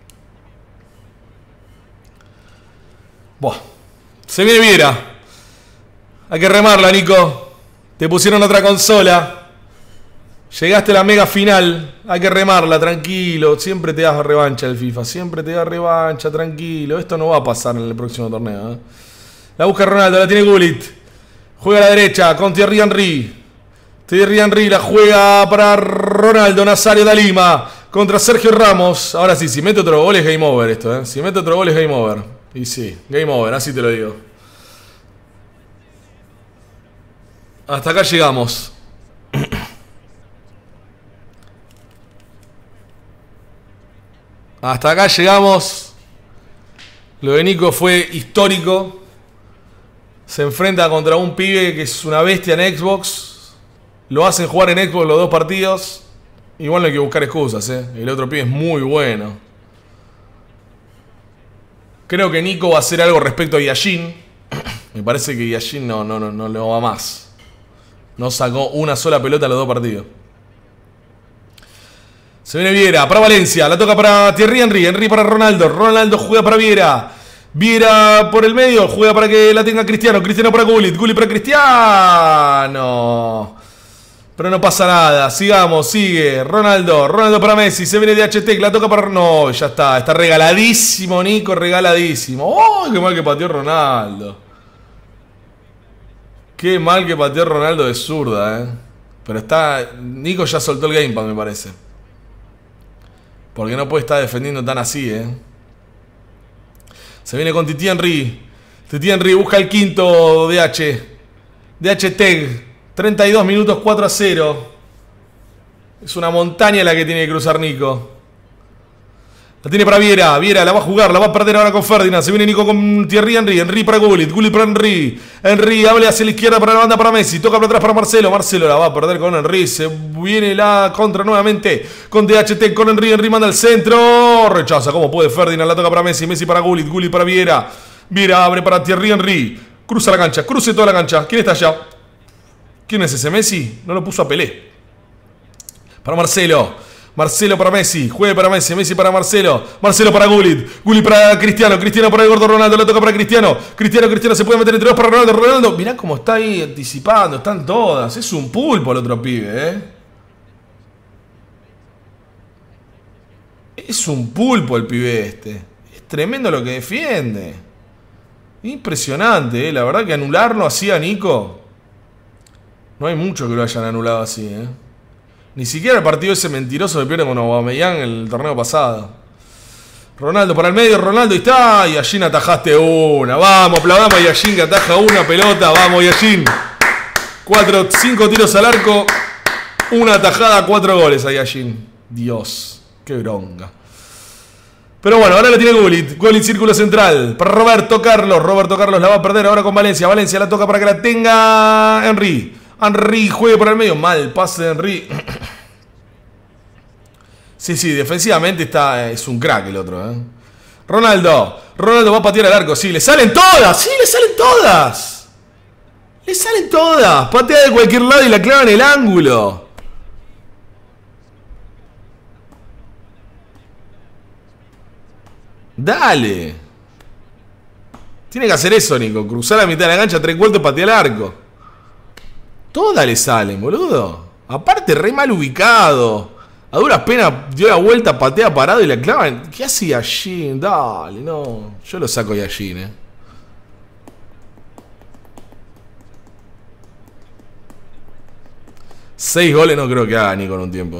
Buah. Se viene Viera. Hay que remarla, Nico. Te pusieron otra consola. Llegaste a la mega final. Hay que remarla, tranquilo. Siempre te das revancha el FIFA. Siempre te da revancha, tranquilo. Esto no va a pasar en el próximo torneo, ¿eh? La busca Ronaldo, la tiene Gullit. Juega a la derecha con Thierry Henry. Thierry Henry la juega para Ronaldo. Nazario da Lima contra Sergio Ramos. Ahora sí, si mete otro gol es game over esto, ¿eh? Si mete otro gol es game over. Y sí, game over, así te lo digo. Hasta acá llegamos. Hasta acá llegamos. Lo de Nico fue histórico. Se enfrenta contra un pibe que es una bestia en Xbox. Lo hacen jugar en Xbox los dos partidos. Igual no hay que buscar excusas, ¿eh? El otro pibe es muy bueno. Creo que Nico va a hacer algo respecto a Yashin. Me parece que Yashin no, no, no, no le va más. No sacó una sola pelota en los dos partidos. Se viene Viera para Valencia. La toca para Thierry Henry. Henry para Ronaldo. Ronaldo juega para Viera. Viera por el medio. Juega para que la tenga Cristiano. Cristiano para Gullit. Gullit para Cristiano. Pero no pasa nada. Sigamos. Sigue. Ronaldo. Ronaldo para Messi. Se viene de H T. La toca para... No, ya está. Está regaladísimo, Nico. Regaladísimo. ¡Oh! Qué mal que pateó Ronaldo. Qué mal que pateó Ronaldo de zurda, eh. Pero está... Nico ya soltó el gamepad, me parece. Porque no puede estar defendiendo tan así, eh. Se viene con Titi Henry. Titi Henry busca el quinto D H. D H T. treinta y dos minutos, cuatro a cero. Es una montaña la que tiene que cruzar Nico. La tiene para Viera, Viera la va a jugar, la va a perder ahora con Ferdinand. Se viene Nico con Thierry Henry, Henry para Gullit, Gullit para Henry. Henry abre hacia la izquierda para la banda para Messi. Toca para atrás para Marcelo, Marcelo la va a perder con Henry. Se viene la contra nuevamente con D H T, con Henry, Henry manda al centro. Rechaza como puede Ferdinand, la toca para Messi, Messi para Gullit, Gullit para Viera. Viera abre para Thierry Henry. Cruza la cancha, cruce toda la cancha. ¿Quién está allá? ¿Quién es ese? Messi no lo puso a Pelé. Para Marcelo. Marcelo para Messi, juegue para Messi, Messi para Marcelo, Marcelo para Gullit, Gullit para Cristiano, Cristiano para el gordo Ronaldo, le toca para Cristiano, Cristiano, Cristiano se puede meter entre dos para Ronaldo, Ronaldo, mirá cómo está ahí anticipando, están todas, es un pulpo el otro pibe, eh. Es un pulpo el pibe este, es tremendo lo que defiende, impresionante, eh. La verdad que anularlo así a Nico, no hay mucho que lo hayan anulado así, eh. Ni siquiera el partido ese mentiroso que pierde con Aubameyang el torneo pasado. Ronaldo para el medio, Ronaldo y está. Y Yashin atajaste una. Vamos, aplaudamos a Yashin que ataja una pelota. Vamos, Yashin. Cuatro, cinco tiros al arco. Una atajada, cuatro goles a Yashin. Dios, qué bronca. Pero bueno, ahora la tiene Gullit. Gullit, círculo central. Para Roberto Carlos. Roberto Carlos la va a perder ahora con Valencia. Valencia la toca para que la tenga Henry. Henry juegue por el medio. Mal pase de Henry. Sí, sí, defensivamente está, es un crack el otro, ¿eh? Ronaldo. Ronaldo va a patear al arco. Sí, le salen todas. Sí, le salen todas. Le salen todas. Patea de cualquier lado y la clava en el ángulo. Dale. Tiene que hacer eso, Nico. Cruzar la mitad de la cancha, tres vueltas, patear al arco. Todas le salen, boludo. Aparte, re mal ubicado. A duras penas dio la vuelta, patea parado y la clava. ¿Qué hace Yashin? Dale, no. Yo lo saco Yashin, eh. Seis goles no creo que haga ni con un tiempo.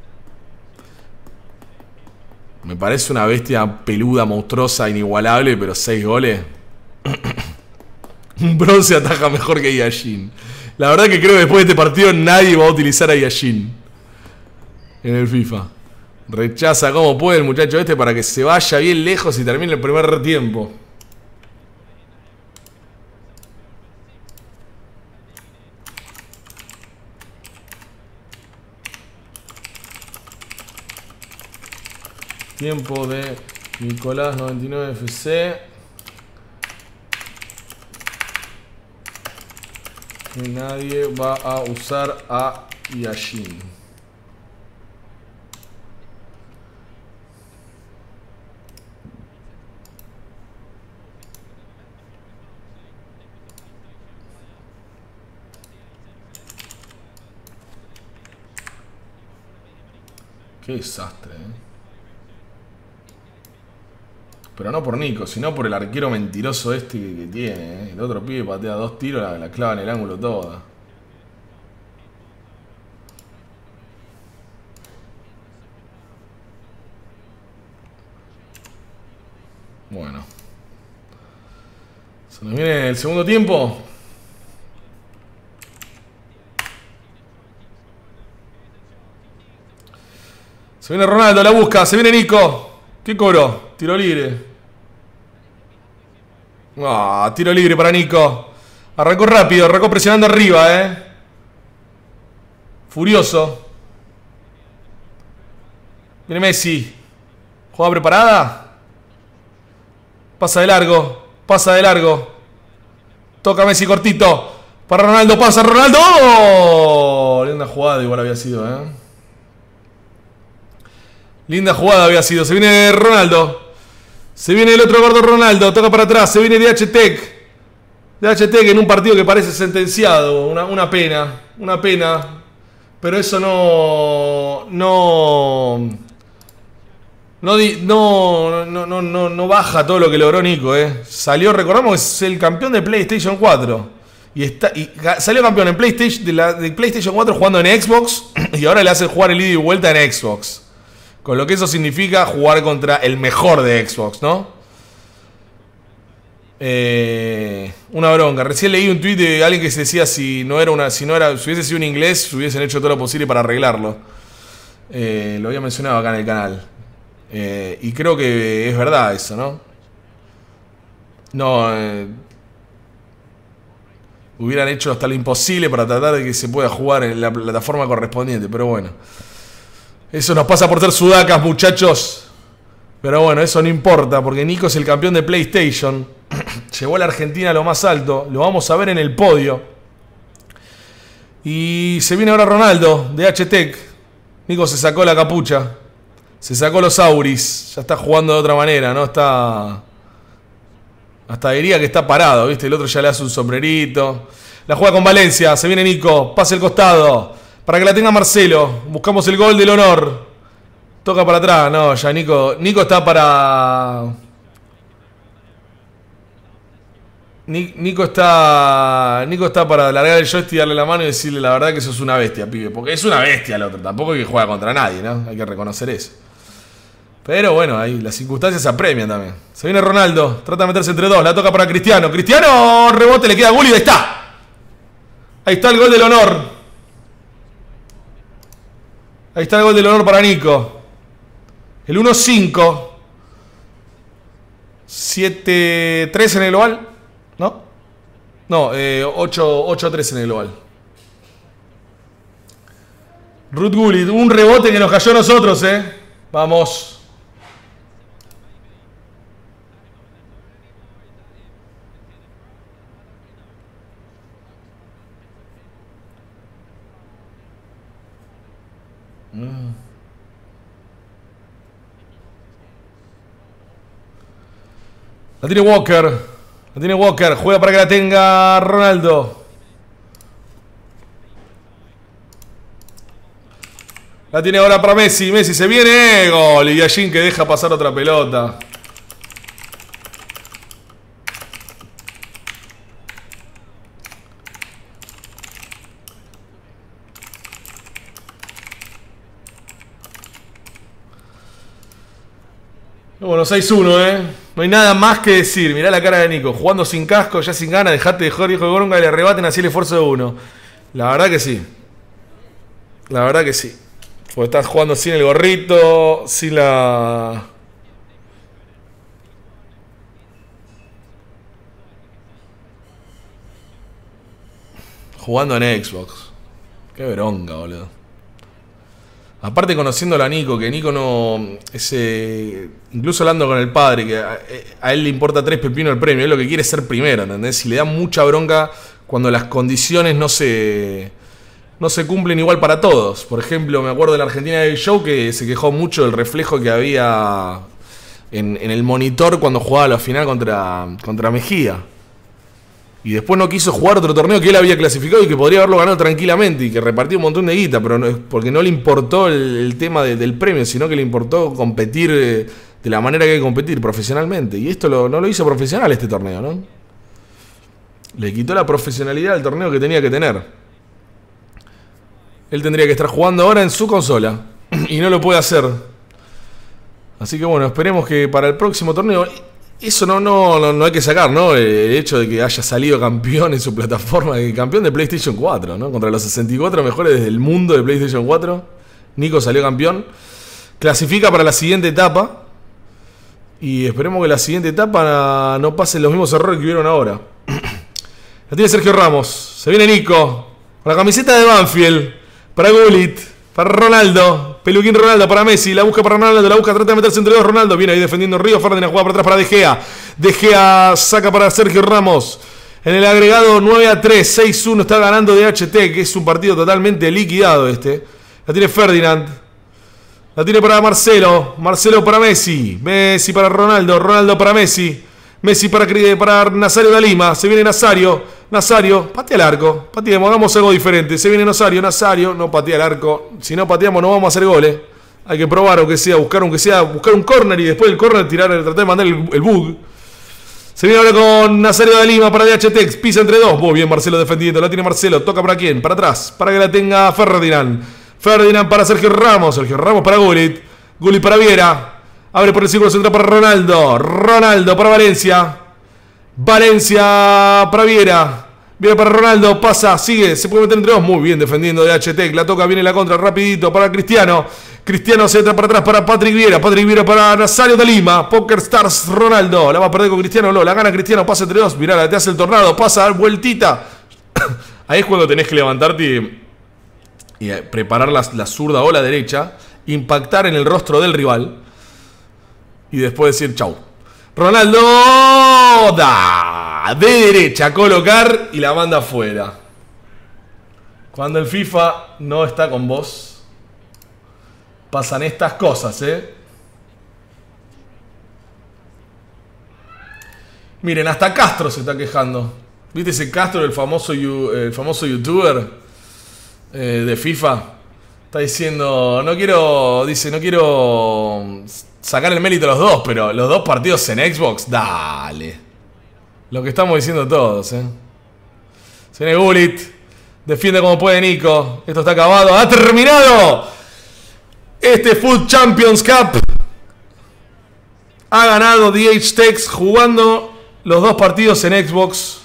Me parece una bestia peluda, monstruosa, inigualable, pero seis goles. Un bronce ataja mejor que Yashin. La verdad que creo que después de este partido nadie va a utilizar a Yashin en el FIFA. Rechaza como puede el muchacho este para que se vaya bien lejos y termine el primer tiempo. Tiempo de Nicolás noventa y nueve F C. Que nadie va a usar a Yashin. Qué desastre, ¿eh? Pero no por Nico, sino por el arquero mentiroso este que, que tiene, ¿eh? El otro pibe patea dos tiros, la, la clava en el ángulo toda. Bueno. Se nos viene el segundo tiempo. Se viene Ronaldo, la busca, se viene Nico. ¿Qué cobró? Tiro libre. Ah, tiro libre para Nico. Arrancó rápido, arrancó presionando arriba, eh. Furioso. Viene Messi. Jugada preparada. Pasa de largo, pasa de largo. Toca Messi cortito. Para Ronaldo, pasa Ronaldo. ¡Oh! Linda jugada igual había sido, eh. Linda jugada había sido. Se viene Ronaldo. Se viene el otro gordo Ronaldo. Toca para atrás. Se viene D H Tech. D H Tech en un partido que parece sentenciado. Una, una pena. Una pena. Pero eso no... No... No, no, no, no, no, no baja todo lo que logró Nico, eh. Salió, recordamos que es el campeón de PlayStation cuatro. Y, está, y salió campeón en PlayStation, de, la, de PlayStation cuatro jugando en Xbox. Y ahora le hacen jugar el ida y vuelta en Xbox. Con lo que eso significa jugar contra el mejor de Xbox, ¿no? Eh, una bronca. Recién leí un tweet de alguien que se decía si no era una, si no era, si hubiese sido un inglés, hubiesen hecho todo lo posible para arreglarlo. Eh, lo había mencionado acá en el canal. Eh, y creo que es verdad eso, ¿no? No... Eh, hubieran hecho hasta lo imposible para tratar de que se pueda jugar en la plataforma correspondiente. Pero bueno. Eso nos pasa por ser sudacas, muchachos. Pero bueno, eso no importa. Porque Nico es el campeón de PlayStation. Llevó a la Argentina a lo más alto. Lo vamos a ver en el podio. Y se viene ahora Ronaldo de H-Tech. Nico se sacó la capucha. Se sacó los auris. Ya está jugando de otra manera, ¿no? Está... Hasta diría que está parado, ¿viste? El otro ya le hace un sombrerito. La juega con Valencia. Se viene Nico. Pasa el costado. Para que la tenga Marcelo. Buscamos el gol del honor. Toca para atrás. No, ya Nico... Nico está para... Nico está... Nico está para largar el joystick, darle la mano y decirle la verdad que sos una bestia, pibe. Porque es una bestia el otro. Tampoco es que juega contra nadie, ¿no? Hay que reconocer eso. Pero bueno, ahí las circunstancias se apremian también. Se viene Ronaldo, trata de meterse entre dos, la toca para Cristiano. Cristiano, rebote, le queda a Gullit, ahí está. Ahí está el gol del honor. Ahí está el gol del honor para Nico. El uno cinco. siete tres en el global. ¿No? No, eh, ocho tres en el global. Ruud Gullit, un rebote que nos cayó a nosotros, eh. Vamos. La tiene Walker. La tiene Walker. Juega para que la tenga Ronaldo. La tiene ahora para Messi. Messi se viene. Gol. Y Yashin que deja pasar otra pelota. Bueno, seis uno, eh. No hay nada más que decir. Mirá la cara de Nico. Jugando sin casco, ya sin ganas. Dejate de joder, hijo de Goronga, y le arrebaten así el esfuerzo de uno. La verdad que sí. La verdad que sí. Porque estás jugando sin el gorrito, sin la... Jugando en Xbox. Qué bronca, boludo. Aparte conociéndolo a Nico, que Nico no... Ese, incluso hablando con el padre, que a, a él le importa tres pepinos el premio. Él lo que quiere es ser primero, ¿entendés? Y le da mucha bronca cuando las condiciones no se... No se cumplen igual para todos. Por ejemplo, me acuerdo de la Argentina del Show, que se quejó mucho del reflejo que había en, en el monitor cuando jugaba la final contra, contra Mejía. Y después no quiso jugar otro torneo que él había clasificado y que podría haberlo ganado tranquilamente y que repartió un montón de guita, pero no, porque no le importó el, el tema de, del premio, sino que le importó competir de, de la manera que hay que competir, profesionalmente. Y esto lo, no lo hizo profesional este torneo, ¿no? Le quitó la profesionalidad al torneo que tenía que tener. Él tendría que estar jugando ahora en su consola y no lo puede hacer. Así que bueno, esperemos que para el próximo torneo... Eso no, no, no, no hay que sacar, ¿no? El hecho de que haya salido campeón en su plataforma, campeón de PlayStation cuatro, ¿no? Contra los sesenta y cuatro mejores del mundo de PlayStation cuatro. Nico salió campeón. Clasifica para la siguiente etapa. Y esperemos que la siguiente etapa no pasen los mismos errores que hubieron ahora. La tiene Sergio Ramos. Se viene Nico. Con la camiseta de Banfield. Para Gullit. Para Ronaldo. Peluquín Ronaldo para Messi. La busca para Ronaldo. La busca. Trata de meterse entre dos. Ronaldo. Viene ahí defendiendo Río. Ferdinand juega para atrás para De Gea. De Gea saca para Sergio Ramos. En el agregado nueve a tres. seis uno está ganando de H T. Que es un partido totalmente liquidado este. La tiene Ferdinand. La tiene para Marcelo. Marcelo para Messi. Messi para Ronaldo. Ronaldo para Messi. Messi para, para Nazario de Lima. Se viene Nazario. Nazario, patea el arco. Pateemos, hagamos algo diferente. Se viene Nazario, Nazario, no patea el arco. Si no pateamos no vamos a hacer goles. Hay que probar aunque sea, buscar aunque sea, buscar un córner y después del córner tirar, tratar de mandar el, el bug. Se viene ahora con Nazario de Lima para D H T. Pisa entre dos. Muy bien Marcelo defendiendo. La tiene Marcelo. Toca para quién? Para atrás. Para que la tenga Ferdinand. Ferdinand para Sergio Ramos. Sergio Ramos para Gullit. Gullit para Viera. Abre por el círculo central para Ronaldo. Ronaldo para Valencia. Valencia para Viera. Viene para Ronaldo, pasa, sigue, se puede meter entre dos. Muy bien defendiendo de H T. La toca, viene la contra, rapidito para Cristiano. Cristiano se entra para atrás para Patrick Vieira. Patrick Vieira para Nazario de Lima. Poker Stars Ronaldo. La va a perder con Cristiano. No, la gana Cristiano. Pasa entre dos. Mirá, la te hace el tornado. Pasa a dar vueltita. Ahí es cuando tenés que levantarte y, y preparar la, la zurda o la derecha. Impactar en el rostro del rival. Y después decir chau. Ronaldo. Da. De derecha. Colocar y la manda afuera. Cuando el FIFA no está con vos. Pasan estas cosas, ¿eh? Miren, hasta Castro se está quejando. ¿Viste ese Castro, el famoso, el famoso youtuber eh, de FIFA? Está diciendo, no quiero, dice, no quiero sacar el mérito a los dos, pero los dos partidos en Xbox, dale. Lo que estamos diciendo todos, ¿eh? Se viene Gullit, defiende como puede Nico. Esto está acabado, ¡ha terminado! Este Food Champions Cup ha ganado D H Techs jugando los dos partidos en Xbox.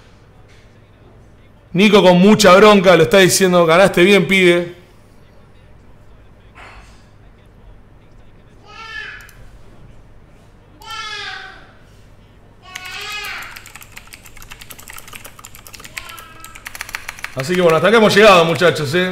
Nico con mucha bronca lo está diciendo, ganaste bien, pibe. Así que bueno, hasta acá hemos llegado, muchachos, ¿eh?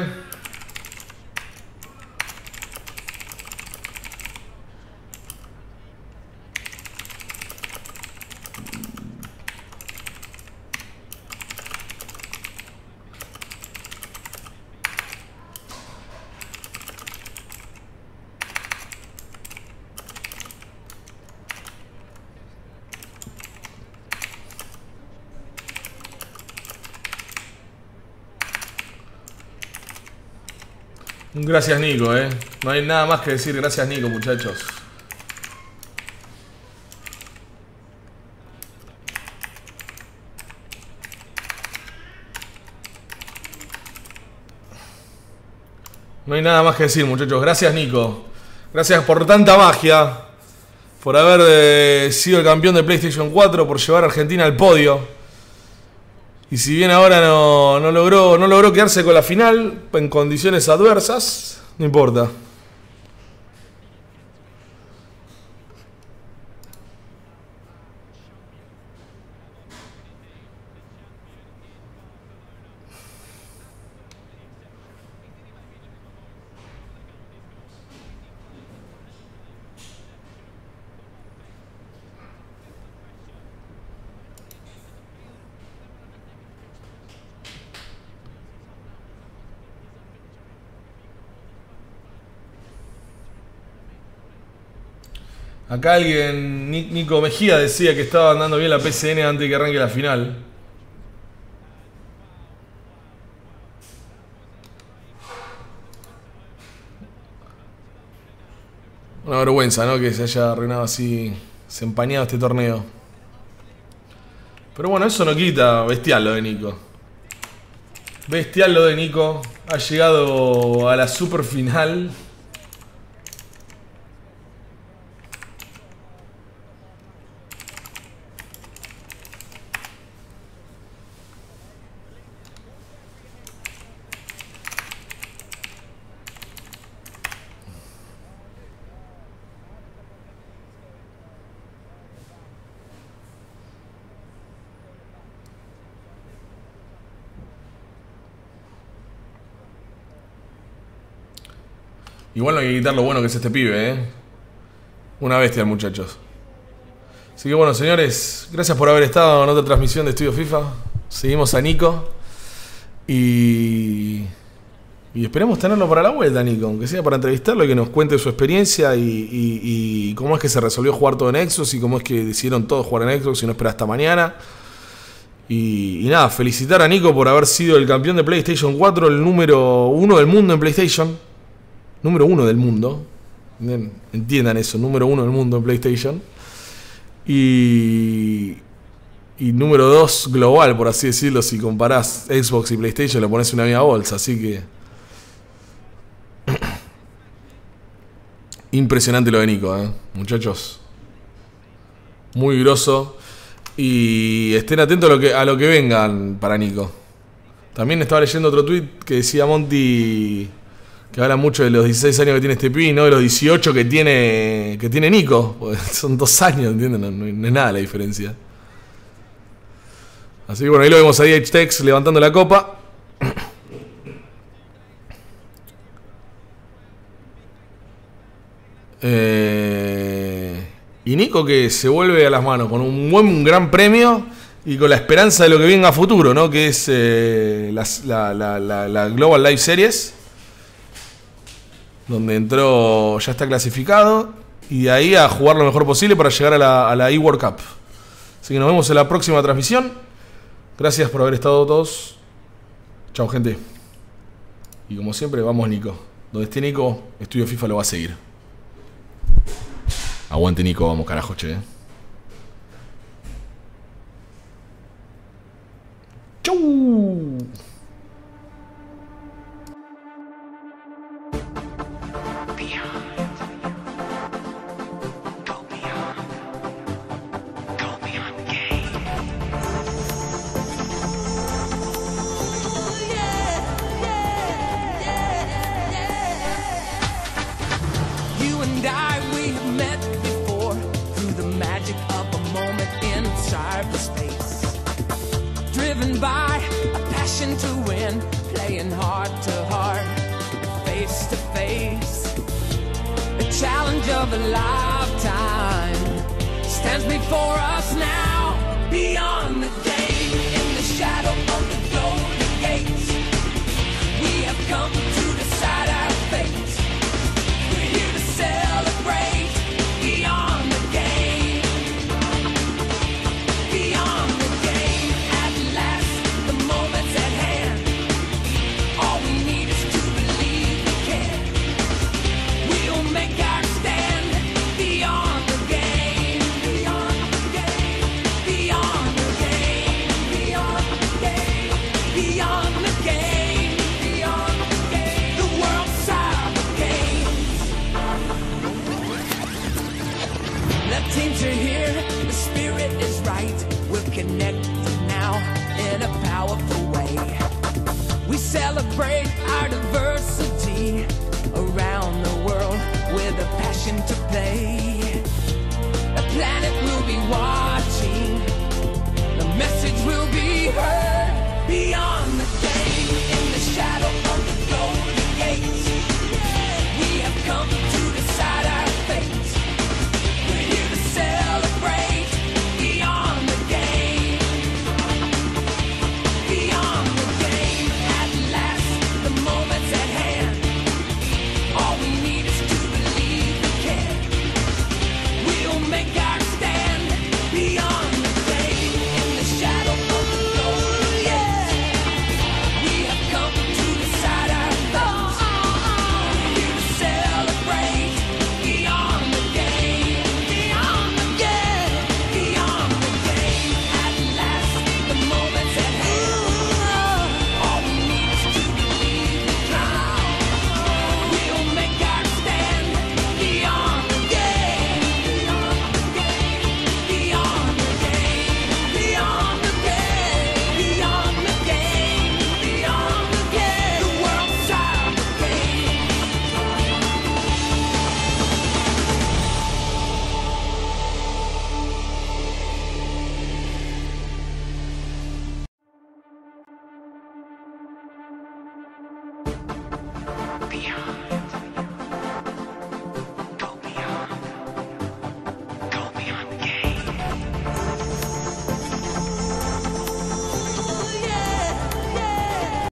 Gracias, Nico, eh. No hay nada más que decir. Gracias, Nico, muchachos. No hay nada más que decir, muchachos. Gracias, Nico. Gracias por tanta magia. Por haber eh, sido el campeón de PlayStation cuatro. Por llevar a Argentina al podio. Y si bien ahora no, no, logró, no logró quedarse con la final en condiciones adversas, no importa. Acá alguien, Nico Mejía, decía que estaba andando bien la P C N antes de que arranque la final. Una vergüenza, ¿no? Que se haya arruinado así, se empañado este torneo. Pero bueno, eso no quita bestial lo de Nico. Bestial lo de Nico. Ha llegado a la super final. Igual no hay que quitar lo bueno que es este pibe, ¿eh? Una bestia, muchachos. Así que bueno, señores, gracias por haber estado en otra transmisión de Estudio FIFA. Seguimos a Nico. Y... Y esperemos tenerlo para la vuelta, Nico. Aunque sea para entrevistarlo y que nos cuente su experiencia y, y, y cómo es que se resolvió jugar todo en Xbox y cómo es que decidieron todos jugar en Xbox y no esperar hasta mañana. Y, y nada, felicitar a Nico por haber sido el campeón de PlayStation cuatro, el número uno del mundo en PlayStation. Número uno del mundo. Entiendan eso, número uno del mundo en PlayStation. Y, y número dos global, por así decirlo. Si comparás Xbox y PlayStation, le pones una misma bolsa. Así que... impresionante lo de Nico, ¿eh? Muchachos. Muy grosso. Y estén atentos a lo que, a lo que vengan para Nico. También estaba leyendo otro tweet que decía Monty, que habla mucho de los dieciséis años que tiene este pibe, no de los dieciocho que tiene que tiene Nico. Son dos años, ¿entienden? No, no, no es nada la diferencia. Así que bueno, ahí lo vemos ahí, H-Tex levantando la copa. Eh, y Nico que se vuelve a las manos con un buen un gran premio y con la esperanza de lo que venga a futuro, ¿no? Que es eh, la, la, la, la Global Live Series, donde entró, ya está clasificado, y de ahí a jugar lo mejor posible para llegar a la, a la eWorld Cup. Así que nos vemos en la próxima transmisión. Gracias por haber estado todos. Chao, gente. Y como siempre, vamos Nico. Donde esté Nico, Estudio FIFA lo va a seguir. Aguante Nico, vamos carajo, che. Chau. By a passion to win, playing heart to heart, face to face. The challenge of a lifetime stands before us now. Beyond the day, in the shadow of the golden gates, we have come to decide our fate. We're here to celebrate. Beyond the game, beyond the game, at last. Teams are here, the spirit is right. We're connected now in a powerful way. We celebrate our diversity around the world with a passion to play.